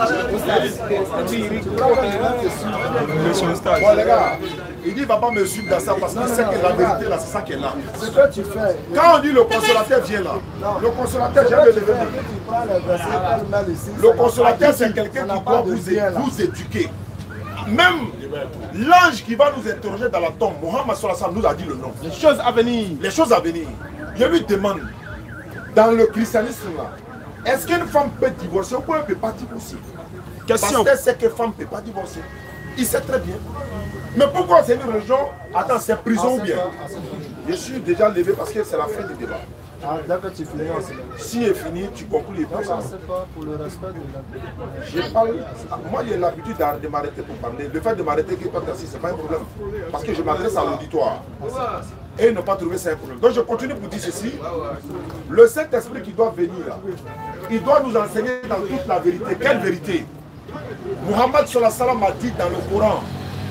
Speaker 3: Bon, les gars, il dit, il ne va pas me suivre dans ça parce qu'il sait que la vérité, là, c'est ça qui est là.
Speaker 2: Ce que tu fais.
Speaker 3: Quand on dit le consolateur vient là, le consolateur, j'ai le lever.
Speaker 2: Tu prends les versets qu'elle met ici,
Speaker 3: Le
Speaker 2: ça
Speaker 3: consolateur,
Speaker 2: n'a
Speaker 3: c'est
Speaker 2: pas
Speaker 3: quelqu'un
Speaker 2: ça
Speaker 3: qui
Speaker 2: n'a pas
Speaker 3: doit
Speaker 2: de
Speaker 3: vous,
Speaker 2: lien, là.
Speaker 3: vous éduquer. Même l'ange qui va nous interroger dans la tombe, Mohammed sallallahu alayhi wa sallam nous a dit le nom.
Speaker 5: Les choses à venir.
Speaker 3: Les choses à venir. Je lui demande, dans le christianisme là, est-ce qu'une femme peut divorcer ou elle ne peut pas divorcer?
Speaker 6: Question.
Speaker 3: Parce que c'est que femme ne peut pas divorcer. Il sait très bien. Mais pourquoi c'est une religion? Attends, c'est prison ou bien? Je suis déjà levé parce que c'est la fin du débat.
Speaker 2: Ah, dès que tu finis, on se lève.
Speaker 3: Si est fini, tu conclus.
Speaker 2: Non, ça c'est pas pour le respect de la...
Speaker 3: Je parle, moi j'ai l'habitude de m'arrêter pour parler. Le fait de m'arrêter que toi t'assis, c'est pas un problème. Parce que je m'adresse à l'auditoire. Et ils n'ont pas trouvé ça un problème. Donc je continue pour dire ceci. Le Saint-Esprit qui doit venir là, il doit nous enseigner dans toute la vérité. Quelle vérité? Muhammad sallallahu alayhi wa sallam a dit dans le Coran,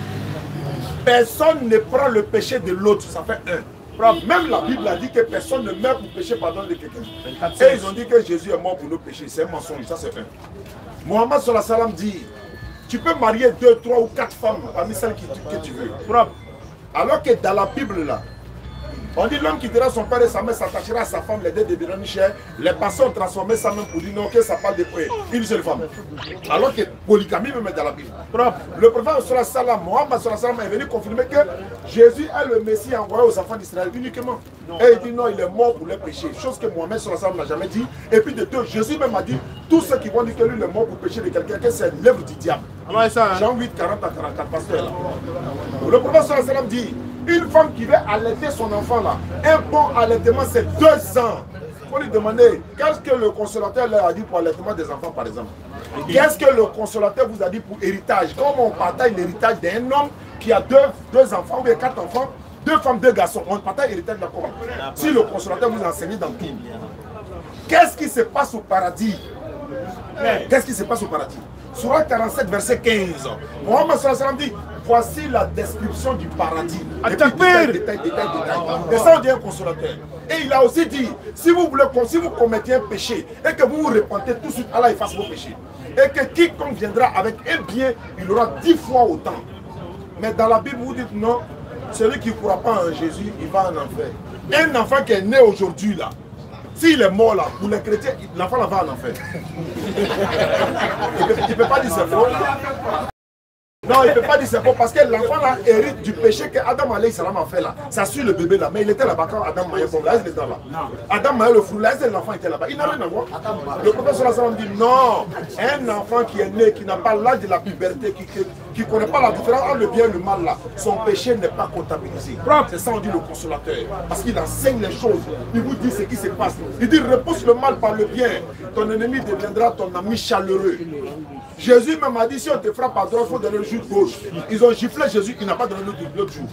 Speaker 3: personne ne prend le péché de l'autre, ça fait un. Même la Bible a dit que personne ne meurt pour pécher pardon de quelqu'un. Et ils ont dit que Jésus est mort pour nos péchés. C'est un mensonge, ça c'est un. Muhammad sallallahu alayhi wa sallam dit, tu peux marier deux, trois ou quatre femmes parmi celles que tu, que tu veux. Alors que dans la Bible là, on dit l'homme quittera son père et sa mère, s'attachera à sa femme, les deux deviendront chers. Les passants ont transformé ça même pour dire non, que ça parle de une seule femme. Alors que polygamie même est dans la Bible. Le prophète sallallahu alayhi wa sallam, Muhammad sallallahu alayhi wa sallam est venu confirmer que Jésus est le Messie envoyé aux enfants d'Israël uniquement. Et il dit non, il est mort pour les péchés. Chose que Muhammad sallallahu alayhi wa sallam n'a jamais dit. Et puis de deux, Jésus même a dit, tous ceux qui vont dire que lui il est mort pour pécher de quelqu'un, que c'est l'œuvre du diable. Jean huit, quarante à quarante-quatre, pasteur là. Le prophète sallallahu alayhi wa sallam dit, une femme qui veut allaiter son enfant là, un bon allaitement c'est deux ans. Il faut lui demander, qu'est-ce que le consolateur leur a dit pour l'allaitement des enfants par exemple? Qu'est-ce que le consolateur vous a dit pour héritage? Comment on partage l'héritage d'un homme qui a deux, deux enfants ou bien quatre enfants, deux femmes, deux garçons, on partage l'héritage de la comment? Si le consolateur vous enseigne dans tout. Qu'est-ce qui se passe au paradis? Qu'est-ce qui se passe au paradis? Sourate quarante-sept, verset quinze. Muhammad sallallahu alayhi wa sallam dit, voici la description du paradis. Détail, détail, détail, détail. Et ça, on dit un consolateur. Et il a aussi dit, si vous voulez, si vous commettez un péché et que vous vous repentez tout de suite, Allah efface vos péchés. Et que quiconque viendra avec un bien, il aura dix fois autant. Mais dans la Bible, vous dites non, celui qui ne croit pas en Jésus, il va en enfer. Un enfant qui est né aujourd'hui là, s'il est mort là, pour les chrétiens, l'enfant là va en enfer. Il ne peut, peut pas dire c'est faux. Non, il ne peut pas dire c'est faux parce que l'enfant là hérite du péché que Adam alayhi salam a fait là. Ça suit le bébé là, mais il était là-bas quand Adam Maïe bon, là, il était là. Adam Maïe le fou, là, l'enfant était là-bas. Il n'a rien à voir. Le prophète sallallahu alayhi wa sallam dit non, un enfant qui est né, qui n'a pas l'âge de la puberté, qui ne connaît pas la différence entre le bien et le mal là, son péché n'est pas comptabilisé. C'est ça on dit le consolateur. Parce qu'il enseigne les choses, il vous dit ce qui se passe. Il dit repousse le mal par le bien, ton ennemi deviendra ton ami chaleureux. Jésus même a dit si on te frappe à droite, il faut donner le joue gauche. Ils ont giflé Jésus, il n'a pas donné l'autre joue.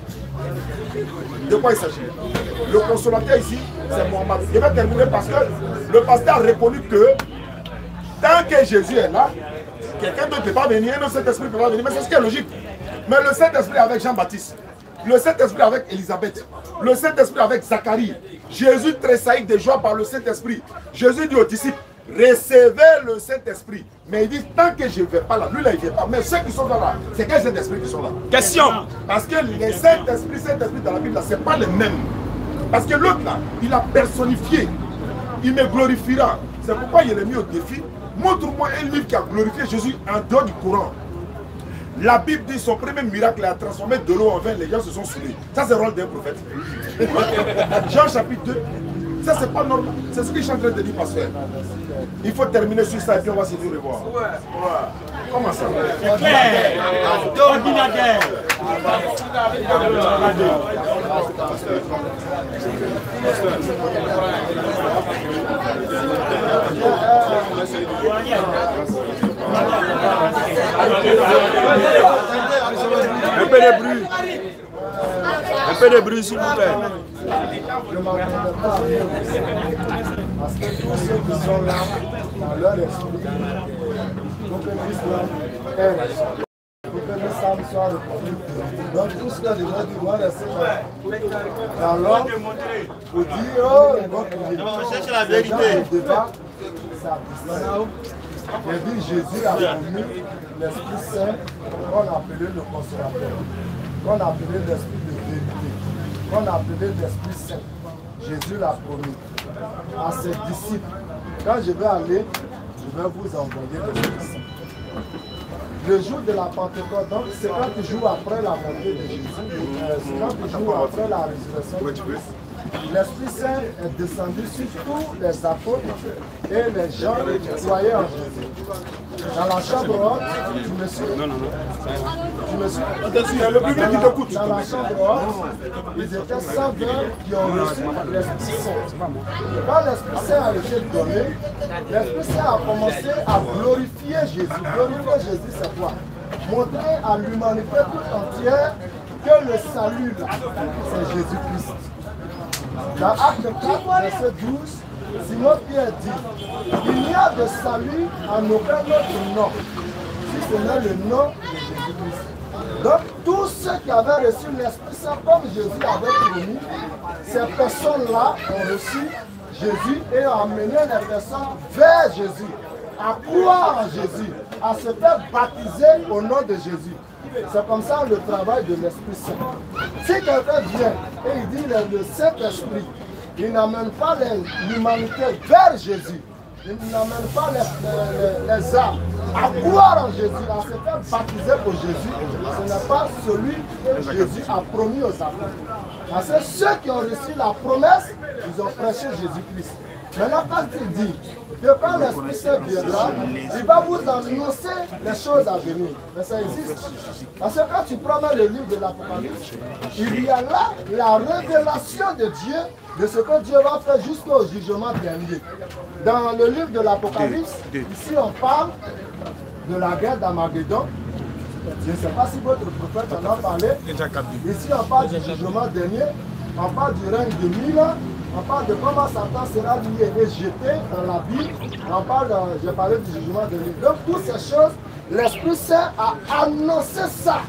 Speaker 3: De quoi il s'agit? Le consolateur ici, c'est Mohamed. Je vais terminer parce que le pasteur a reconnu que tant que Jésus est là, quelqu'un d'autre ne peut pas venir, le Saint-Esprit ne peut pas venir, mais c'est ce qui est logique. Mais le Saint-Esprit avec Jean-Baptiste, le Saint-Esprit avec Élisabeth, le Saint-Esprit avec Zacharie, Jésus tressaillit de joie par le Saint-Esprit. Jésus dit aux disciples, recevez le Saint-Esprit. Mais il dit, tant que je ne vais pas là, lui là il ne vient pas. Mais ceux qui sont là, c'est quel Saint-Esprit qui sont là? Question. Parce que les Saint-Esprit, Saint-Esprit dans la Bible, ce n'est pas les mêmes. Parce que l'autre là, il a personnifié. Il me glorifiera. C'est pourquoi il est mis au défi. Montre-moi un livre qui a glorifié Jésus en dehors du Coran. La Bible dit son premier miracle a transformé de l'eau en vin, les gens se sont saoulés. Ça c'est le rôle d'un prophète. Jean chapitre deux. Ça c'est pas normal. C'est ce que je suis en train de dire, pasteur. Il faut terminer sur ça et puis on va se dire revoir. Ouais. Ouais. Comment ça? C'est clair. Ordinateur.
Speaker 6: Un peu de bruit. Un peu de bruit s'il vous plaît.
Speaker 2: Je ne m'attendais pas à rien. Parce que tous ceux qui sont là, dans leur esprit, il faut que l'islam aime. Il faut que l'islam soit reconnu. Donc tout ce que les gens disent, doivent rester dans l'ordre pour dire, oh, on cherche la vérité. Le débat, ça j'ai dit, Jésus a promis l'Esprit Saint qu'on appelait le consolateur, qu'on appelait l'Esprit de vérité, qu'on appelait l'Esprit Saint. Jésus l'a promis à ses disciples. Quand je vais aller, je vais vous envoyer l'Esprit Saint. Le jour de la Pentecôte, donc c'est quatre jours après la montée de Jésus, c'est quatre jours après la résurrection de Jésus. L'Esprit Saint est descendu sur tous les apôtres et les gens qui croyaient en Jésus. Dans la chambre haute, tu me suis. Non, non, non. Tu me reçu.
Speaker 3: Attention, le public qui t'écoute.
Speaker 2: Dans la chambre haute, ils étaient cent vingt qui ont reçu l'Esprit Saint. Quand l'Esprit Saint a été donné, l'Esprit Saint a commencé à glorifier Jésus. Glorifier Jésus, c'est quoi? Montrer à l'humanité toute entière que le salut, là, c'est Jésus-Christ. Dans Acte quatre, verset douze, Simon Pierre dit, il n'y a de salut en aucun autre nom, si ce n'est le nom de Jésus-Christ. Donc tous ceux qui avaient reçu l'Esprit Saint comme Jésus avait promis, ces personnes-là ont reçu Jésus et ont amené les personnes vers Jésus, à croire en Jésus, à se faire baptiser au nom de Jésus. C'est comme ça le travail de l'Esprit Saint. Si quelqu'un vient et il dit le, le Saint-Esprit, il n'amène pas l'humanité vers Jésus, il n'amène pas les, les, les âmes à croire en Jésus, à se faire baptiser pour Jésus, ce n'est pas celui que Jésus a promis aux apôtres. Parce que ceux qui ont reçu la promesse, ils ont prêché Jésus-Christ. Maintenant, quand il dit que quand l'Esprit Saint viendra, il va vous annoncer les choses à venir. Mais ça existe. Parce que quand tu prends le livre de l'Apocalypse, il y a là la révélation de Dieu, de ce que Dieu va faire jusqu'au jugement dernier. Dans le livre de l'Apocalypse, ici on parle de la guerre d'Armageddon. Je ne sais pas si votre prophète en a parlé. Ici on parle du jugement dernier, on parle du règne de mille ans. On parle de comment Satan sera lié et jeté dans la Bible. On parle, j'ai parlé du jugement de Dieu. Donc toutes ces choses, l'Esprit Saint a annoncé ça.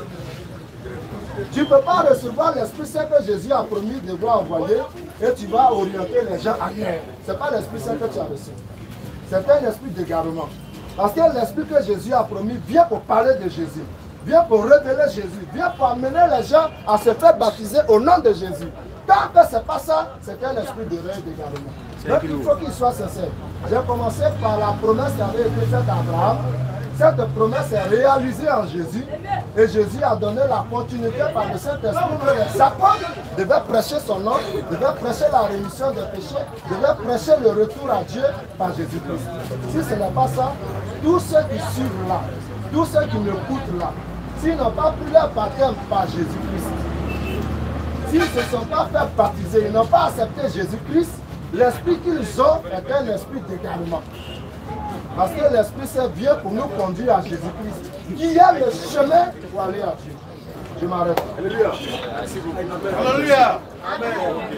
Speaker 2: Tu ne peux pas recevoir l'Esprit Saint que Jésus a promis de voir envoyer et tu vas orienter les gens à terre. Ce n'est pas l'Esprit Saint que tu as reçu. C'est un esprit d'égarement. Parce que l'Esprit que Jésus a promis vient pour parler de Jésus. Vient pour révéler Jésus. Vient pour amener les gens à se faire baptiser au nom de Jésus. Tant que ce n'est pas ça, c'est un esprit de rêve également. Donc il faut qu'il soit sincère. J'ai commencé par la promesse qui avait été faite à Abraham. Cette promesse est réalisée en Jésus. Et Jésus a donné la continuité par le Saint-Esprit que les apôtres devaient prêcher son nom, devaient prêcher la rémission des péchés, devaient prêcher le retour à Dieu par Jésus-Christ. Si ce n'est pas ça, tous ceux qui suivent là, tous ceux qui m'écoutent là, s'ils n'ont pas pris leur baptême par Jésus-Christ, s'ils ne se sont pas fait baptiser, ils n'ont pas accepté Jésus-Christ, l'esprit qu'ils ont est un esprit d'égarement. Parce que l'Esprit Saint vient pour nous conduire à Jésus-Christ, qui est le chemin pour aller à Dieu. Je m'arrête. Alléluia. Merci beaucoup. Alléluia. Amen.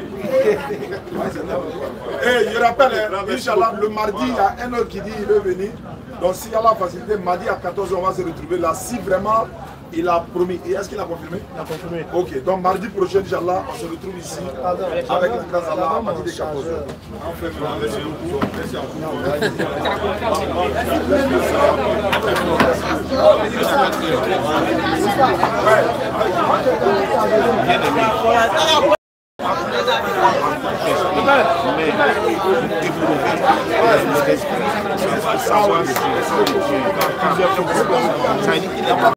Speaker 3: Et je rappelle, Inch'Allah, le mardi, il y a un autre qui dit qu'il veut venir. Donc s'il y a la facilité, mardi à quatorze heures, on va se retrouver là. Si vraiment il a promis. Et est-ce qu'il a confirmé? Il a confirmé. Ok, donc mardi prochain, Inch'Allah, on se retrouve ici avec la grâce d'Allah à partir de quatorze heures. Merci beaucoup. Merci à vous.